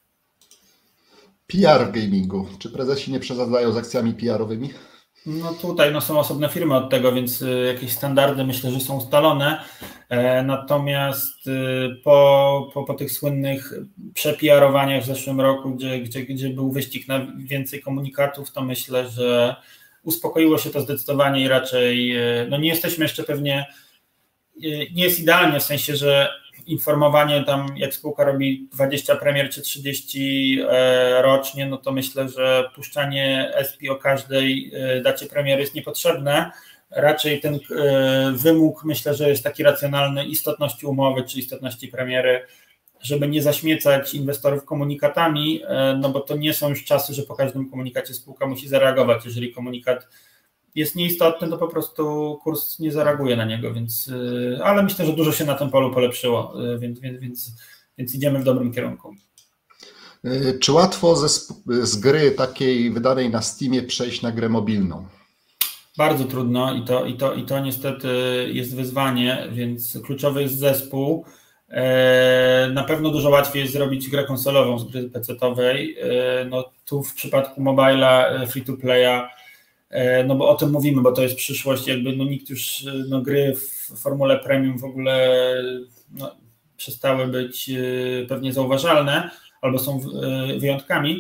P R w gamingu. Czy prezesi nie przesadzają z akcjami P R-owymi? No tutaj no, są osobne firmy od tego, więc jakieś standardy myślę, że są ustalone. Natomiast po, po, po tych słynnych prze-P R-owaniach w zeszłym roku, gdzie, gdzie, gdzie był wyścig na więcej komunikatów, to myślę, że uspokoiło się to zdecydowanie i raczej no nie jesteśmy jeszcze pewnie, nie jest idealnie w sensie, że informowanie tam, jak spółka robi dwadzieścia premier czy trzydzieści rocznie, no to myślę, że puszczanie S P o każdej dacie premiery jest niepotrzebne. Raczej ten wymóg myślę, że jest taki racjonalny istotności umowy czy istotności premiery, żeby nie zaśmiecać inwestorów komunikatami, no bo to nie są już czasy, że po każdym komunikacie spółka musi zareagować. Jeżeli komunikat jest nieistotny, to po prostu kurs nie zareaguje na niego, więc, ale myślę, że dużo się na tym polu polepszyło, więc, więc, więc, więc idziemy w dobrym kierunku. Czy łatwo ze, z gry takiej wydanej na Steamie przejść na grę mobilną? Bardzo trudno i to, i to, i to niestety jest wyzwanie, więc kluczowy jest zespół. Na pewno dużo łatwiej jest zrobić grę konsolową z gry pecetowej. No tu w przypadku mobila free-to-playa, no bo o tym mówimy, bo to jest przyszłość, jakby no nikt już, no gry w formule premium w ogóle no, przestały być pewnie zauważalne albo są wyjątkami.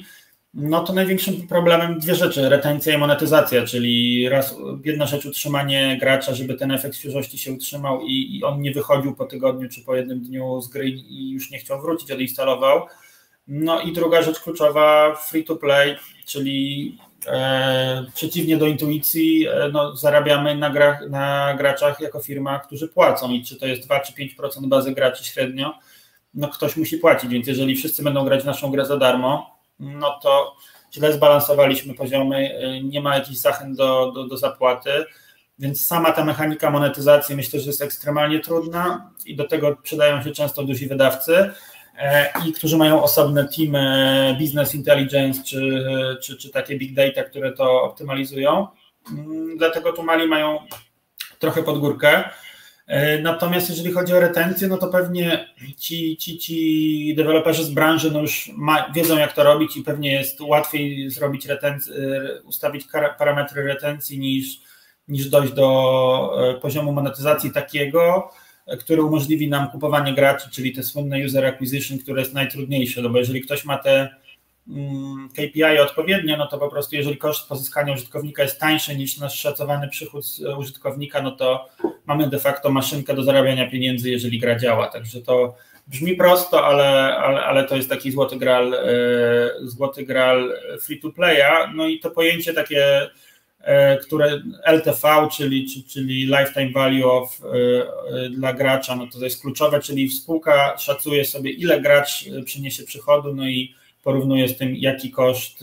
no to największym problemem dwie rzeczy, retencja i monetyzacja, czyli raz, jedna rzecz utrzymanie gracza, żeby ten efekt świeżości się utrzymał i, i on nie wychodził po tygodniu czy po jednym dniu z gry i już nie chciał wrócić, odinstalował. No i druga rzecz kluczowa, free to play, czyli e, przeciwnie do intuicji, e, no, zarabiamy na, grach, na graczach jako firma, którzy płacą i czy to jest dwa czy pięć procent bazy graczy średnio, no ktoś musi płacić, więc jeżeli wszyscy będą grać w naszą grę za darmo, no to źle zbalansowaliśmy poziomy, nie ma jakichś zachęt do, do, do zapłaty, więc sama ta mechanika monetyzacji myślę, że jest ekstremalnie trudna i do tego przydają się często duzi wydawcy i którzy mają osobne teamy business intelligence czy, czy, czy takie big data, które to optymalizują, dlatego tu mali mają trochę pod górkę. Natomiast jeżeli chodzi o retencję, no to pewnie ci, ci, ci deweloperzy z branży no już ma, wiedzą, jak to robić i pewnie jest łatwiej zrobić retenc- ustawić parametry retencji niż, niż dojść do poziomu monetyzacji takiego, który umożliwi nam kupowanie graczy, czyli te słynne user acquisition, które jest najtrudniejsze, no bo jeżeli ktoś ma te K P I odpowiednio, no to po prostu jeżeli koszt pozyskania użytkownika jest tańszy niż nasz szacowany przychód z użytkownika, no to mamy de facto maszynkę do zarabiania pieniędzy, jeżeli gra działa. Także to brzmi prosto, ale, ale, ale to jest taki złoty graal, złoty graal free to playa. No i to pojęcie takie, które L T V, czyli, czyli lifetime value of, dla gracza, no to jest kluczowe, czyli spółka szacuje sobie, ile gracz przyniesie przychodu, no i porównuje z tym, jaki koszt,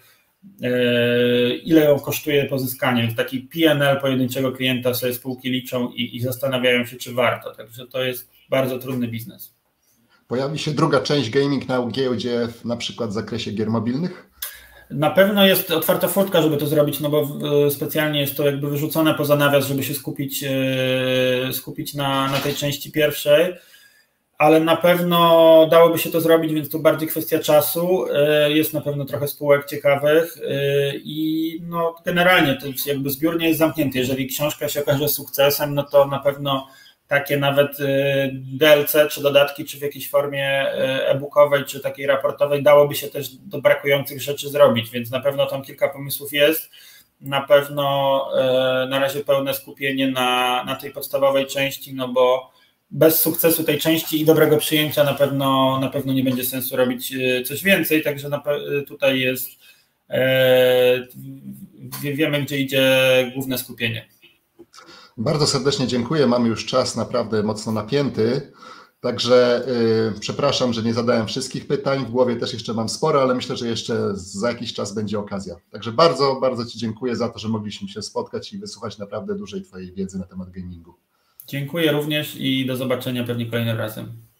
ile ją kosztuje pozyskanie. Więc taki P and L pojedynczego klienta sobie spółki liczą i, i zastanawiają się, czy warto. Także to jest bardzo trudny biznes. Pojawi się druga część gaming na giełdzie, na przykład w zakresie gier mobilnych? Na pewno jest otwarta furtka, żeby to zrobić, no bo specjalnie jest to jakby wyrzucone poza nawias, żeby się skupić, skupić na, na tej części pierwszej. Ale na pewno dałoby się to zrobić, więc to bardziej kwestia czasu. Jest na pewno trochę spółek ciekawych i no generalnie to jakby zbiór nie jest zamknięty. Jeżeli książka się okaże sukcesem, no to na pewno takie nawet D L C czy dodatki, czy w jakiejś formie e-bookowej, czy takiej raportowej dałoby się też do brakujących rzeczy zrobić, więc na pewno tam kilka pomysłów jest. Na pewno na razie pełne skupienie na, na tej podstawowej części, no bo bez sukcesu tej części i dobrego przyjęcia na pewno, na pewno nie będzie sensu robić coś więcej, także na, tutaj jest, e, wiemy, gdzie idzie główne skupienie. Bardzo serdecznie dziękuję, mamy już czas naprawdę mocno napięty, także y, przepraszam, że nie zadałem wszystkich pytań, w głowie też jeszcze mam sporo, ale myślę, że jeszcze za jakiś czas będzie okazja. Także bardzo, bardzo Ci dziękuję za to, że mogliśmy się spotkać i wysłuchać naprawdę dużej Twojej wiedzy na temat gamingu. Dziękuję również i do zobaczenia pewnie kolejnym razem.